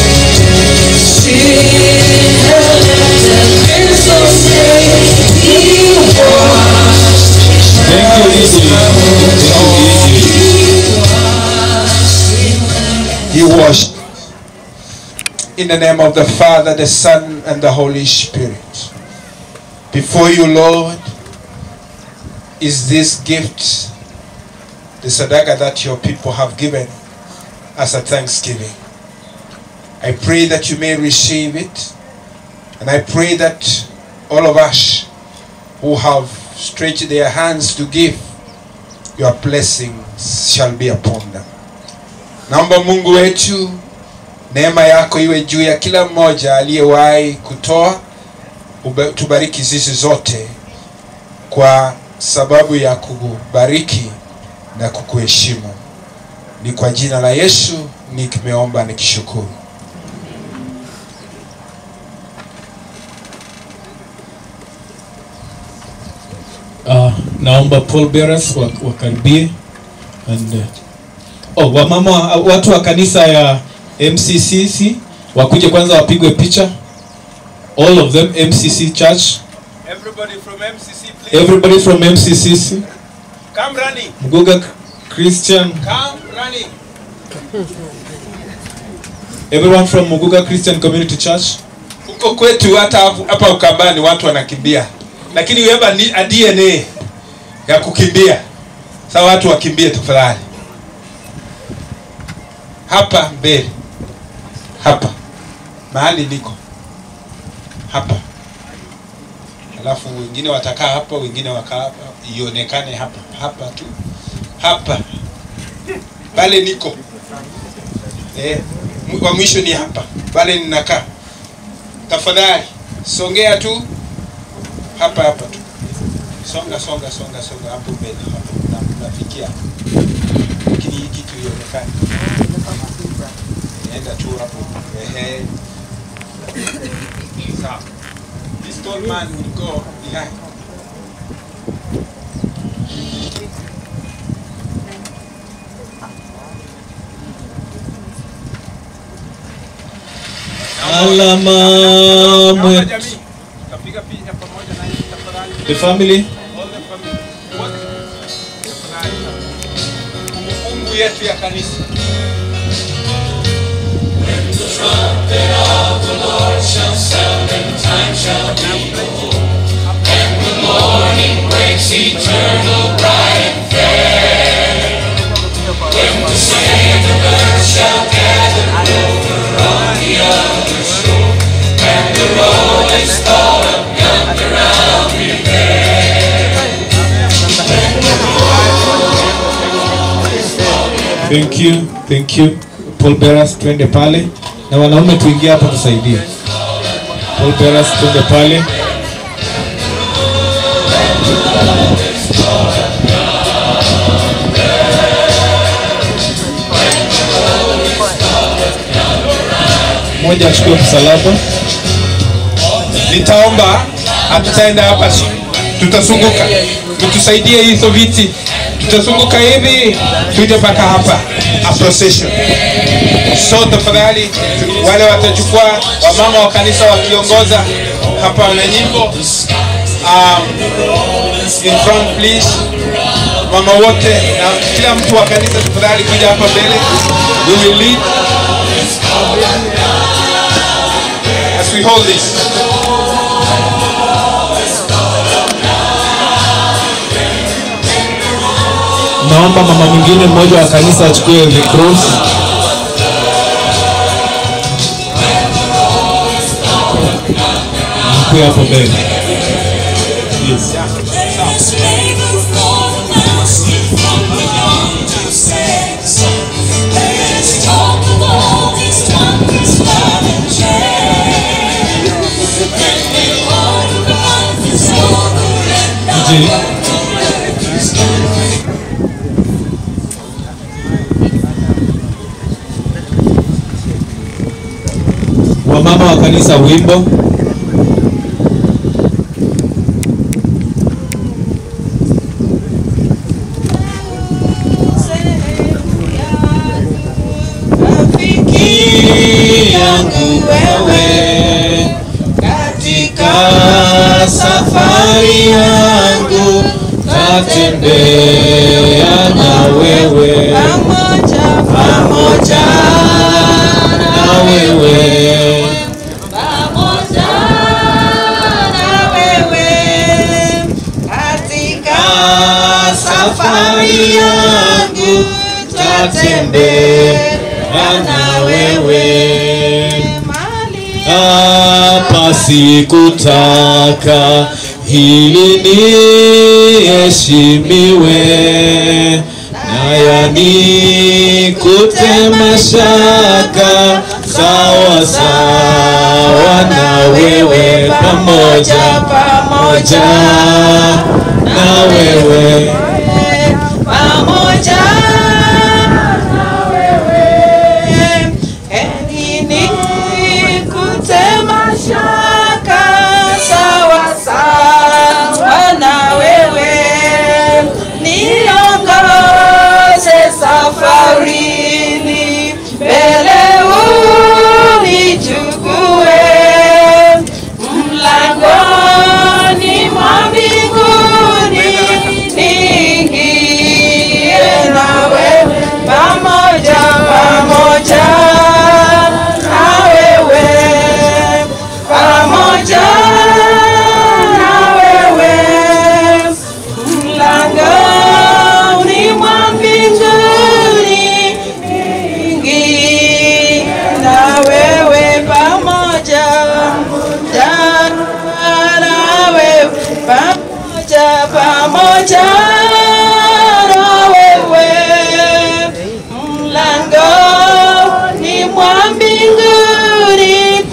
Speaker 4: Sin has left the crimson stain. He washed his righteous soul.
Speaker 10: He washed. In the name of the Father, the Son, and the Holy Spirit. Before you, Lord, is this gift, the sadaka that your people have given as a thanksgiving. I pray that you may receive it, and I pray that all of us who have stretched their hands to give, your blessings shall be upon them. Naomba Mungu wetu, neema yako iwe juu ya kila mmoja aliyewahi kutoa. Tubariki sisi zote kwa sababu ya kukubariki na kukuheshimu. Ni kwa jina la Yesu nikimeomba nikishukuru.
Speaker 1: Uh, naomba Paul Bearers wakaribie and uh, oh, wamama watu wa kanisa ya M C C C wakuje kwanza wapigwe picha. All of them M C C Church.
Speaker 18: Everybody from M C C, please.
Speaker 1: Everybody from M C C C.
Speaker 18: Come running.
Speaker 1: Muguga Christian.
Speaker 18: Come running.
Speaker 10: Everyone from Muguga Christian Community Church. Huko kwetu hata hapa Ukambani watu wanakimbia. Lakini we have a D N A ya kukimbia. Sasa watu wakimbie tafadhali. Hapa mbele. Hapa. Mahali niko. Hapa. Alafu wengine watakaa hapa, wengine wakaa hapa, ionekane hapa. Hapa tu. Hapa. Pale niko. Eh, wa mwisho ni hapa. Pale ninakaa. Tafadhali songea tu. Hapa hapa tu. Songa songa songa songa hapo mbele hapo. Nafikia. Lakini hii kitu ionekane. Enda tu hapo. Ehe. Sawa. This tall man will go behind.
Speaker 1: Alama mwetu. The family.
Speaker 10: Mungu yetu ya kanisa.
Speaker 4: The trumpet of the Lord shall sound and time shall be full. And the morning breaks eternal, bright and fair. When the saints of earth shall gather over on the other shore, and the rolling stall of yonder I'll be there.
Speaker 1: Thank you, thank you. Paul Bearers twende pale na wanaume tuingie hapa tusaidie. Paul Bearers twende pale. Moja achukue msalaba.
Speaker 10: Nitaomba hatutaenda hapa, tutazunguka. Tutusaidie hizo viti. Tutazunguka hivi tuje mpaka hapa. A procession. So tafadhali wale watachukua wamama wa kanisa wakiongoza hapa na nyimbo. Um, in front please. Mama wote na kila mtu wa kanisa tafadhali kuja hapa mbele. We will lead as we hold this.
Speaker 1: Naomba mama mwingine mmoja wa kanisa achukue the cross. akuwe hapo mbele. Yes. Wamama wa kanisa wimbo.
Speaker 4: Rafiki yangu wewe, katika safari yangu tatembea na wewe, pamoja pamoja na wewe, pamoja na wewe, katika safari yangu tatembea na wewe.
Speaker 1: Hapa sikutaka hili niheshimiwe, na yanikute mashaka sawa sawa na wewe, pamoja pamoja na wewe,
Speaker 4: pamoja na wewe, heri nikute mashaka sawa sawa na wewe, niongoze safarini, mbele unichukue, mlangoni mwa mbinguni niingie na wewe, pamoja pamoja na wewe, pamoja na wewe, mlangoni mwa mbinguni niingie na wewe, pamoja na wewe, pamoja pamoja na wewe, mlangoni mwa mbinguni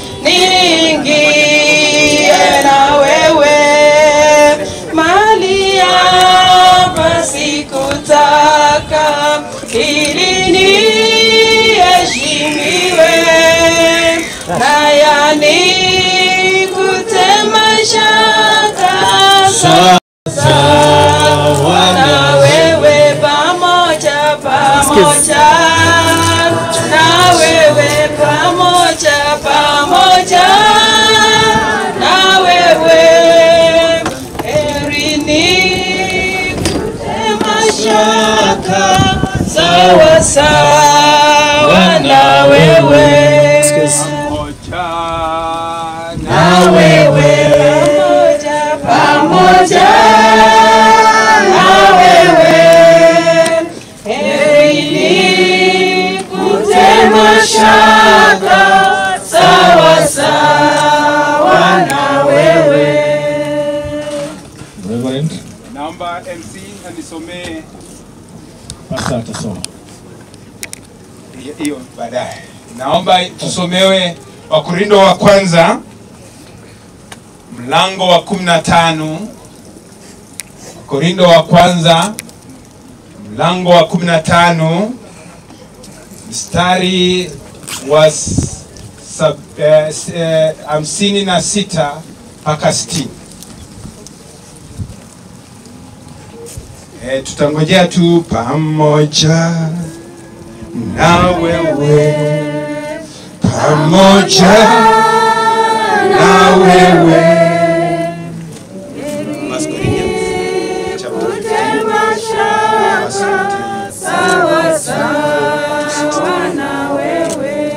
Speaker 4: niingie na wewe, mali hapa sikutaka ili niheshimiwe, na yanikute mashaka sawa na wewe, pamoja pamoja na wewe, pamoja pamoja na wewe, heri nikute mashaka sawa sawa na wewe, na wewe, pamoja na wewe, heri nikute mashaka sawa sawa na wewe.
Speaker 1: Reverend
Speaker 18: Naomba M C anisomee
Speaker 1: Pastor atasoma.
Speaker 18: hiyo baadaye. Naomba tusomewe Wakorindo wa kwanza mlango wa kumi na tano. Wakorindo wa kwanza mlango wa kumi na tano mstari wa sab, eh, eh, hamsini na sita mpaka sitini. Eh, tutangojea tu, pamoja na wewe, pamoja na wewe,
Speaker 4: sawa sawa na wewe.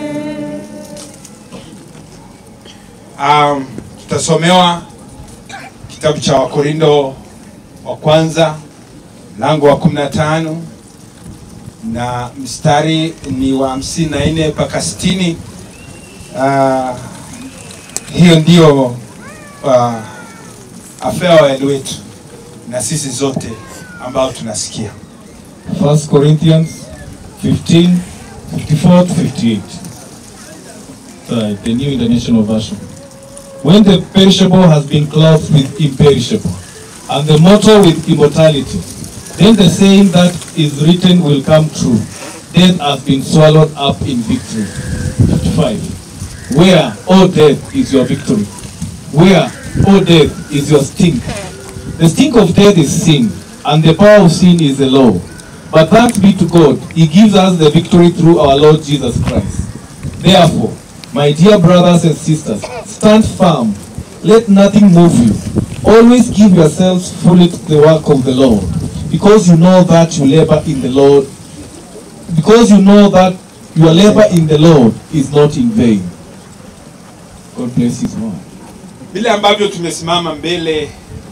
Speaker 18: Um, tutasomewa kitabu cha Wakorindo wa kwanza mlango wa kumi na tano na mstari ni wa hamsini na nne mpaka sitini. Uh, hiyo ndio
Speaker 10: uh, afewa wetu na sisi zote ambao tunasikia.
Speaker 1: First Corinthians fifteen, fifty-four to fifty-eight. Uh, the New International Version. When the perishable has been clothed with imperishable, and the mortal with immortality, then the saying that is written will come true. Death has been swallowed up in victory. fifty-five. Where, O death, is your victory? Where, O death, is your sting? The sting of death is sin, and the power of sin is the law. But thanks be to God, He gives us the victory through our Lord Jesus Christ. Therefore, my dear brothers and sisters, stand firm. Let nothing move you. Always give yourselves fully to the work of the Lord, because you know that you labor in the Lord, because you know that your labor in the Lord is not in vain. God bless His word.
Speaker 10: Vile ambavyo tumesimama mbele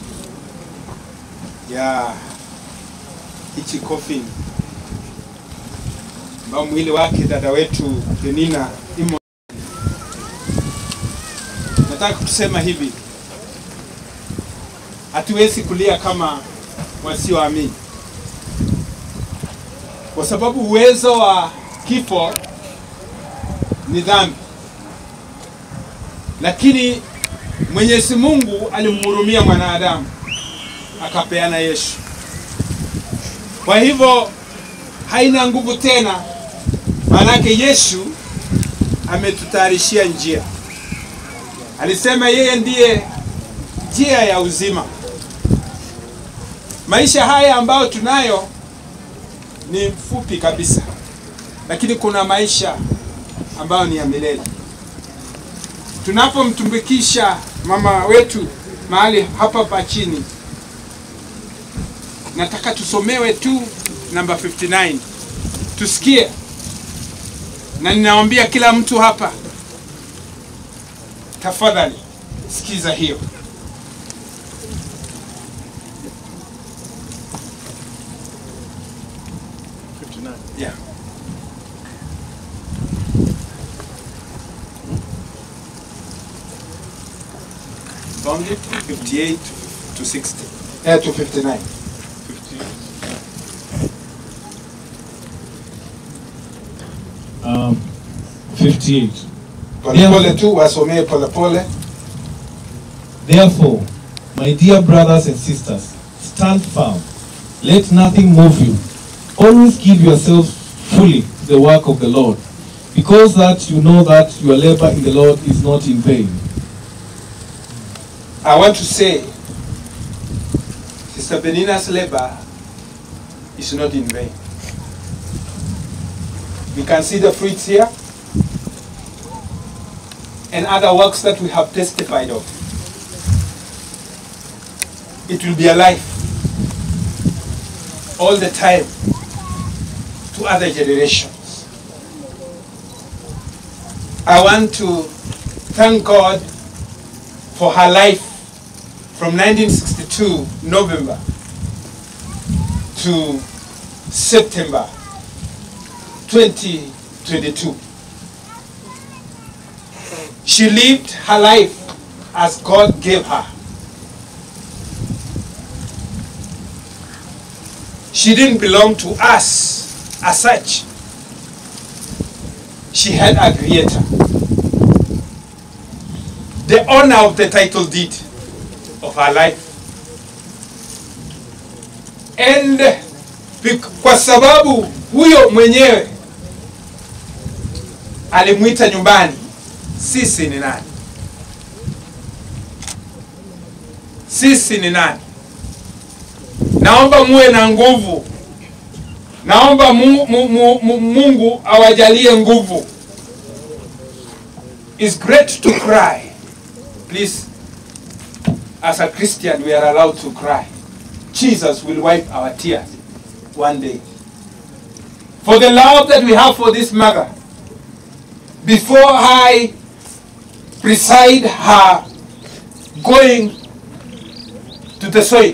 Speaker 10: ya hichi coffin ambao mwili wake dada wetu Penina imo, nataka kusema hivi, hatuwezi kulia kama wasioamini, kwa sababu uwezo wa kifo ni dhambi, lakini Mwenyezi Mungu alimhurumia mwanadamu akapeana Yesu. Kwa hivyo haina nguvu tena, manake Yesu ametutayarishia njia. Alisema yeye ndiye njia ya uzima. Maisha haya ambayo tunayo ni mfupi kabisa, lakini kuna maisha ambayo ni ya milele. Tunapomtumbukisha mama wetu mahali hapa pa chini, nataka tusomewe tu namba fifty-nine tusikie, na ninawaambia kila mtu hapa, tafadhali sikiza hiyo.
Speaker 15: fifty-nine.
Speaker 10: Yeah. Only fifty-eight to sixty. Eh, to fifty-nine.
Speaker 1: Um, fifty-eight.
Speaker 10: Pole tu wasomee pole pole.
Speaker 1: Therefore, my dear brothers and sisters, stand firm. Let nothing move you. Always give yourselves fully to the work of the Lord, because that you know that your labor in the Lord is not in vain.
Speaker 10: I want to say, Sister Penina's labor is not in vain. We can see the fruits here and other works that we have testified of. It will be alive all the time to other generations. I want to thank God for her life from nineteen sixty-two November to September twenty twenty-two. She lived her life as God gave her. She didn't belong to us as such. She had a creator. The owner of the title deed of her life. And kwa sababu huyo mwenyewe alimuita nyumbani, sisi ni nani? Sisi ni nani? Naomba muwe na nguvu. Naomba mu, mu, mu, mu, Mungu awajalie nguvu. It's great to cry. Please, as a Christian, we are allowed to cry. Jesus will wipe our tears one day. For the love that we have for this mother, before I preside her going to the soil,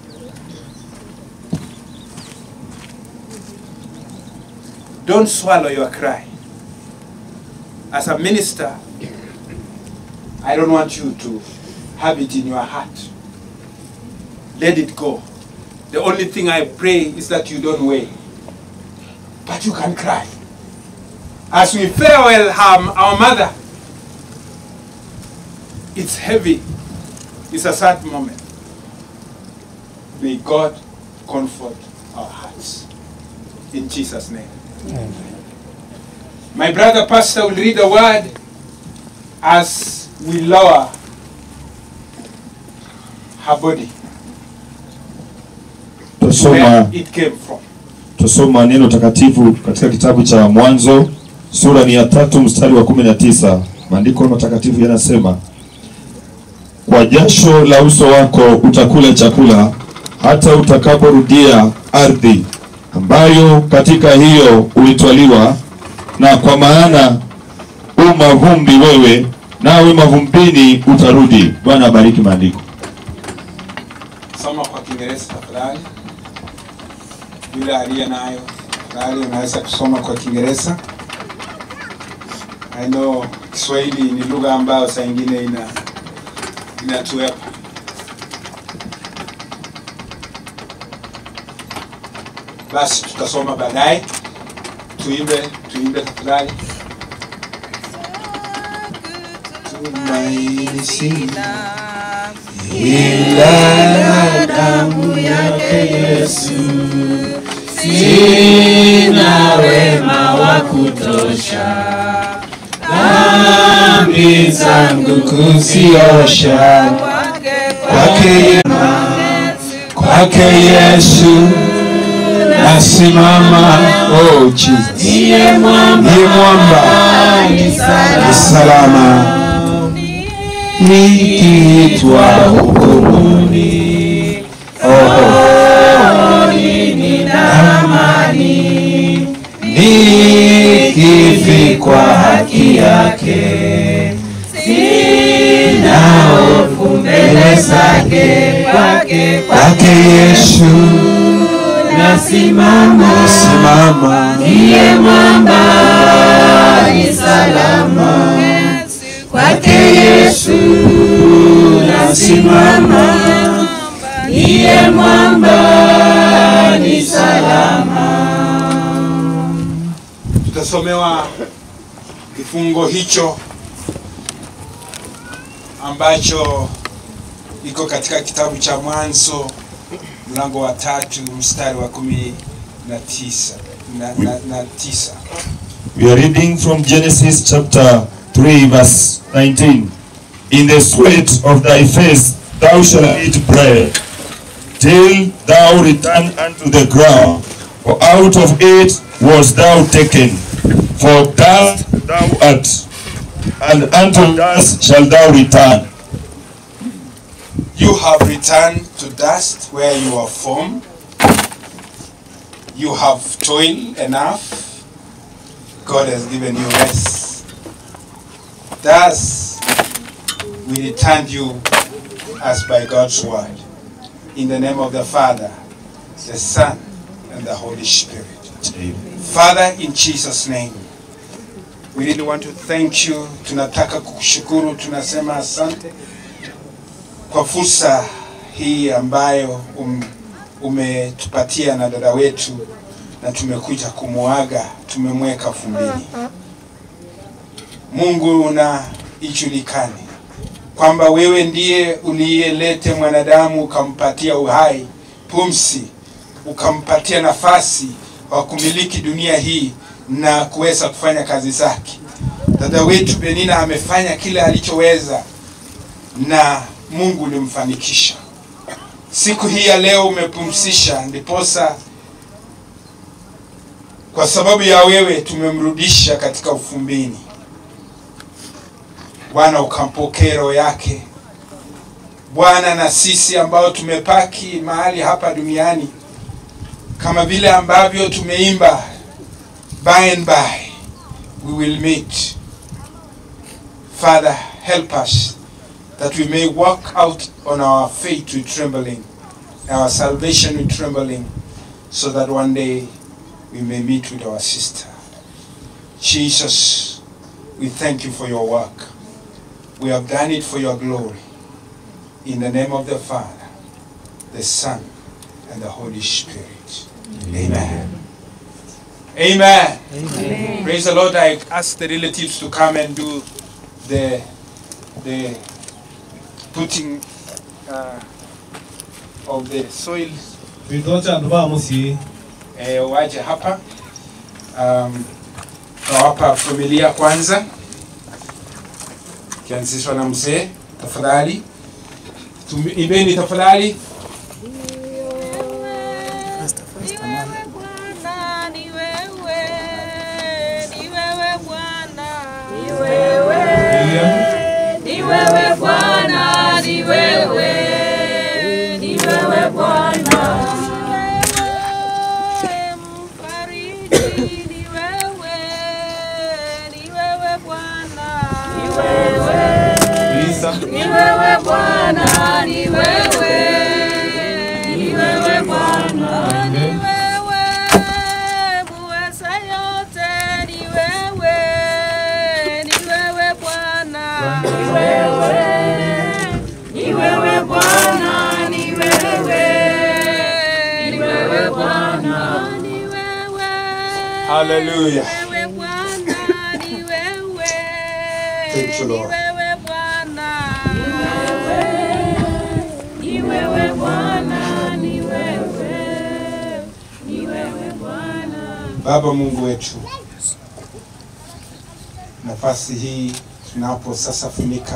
Speaker 10: don't swallow your cry. As a minister, I don't want you to
Speaker 18: have it in your heart. Let it go. The only thing I pray is that you don't weigh. But you can cry. As we farewell our, our mother, it's heavy. It's a sad moment. May God comfort our hearts. In Jesus' name. Amen. My brother pastor will read the word as we lower her body. Where it came from.
Speaker 19: Tusoma neno takatifu katika kitabu cha Mwanzo sura ni ya tatu mstari wa kumi na tisa. Maandiko matakatifu yanasema, kwa jasho la uso wako utakula chakula hata utakaporudia ardhi ambayo katika hiyo uitwaliwa, na kwa maana u mavumbi wewe, nawe mavumbini utarudi. Bwana abariki maandiko.
Speaker 18: Soma kwa Kiingereza tafadhali. Yule aliye nayo tafadhali unaweza kusoma kwa Kiingereza. I know Kiswahili ni lugha ambayo saa nyingine ina inatuepa. Basi tutasoma baadaye. Tuimbe, tuimbe tafadhali. Tumaini sina ila damu yake Yesu, sina wema wa kutosha, dhambi zangu kuziosha, kwake kwake Yesu nasimama. Oh Jesus, ndiye mwamba, ndiye mwamba ni salama, nikiitwa hukumuni, oh ni damani, nikifikwa haki yake, sina hofu mbele zake, kwake kwake Yesu nasimama, nasimama, ndiye mwamba ni salama, kwake Yesu nasimama, ndiye mwamba ni salama. Tutasomewa kifungo hicho ambacho iko katika kitabu cha Mwanzo mlango wa tatu mstari wa kumi na tisa na, na, na tisa.
Speaker 19: We are reading from Genesis chapter three verse nineteen. In the sweat of thy face thou shalt eat bread, till thou return unto the ground, for out of it was thou taken, for dust thou art, and unto dust shalt thou return.
Speaker 18: You have returned to dust where you are from. You have toiled enough. God has given you rest. Thus, we returned you as by God's word. In the name of the Father, the Son, and the Holy Spirit. Amen. Father, in Jesus' name, we really want to thank you. Tunataka kukushukuru, tunasema asante kwa fursa hii ambayo um, umetupatia na dada wetu, na tumekuja kumuaga, tumemweka fumbini. Mungu una ijulikane kwamba wewe ndiye uliyelete mwanadamu ukampatia uhai, pumzi, ukampatia nafasi wa kumiliki dunia hii na kuweza kufanya kazi zake. Dada wetu Penina amefanya kile alichoweza na Mungu ulimfanikisha. Siku hii ya leo umepumzisha, ndiposa kwa sababu ya wewe tumemrudisha katika ufumbini. Bwana ukampokea roho yake. Bwana, na sisi ambao tumepaki mahali hapa duniani, kama vile ambavyo tumeimba, by and by we will meet. Father, help us that we may walk out on our faith with trembling, our salvation with trembling, so that one day we may meet with our sister. Jesus, we thank you for your work. We have done it for your glory.
Speaker 10: In the name of the Father, the Son, and the Holy Spirit. Amen. Amen. Amen. Praise the Lord. I ask the relatives to come and do the the putting uh, of the soil. Eh, waje hapa. Um, nawapa familia kwanza. Kianzishwa na mzee. Tafadhali. Tuimbeni tafadhali.
Speaker 4: Ni wewe Bwana, ni wewe, ni wewe Bwana. Mfariji, ni wewe, ni wewe Bwana. Ni wewe, ni wewe Bwana, ni wewe, ni wewe Bwana. Ni wewe, muweza yote, ni wewe, ni wewe Bwana. Ni wewe, ni wewe Bwana, ni wewe, ni wewe Bwana. Ni wewe,
Speaker 10: Hallelujah.
Speaker 4: ni wewe Bwana, ni wewe,
Speaker 10: Thank you,
Speaker 4: ni
Speaker 10: Lord.
Speaker 4: wewe Bwana. Ni wewe Bwana, ni wewe, ni wewe Bwana.
Speaker 10: Baba Mungu wetu, nafasi hii tunapo sasa funika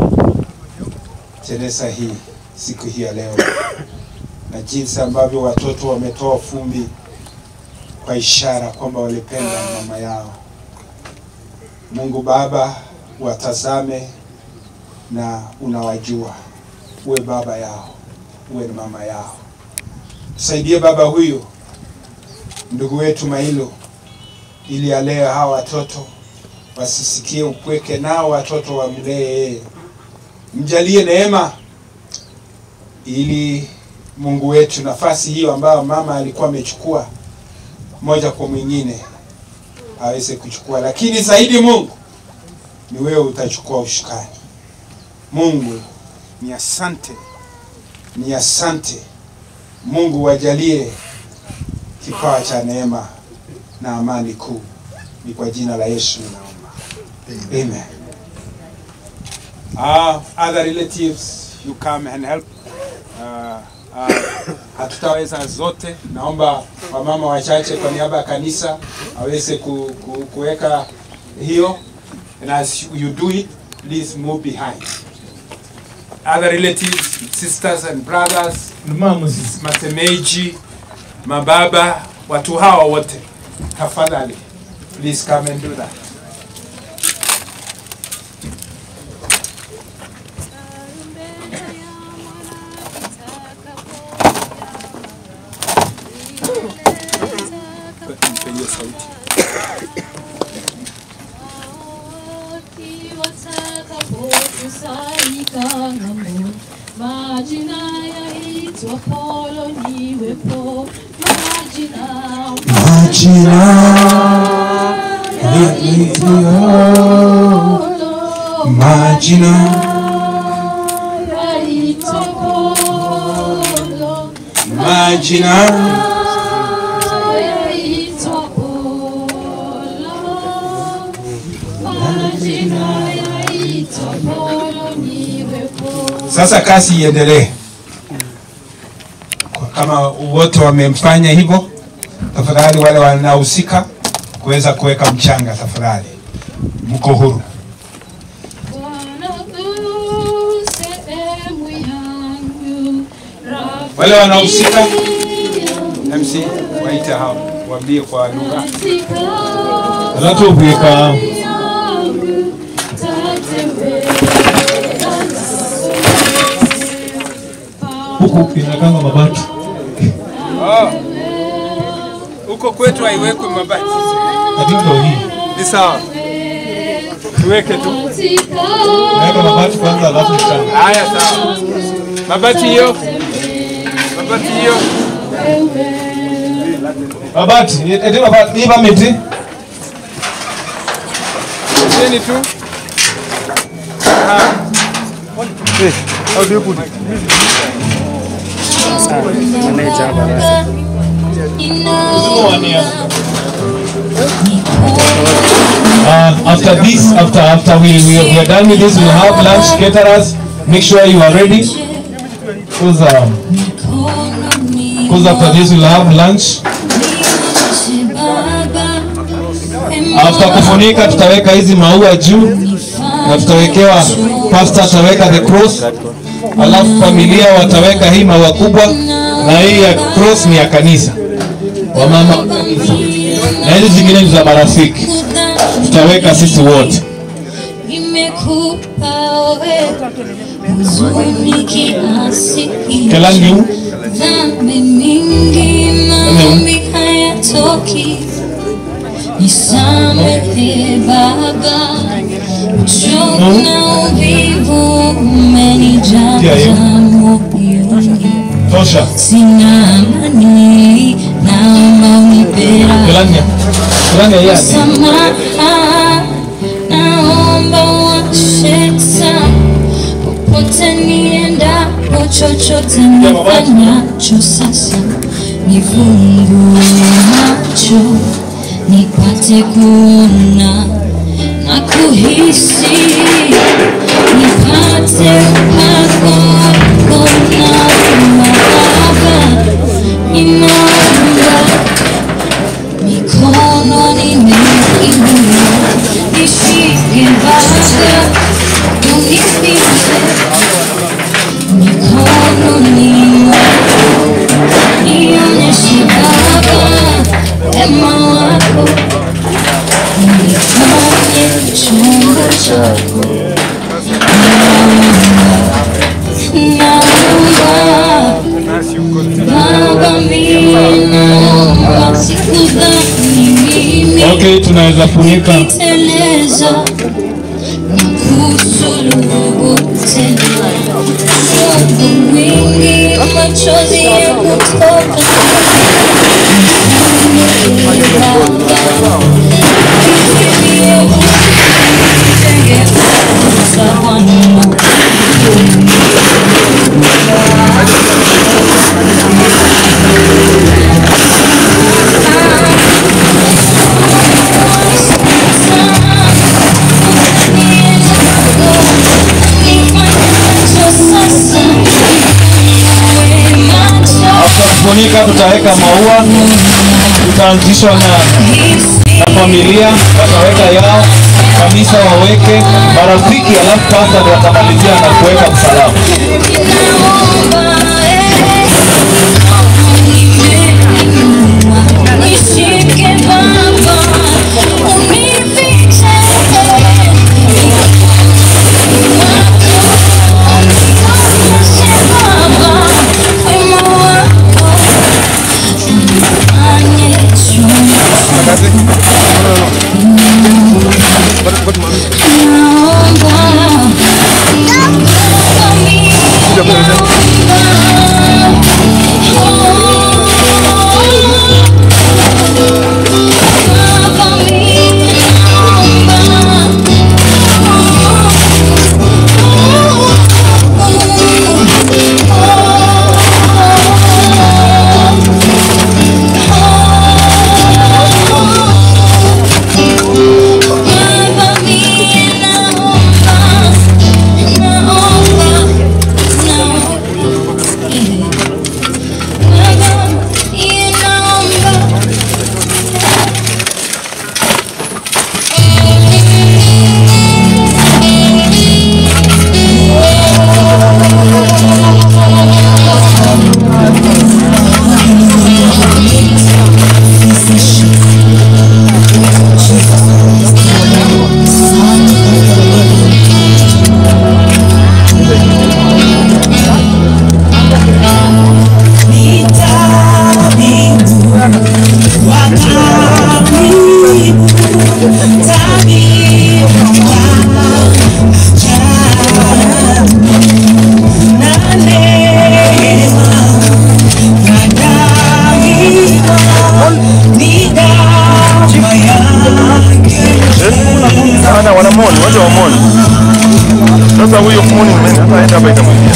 Speaker 10: Teresa hii siku hii ya leo, na jinsi ambavyo watoto wametoa fumbi kwa ishara kwamba walipenda mama yao. Mungu Baba, watazame na unawajua, uwe baba yao, uwe na mama yao. Tusaidie baba huyu ndugu wetu Mailo, ili alee hawa watoto wasisikie upweke, nao watoto wamlee. Mjalie neema ili Mungu wetu nafasi hiyo ambayo mama alikuwa amechukua moja kwa mwingine aweze kuchukua, lakini zaidi Mungu ni wewe utachukua ushukani. Mungu ni asante, ni asante. Mungu wajalie kipawa cha neema na amani kuu, ni kwa jina la Yesu naomba. Amen. Uh, other relatives, you come and help. Uh, uh, hatutaweza zote. Naomba wamama wachache kwa niaba ya kanisa aweze ku, ku, kuweka hiyo. And as you do it, please move behind. Other relatives, sisters and brothers, matemeji, mababa, watu hawa wote, tafadhali, please come and do that.
Speaker 4: Majina yaitwa Polo niwepo, majina
Speaker 10: Majina yaitwa Majina
Speaker 4: yaitwa Polo,
Speaker 10: Majina
Speaker 4: yaitwa Polo, majina yaitwa Polo niwepo.
Speaker 10: Sasa kazi iendelee. Kama wote wamemfanya hivyo, tafadhali wale wanahusika kuweza kuweka mchanga, tafadhali mko huru. Wale wanahusika, M C waita hao, waambie kwa lugha.
Speaker 1: Anatubika huku inakanga mabati.
Speaker 10: Oh. Huko kwetu haiwekwi mabati.
Speaker 1: Ndio hii.
Speaker 10: Ni sawa. Tuweke tu.
Speaker 1: Weka mabati kwanza alafu mchanga.
Speaker 10: Haya sawa. Mabati hiyo. Mabati hiyo.
Speaker 1: Mabati, ndio mabati, ni miti.
Speaker 10: Cheni tu. Ah.
Speaker 6: How do you put it?
Speaker 1: Uh, after this, after after we, we, we are done with this, we'll have lunch. Caterers, make sure you are ready. Because um, after this, we'll have lunch. After kufunika, tutaweka hizi maua juu na tutawekewa, pastor ataweka the cross, alafu familia wataweka hii maua kubwa, na hii ya cross ni ya kanisa, wamama wa kanisa, na hizi zingine ni za marafiki, tutaweka sisi wote. Kelangi
Speaker 4: Nisamehe Baba, uchovu na uvivu umenijaza moyoni. Sina amani, naomba unipe msamaha, naomba uache popote niendapo, chochote nifanyacho sasa, nifungue macho nipate kuona na kuhisi, nipate upako wako na Baba, ninaomba mikono nimeinua, nishike Baba, unifiche mikono nimeinua, nionyeshe Baba wema wako, nifanye chombo chako. Naomba Baba, mimi naomba, sikudhani mimi
Speaker 1: okay, tunaweza funika
Speaker 4: niteleza na kusulubu tena, Mungu mwingi, machozi yakutoka.
Speaker 1: kufunika, tutaweka maua, tutaanzishwa na, na familia wataweka yao, kanisa waweke, marafiki, alafu pasta watamalizia na kuweka msalaba.
Speaker 6: Sasa huyo morning man hata aenda hapa itamwambia.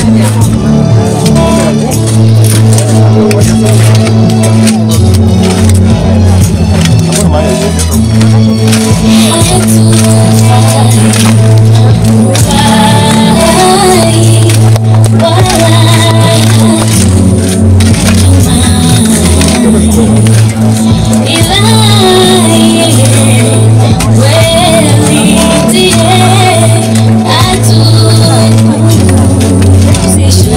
Speaker 4: Position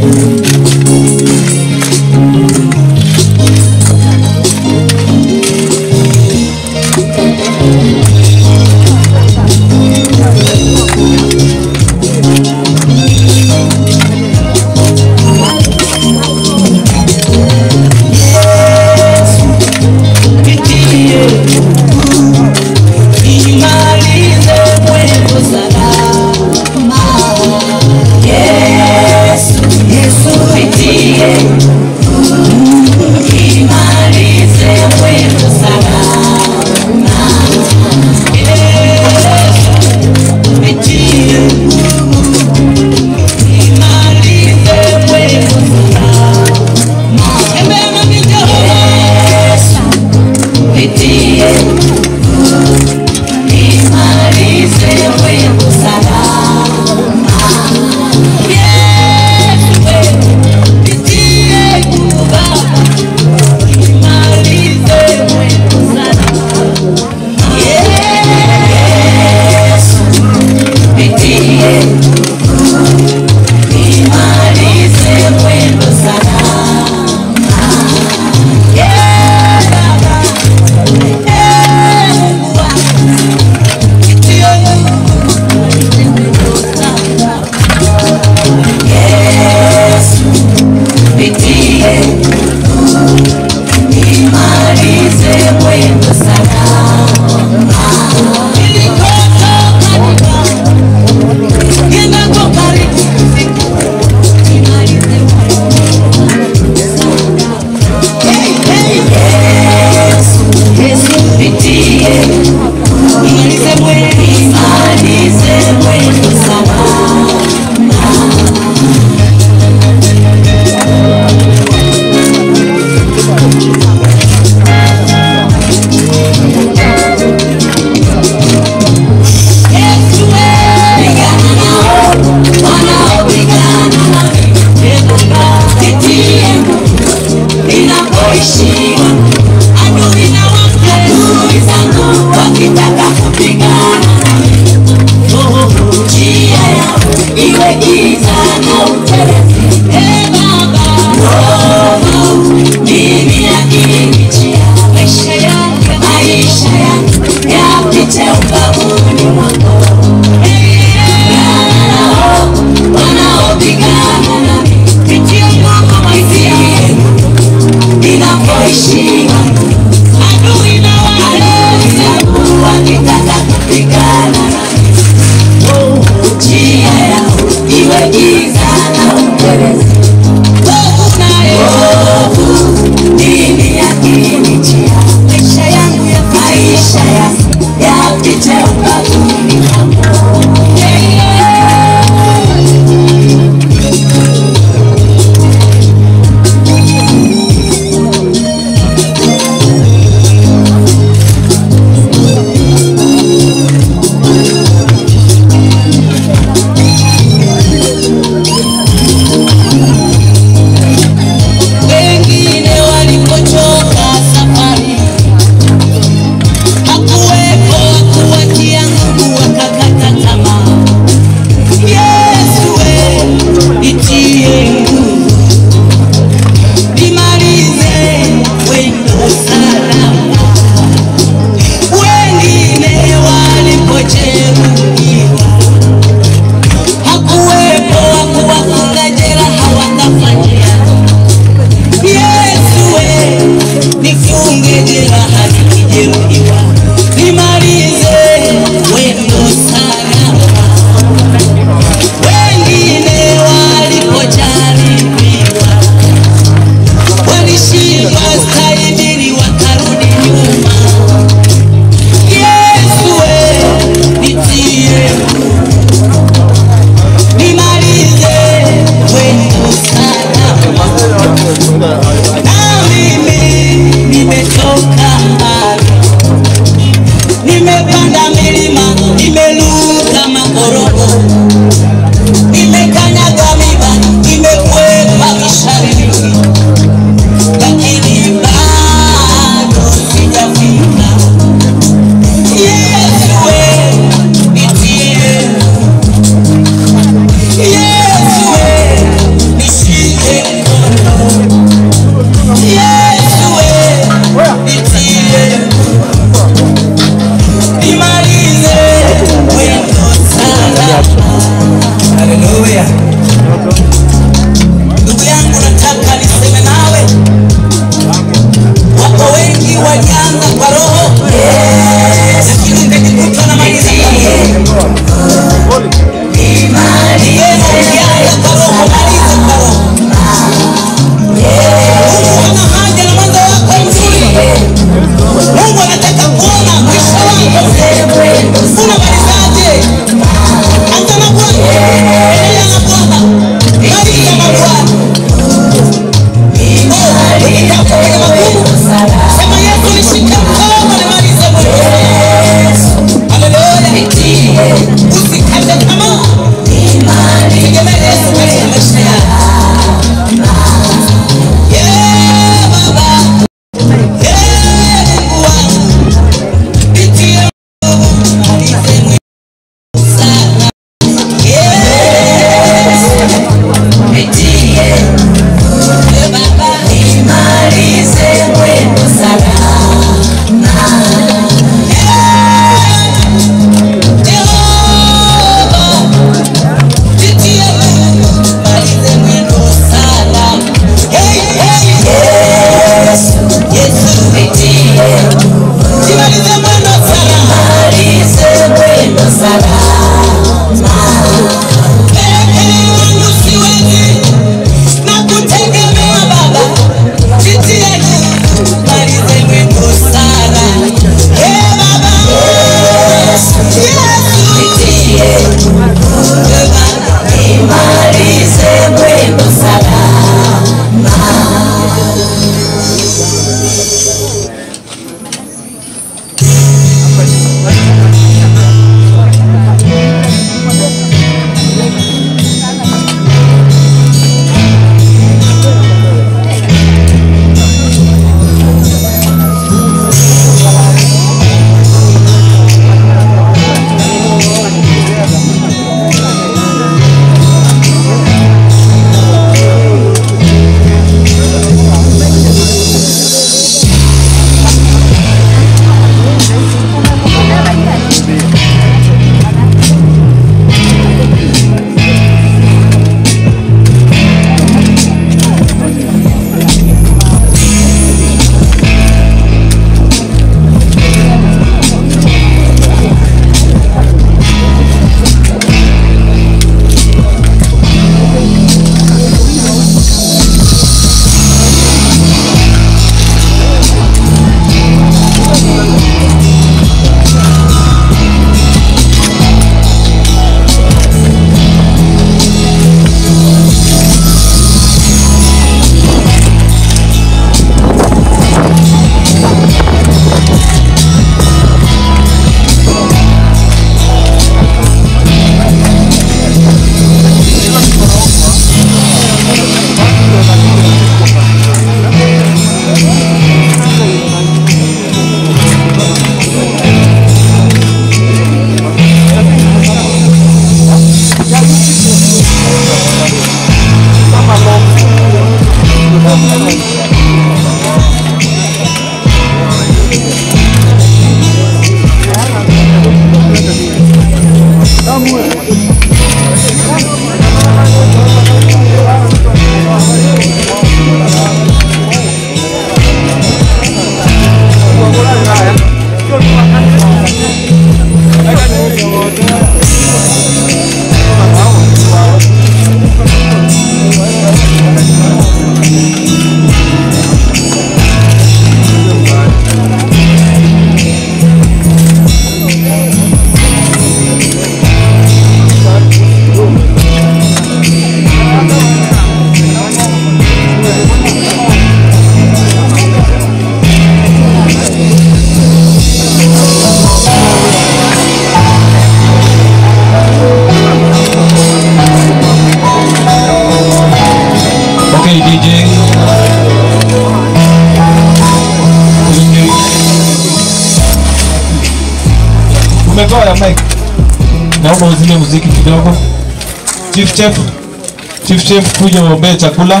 Speaker 1: ya mic. Naomba uzime muziki kidogo. Chief Chef, Chief Chef kuja uombe chakula.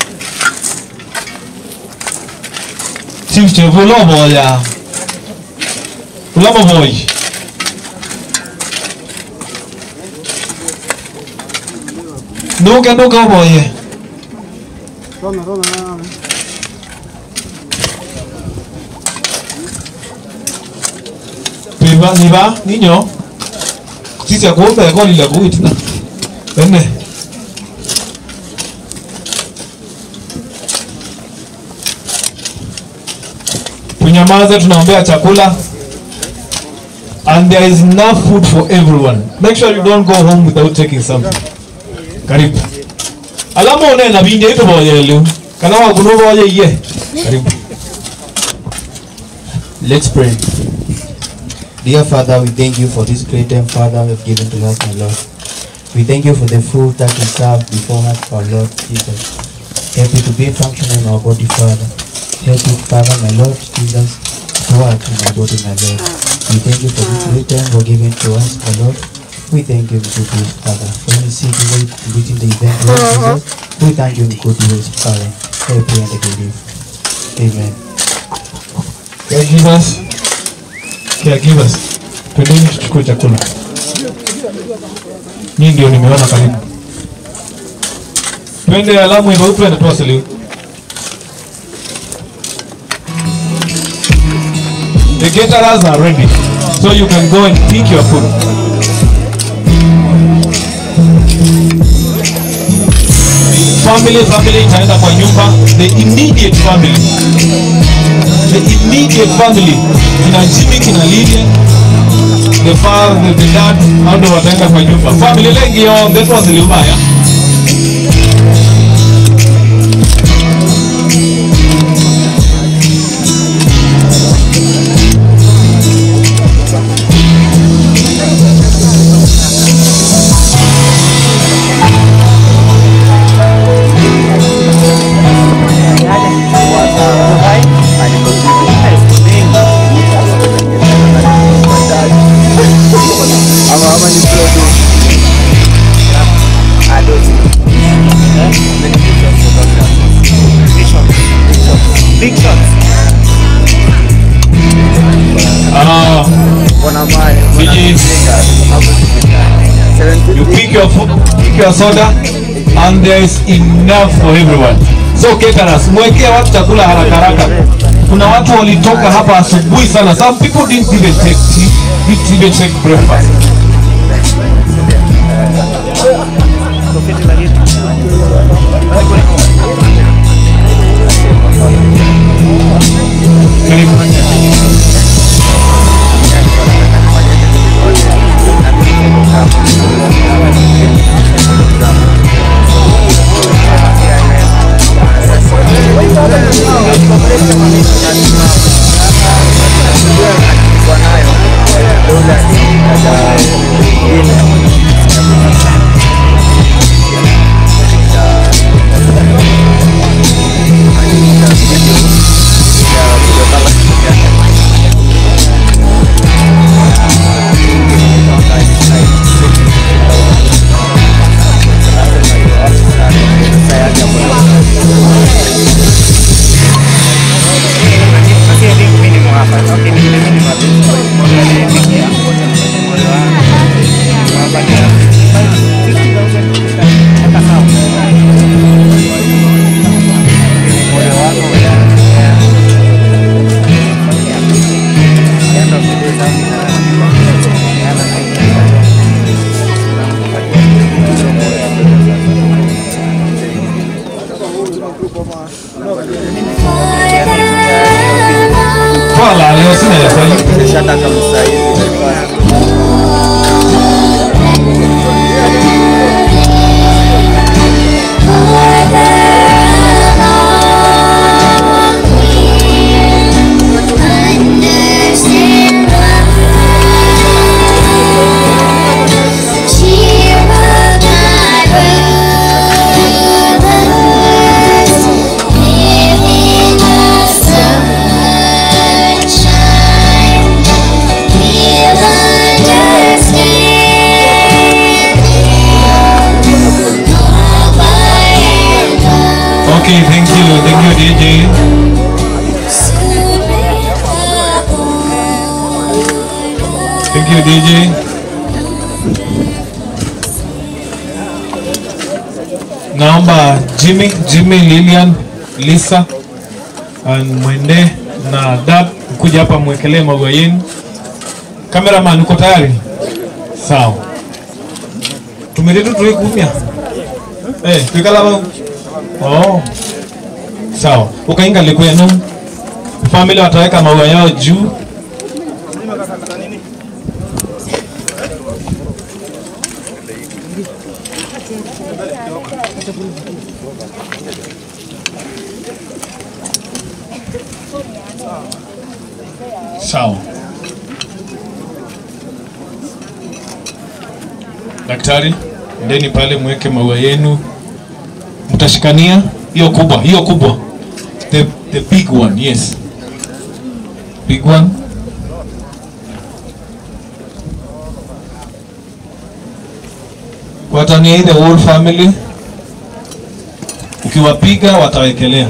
Speaker 1: Chief Chef ulobo ya. Ulobo boy. Nuka nuka boy.
Speaker 7: Toma, toma, toma.
Speaker 1: Piba, niba, niño. Sisi ya kuomba ya koli la kuitina. Ene. Tunyamaze, tunaombea chakula. And there is enough food for everyone. Make sure you don't go home without taking something. Karibu. Alama one na binde ito boye leo. Kana wa kuno boye ye. Karibu.
Speaker 22: Let's pray. Dear Father, we thank you for this great time, Father, you have given to us, my Lord. We thank you for the food that we serve before us, our Lord Jesus. Help it to be functional in our body, Father. Help it, Father, my Lord Jesus, to work in our body, my Lord. We thank you for this great time you have given to us, my Lord. We thank you in good ways, Father. For you see the way completing the event, Lord Jesus. We thank you in good ways, Father. Help you and believe. Amen.
Speaker 1: Caregivers, caregivers, twendeni tuchukue chakula. Nyinyi ndio nimeona karibu. Twende alamu hivyo twende tuwasili. The caterers are ready, so you can go and pick your food. Family, family itaenda kwa nyumba. The immediate family. The immediate family. Kina Jimmy, kina Lydia. The father, the dad, hao ndio wataenda kwa nyumba. Family lengi yo, that was Liubaya. You pick your food, pick your soda, and there is enough for everyone. So caterers, mwekee watu chakula haraka haraka. Kuna watu walitoka hapa asubuhi sana. Some people didn't even take tea, didn't even take breakfast.
Speaker 7: Karibu.
Speaker 1: you D J. Naomba Jimmy, Jimmy, Lilian, Lisa and Mwende na Dab kuja hapa mwekelee maua yenu. Cameraman uko tayari? Sawa. Tumeretu tuwe kumia. Eh, tuikala ba. Oh. Sawa. Ukainga likwenu. Family wataweka maua yao juu. Sawa. Daktari, ndeni pale mweke maua yenu. Mtashikania hiyo kubwa, hiyo kubwa. The the big one, yes. Big one. Watania the whole family. Ukiwapiga watawekelea.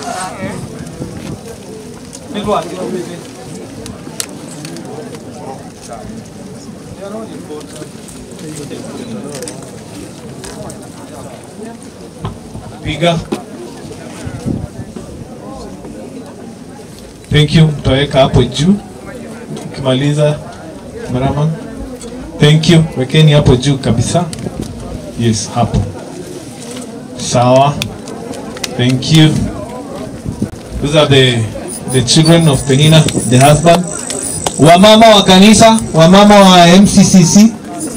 Speaker 1: Piga. Thank you. Tutaweka hapo juu. Ukimaliza cameraman. Thank you. Wekeni hapo juu kabisa. Yes, hapo. Sawa. Thank you. Those are the the children of Penina, the husband. Wamama wa kanisa, wamama wa M C C C.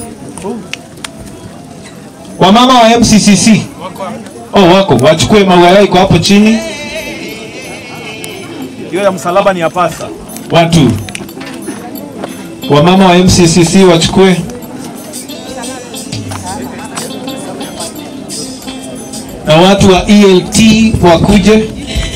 Speaker 1: Wamama wa M C C C. Oh, wako. Wachukue maua yao iko hapo chini.
Speaker 6: Hiyo ya msalaba ni ya pasta.
Speaker 1: Watu. Wamama wa M C C C wachukue. Na watu wa E L T wakuje.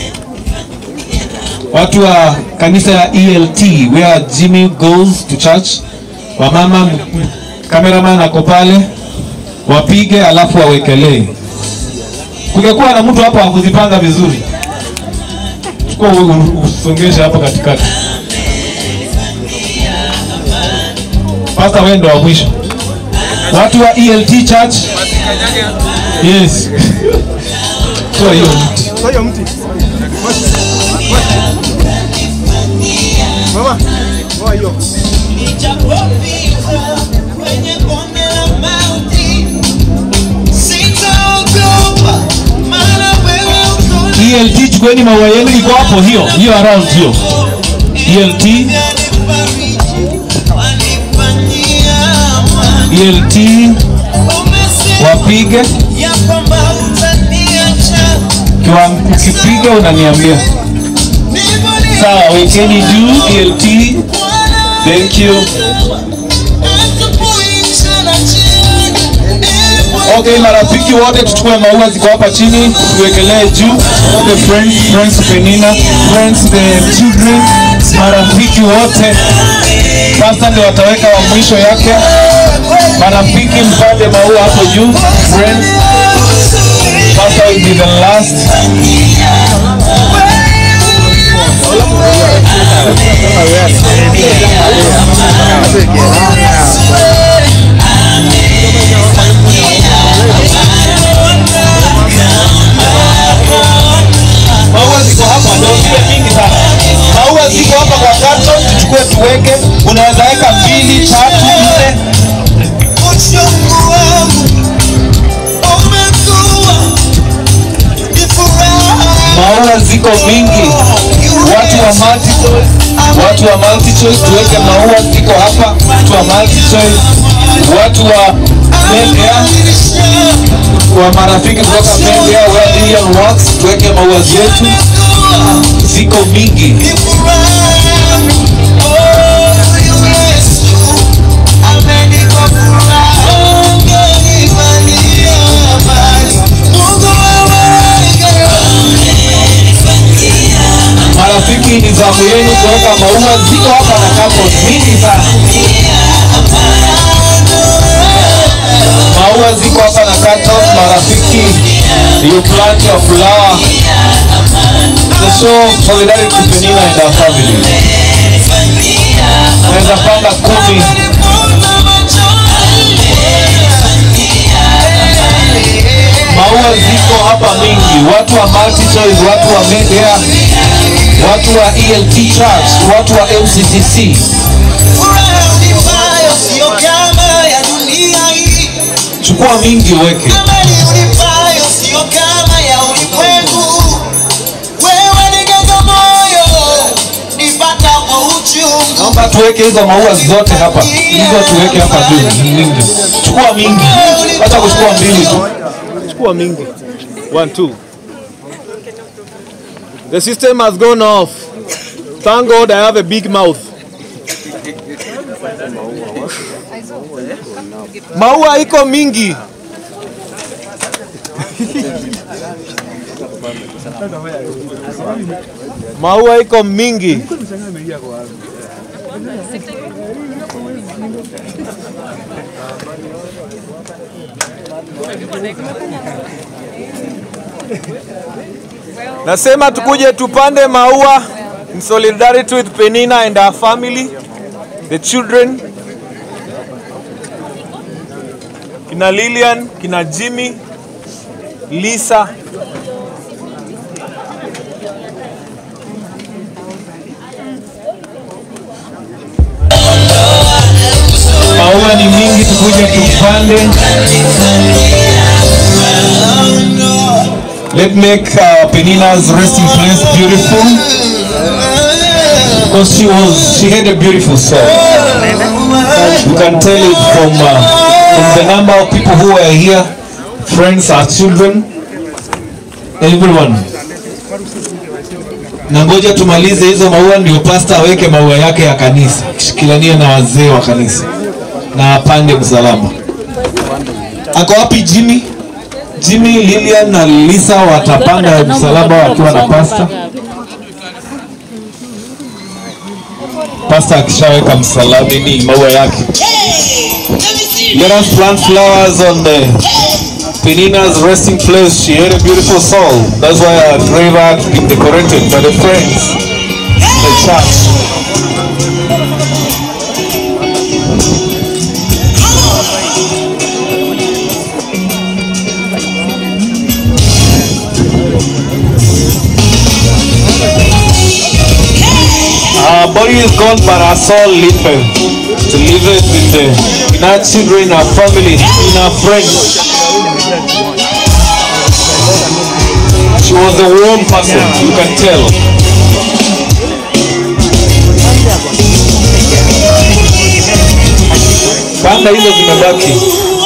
Speaker 1: Watu wa kanisa ya E L T where Jimmy goes to church. Wamama, cameraman ako pale. Wapige alafu wawekelee. Kungekuwa na mtu hapo akuzipanga vizuri. Chukua usongeshe hapo katikati. Pasta wewe ndo wa mwisho. Watu wa E L T church. Yes. So hiyo mti.
Speaker 6: So hiyo mti. Mama, ngoja hiyo.
Speaker 1: E L T chukueni maua yenu iko hapo hiyo, hiyo around hiyo. E L T E L T wapige. Kwa ukipiga unaniambia. Sawa, wekeni juu E L T. Thank you. Okay, marafiki wote tuchukue maua ziko hapa chini, tuwekelee juu. The friends, friends Penina, friends the children, marafiki wote. Sasa ndio wataweka wa mwisho yake. Marafiki mpande maua hapo juu. Friends. Sasa will be the last. Maua ziko hapa ndio ziwe mingi sana. Maua ziko hapa kwa carton, tuchukue tuweke. Unaweza weka mbili, tatu, nne. Maua ziko mingi. Watu wa multi choice, watu wa multi choice tuweke maua ziko hapa. Watu wa multi choice, watu wa media, wa marafiki kutoka media, where Lilian works, tuweke maua zetu. Ziko mingi. Marafiki ni zamu yenu kuweka maua ziko hapa na kapo mingi sana. Maua ziko hapa na carton, marafiki. You plant your flower. The show solidarity to Penina and our family. Unaweza panga kumi. hapa mingi, watu wa Multi Choice, watu wa Media, watu wa E L T Church, watu wa M C C C. Chukua mingi uweke. Naomba tuweke hizo maua zote hapa. Hizo tuweke hapa juu. Mingi. Chukua mingi. Acha kuchukua mbili tu.
Speaker 6: Chukua mingi. One, two. The system has gone off. Thank God I have a big mouth. Maua iko mingi. Maua iko mingi. Nasema tukuje tupande maua in solidarity with Penina and our family, the children, kina Lilian, kina Jimmy, Lisa. Maua ni mingi, tukuje tupande.
Speaker 1: Let's make uh, Penina's resting place beautiful, because she was she had a beautiful soul. You can tell it from uh, from the number of people who were here, friends, our children, everyone. Na ngoja tumalize hizo maua ndio pastor aweke maua yake ya kanisa, shikilania na wazee wa kanisa na apande msalaba. Ako wapi Jimmy? Jimmy, Lilian na Lisa watapanda msalaba wakiwa na pastor. Pastor akishaweka msalaba ni maua yake. Let us plant flowers on the Penina's resting place. She had a beautiful soul. That's why her grave had been decorated by the friends in the church. Our body is gone, but our soul liveth. To live it in, the, in our children, our family, in our friends. She was a warm person, you can tell. Panda hizo zimebaki.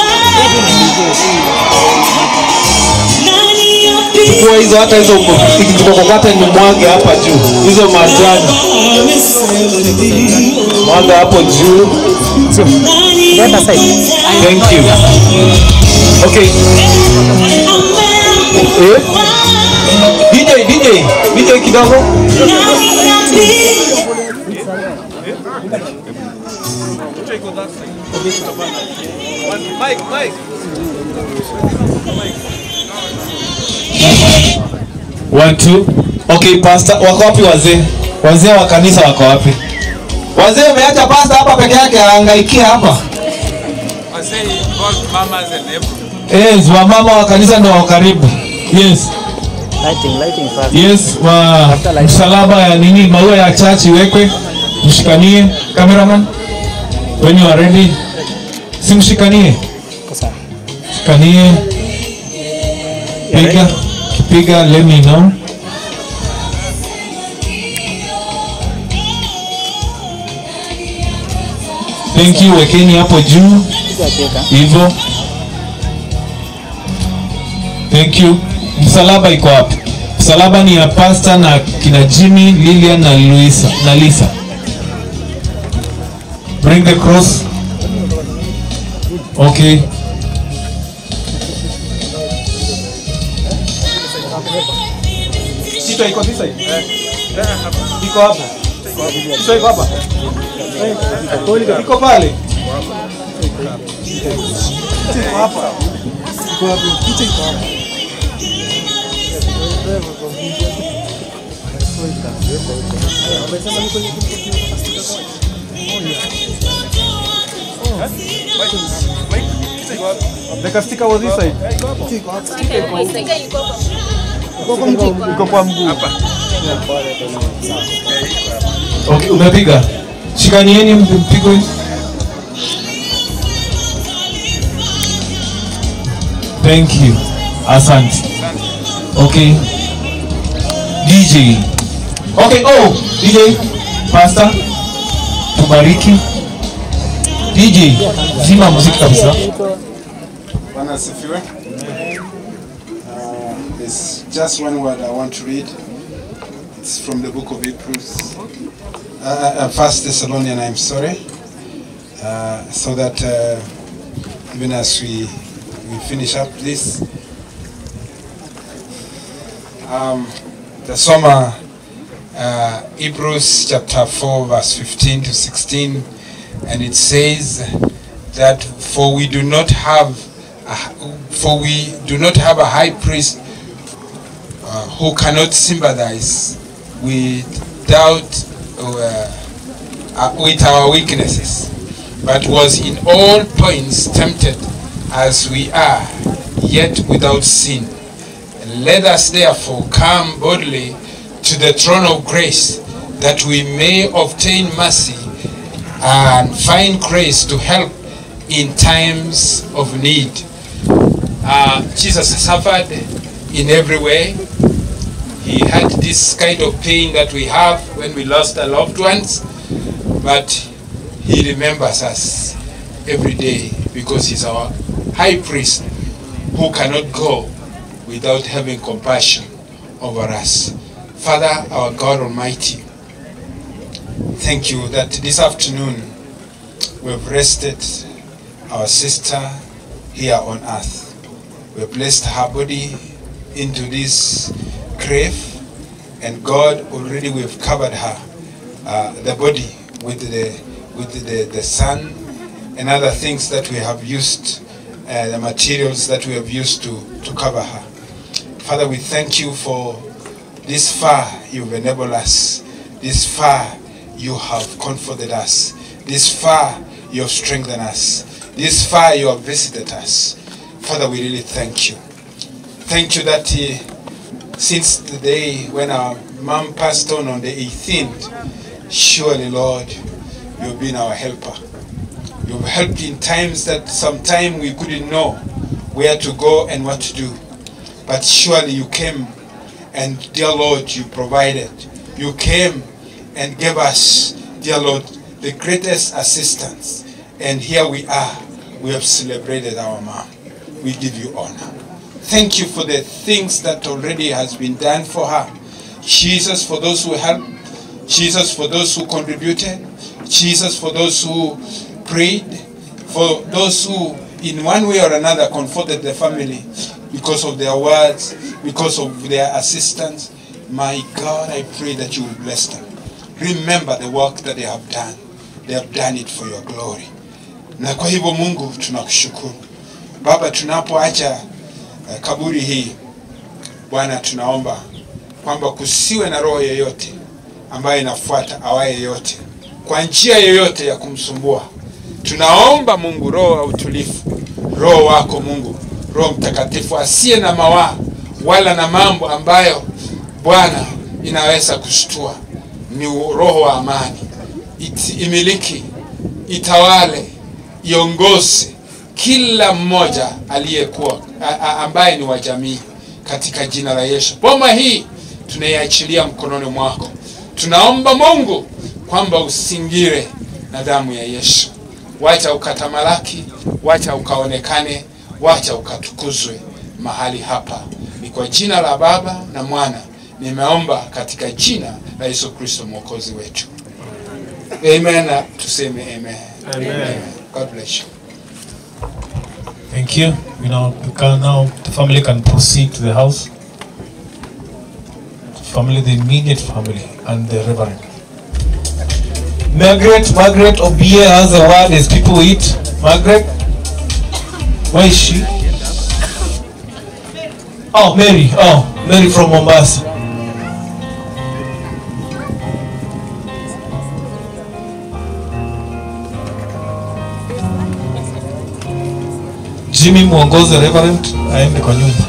Speaker 1: Chukua hizo, hata hizo ikitokokata ni mwage hapa juu. Hizo majani mwaga hapo juu. Thank you. Okay. Eh? D J, D J, D J kidogo.
Speaker 6: Mike, Mike.
Speaker 1: One, two. Okay, pastor, wako wapi wazee? Wazee wa kanisa wako wapi? Wazee wameacha pastor hapa peke yake ahangaikia hapa.
Speaker 18: Wazee both mamas and everyone.
Speaker 1: Yes, wa mama wa kanisa ndio wako karibu. Yes.
Speaker 3: Lighting, lighting first.
Speaker 1: Yes, wa msalaba ya nini, maua ya church iwekwe. Mshikanie cameraman. When you are ready. Simshikanie. Shikanie. Piga, piga, let me know. Thank you, wekeni hapo juu. Hivyo. Thank you. Msalaba iko wapi? Msalaba ni ya pastor na kina Jimmy, Lilian na Luisa, na Lisa. Bring the cross. Okay.
Speaker 6: Tito iko this side. Iko hapo. Tito iko hapa. Iko pale. Iko hapa. Iko hapo. Tito iko hapa. The kastika was this side. Iko kwa mguu.
Speaker 1: Okay, umepiga. Shikanieni mpigwe. Thank you. Asante. Okay. D J. Okay, oh, D J. Pastor. Tubariki. D J. Zima muziki kabisa.
Speaker 2: Bwana asifiwe. Uh, there's just one word I want to read. It's from the book of Hebrews. Uh, uh, First Thessalonians, I'm sorry. Uh, so that uh, even as we we finish up this, um, the Soma, uh, Hebrews chapter four, verse fifteen to sixteen, and it says that for we do not have, a, for we do not have a high priest uh, who cannot sympathize with doubt uh, uh, with our weaknesses, but was in all points tempted as we are, yet without sin. Let us therefore come boldly to the throne of grace, that we may obtain mercy and find grace to help in times of need. Uh, Jesus suffered in every way. He had this kind of pain that we have when we lost our loved ones, but he remembers us every day because he's our high priest who cannot go without having compassion over us. Father, our God Almighty, thank you that this afternoon we've rested our sister here on earth. We've placed her body into this grave, and God, already we've covered her, uh, the body with the with the, the sun and other things that we have used, uh, the materials that we have used to, to cover her. Father, we thank you for this far you've enabled us, this far you have comforted us, this far you have strengthened us, this far you have visited us. Father, we really thank you. Thank you that uh, since the day when our mom passed on on the eighteenth, surely, Lord, you've been our helper. You've helped in times that sometime we couldn't know where to go and what to do. But surely you came, and dear Lord, you provided. You came and gave us, dear Lord, the greatest assistance. And here we are. We have celebrated our mom. We give you honor. Thank you for the things that already has been done for her. Jesus, for those who helped. Jesus, for those who contributed. Jesus, for those who prayed. For those who, in one way or another, comforted the family because of their words, because of their assistance. My God, I pray that you will bless them. Remember the work that they have done. They have done it for your glory. Na kwa hivyo Mungu tunakushukuru. Baba, tunapoacha uh, kaburi hii, Bwana, tunaomba kwamba kusiwe na roho yoyote ambayo inafuata awaye yote kwa njia yoyote ya kumsumbua. Tunaomba Mungu roho ya utulifu, roho wako Mungu, Roho Mtakatifu asiye na mawaa wala na mambo ambayo Bwana inaweza kushtua. Ni roho wa amani, Iti, imiliki, itawale, iongoze kila mmoja aliyekuwa ambaye ni wa jamii katika jina la Yesu. Boma hii tunaiachilia mkononi mwako. Tunaomba Mungu kwamba usingire na damu ya Yesu. Wacha ukatamalaki, wacha ukaonekane, wacha ukatukuzwe mahali hapa. Ni kwa jina la Baba na Mwana nimeomba katika jina la Yesu Kristo mwokozi wetu. Amen. Tuseme amen.
Speaker 1: Amen. Amen.
Speaker 2: God bless you.
Speaker 1: Thank you. You know, we can now, the family can proceed to the house. The family, the immediate family, and the reverend. Margaret, Margaret Obie has a word as people eat. Margaret, where is she? Oh, Mary. Oh, Mary from Mombasa. Jimmy muongoze Reverend aende kwa nyumba.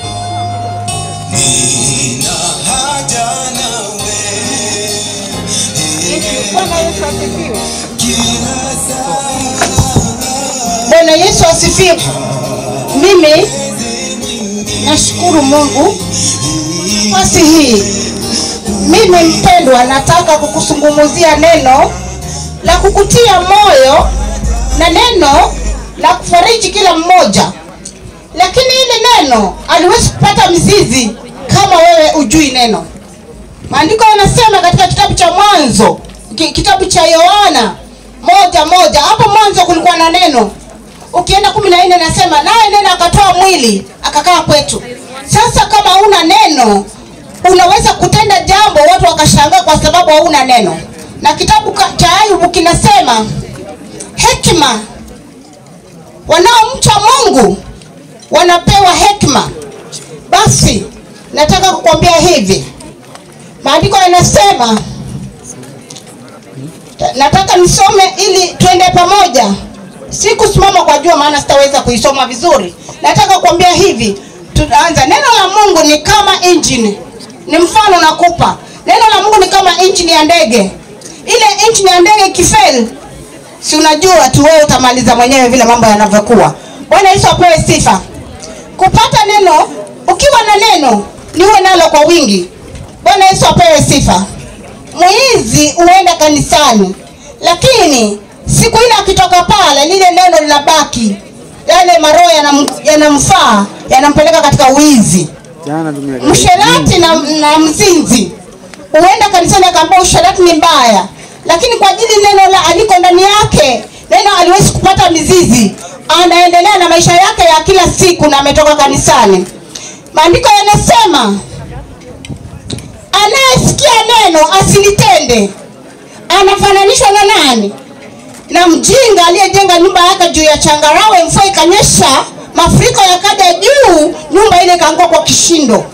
Speaker 8: Bwana Yesu asifiwe. Mimi nashukuru Mungu nafasi hii. Mimi mpendwa, nataka kukuzungumzia neno la kukutia moyo na neno la kufariji kila mmoja. Lakini ile neno aliwezi kupata mzizi kama wewe ujui neno. Maandiko yanasema katika kitabu cha Mwanzo, kitabu cha Yohana moja moja, hapo mwanzo kulikuwa na neno. Ukienda kumi na nne nasema naye neno akatoa mwili akakaa kwetu. Sasa kama huna neno, unaweza kutenda jambo watu wakashangaa kwa sababu hauna neno. Na kitabu cha Ayubu kinasema hekima, wanaomcha Mungu wanapewa hekima. Basi nataka kukwambia hivi, maandiko yanasema, nataka nisome ili tuende pamoja. Sikusimama kwa jua maana sitaweza kuisoma vizuri. Nataka kukwambia hivi, tuanza. Neno la Mungu ni kama engine. Ni mfano nakupa. Neno la Mungu ni kama engine ya ndege. Ile engine ya ndege ikifeli, si unajua tu wewe utamaliza mwenyewe vile mambo yanavyokuwa. Bwana Yesu apewe sifa. Kupata neno, ukiwa na neno, niwe nalo kwa wingi. Bwana Yesu apewe sifa. Mwizi uenda kanisani, lakini siku ile akitoka pale lile neno linabaki. Yale maroho yanamfaa, yanampeleka katika uizi. Msherati na, na mzinzi uenda kanisani akaambia usherati ni mbaya, lakini kwa ajili neno la aliko ndani yake, neno aliwezi kupata mizizi, anaendelea na maisha yake ya kila siku na ametoka kanisani. Maandiko yanasema anayesikia neno asilitende anafananishwa na nani? Na mjinga aliyejenga nyumba yake juu ya changarawe, mvua ikanyesha, mafuriko yakaja juu, nyumba ile ikaanguka kwa kishindo.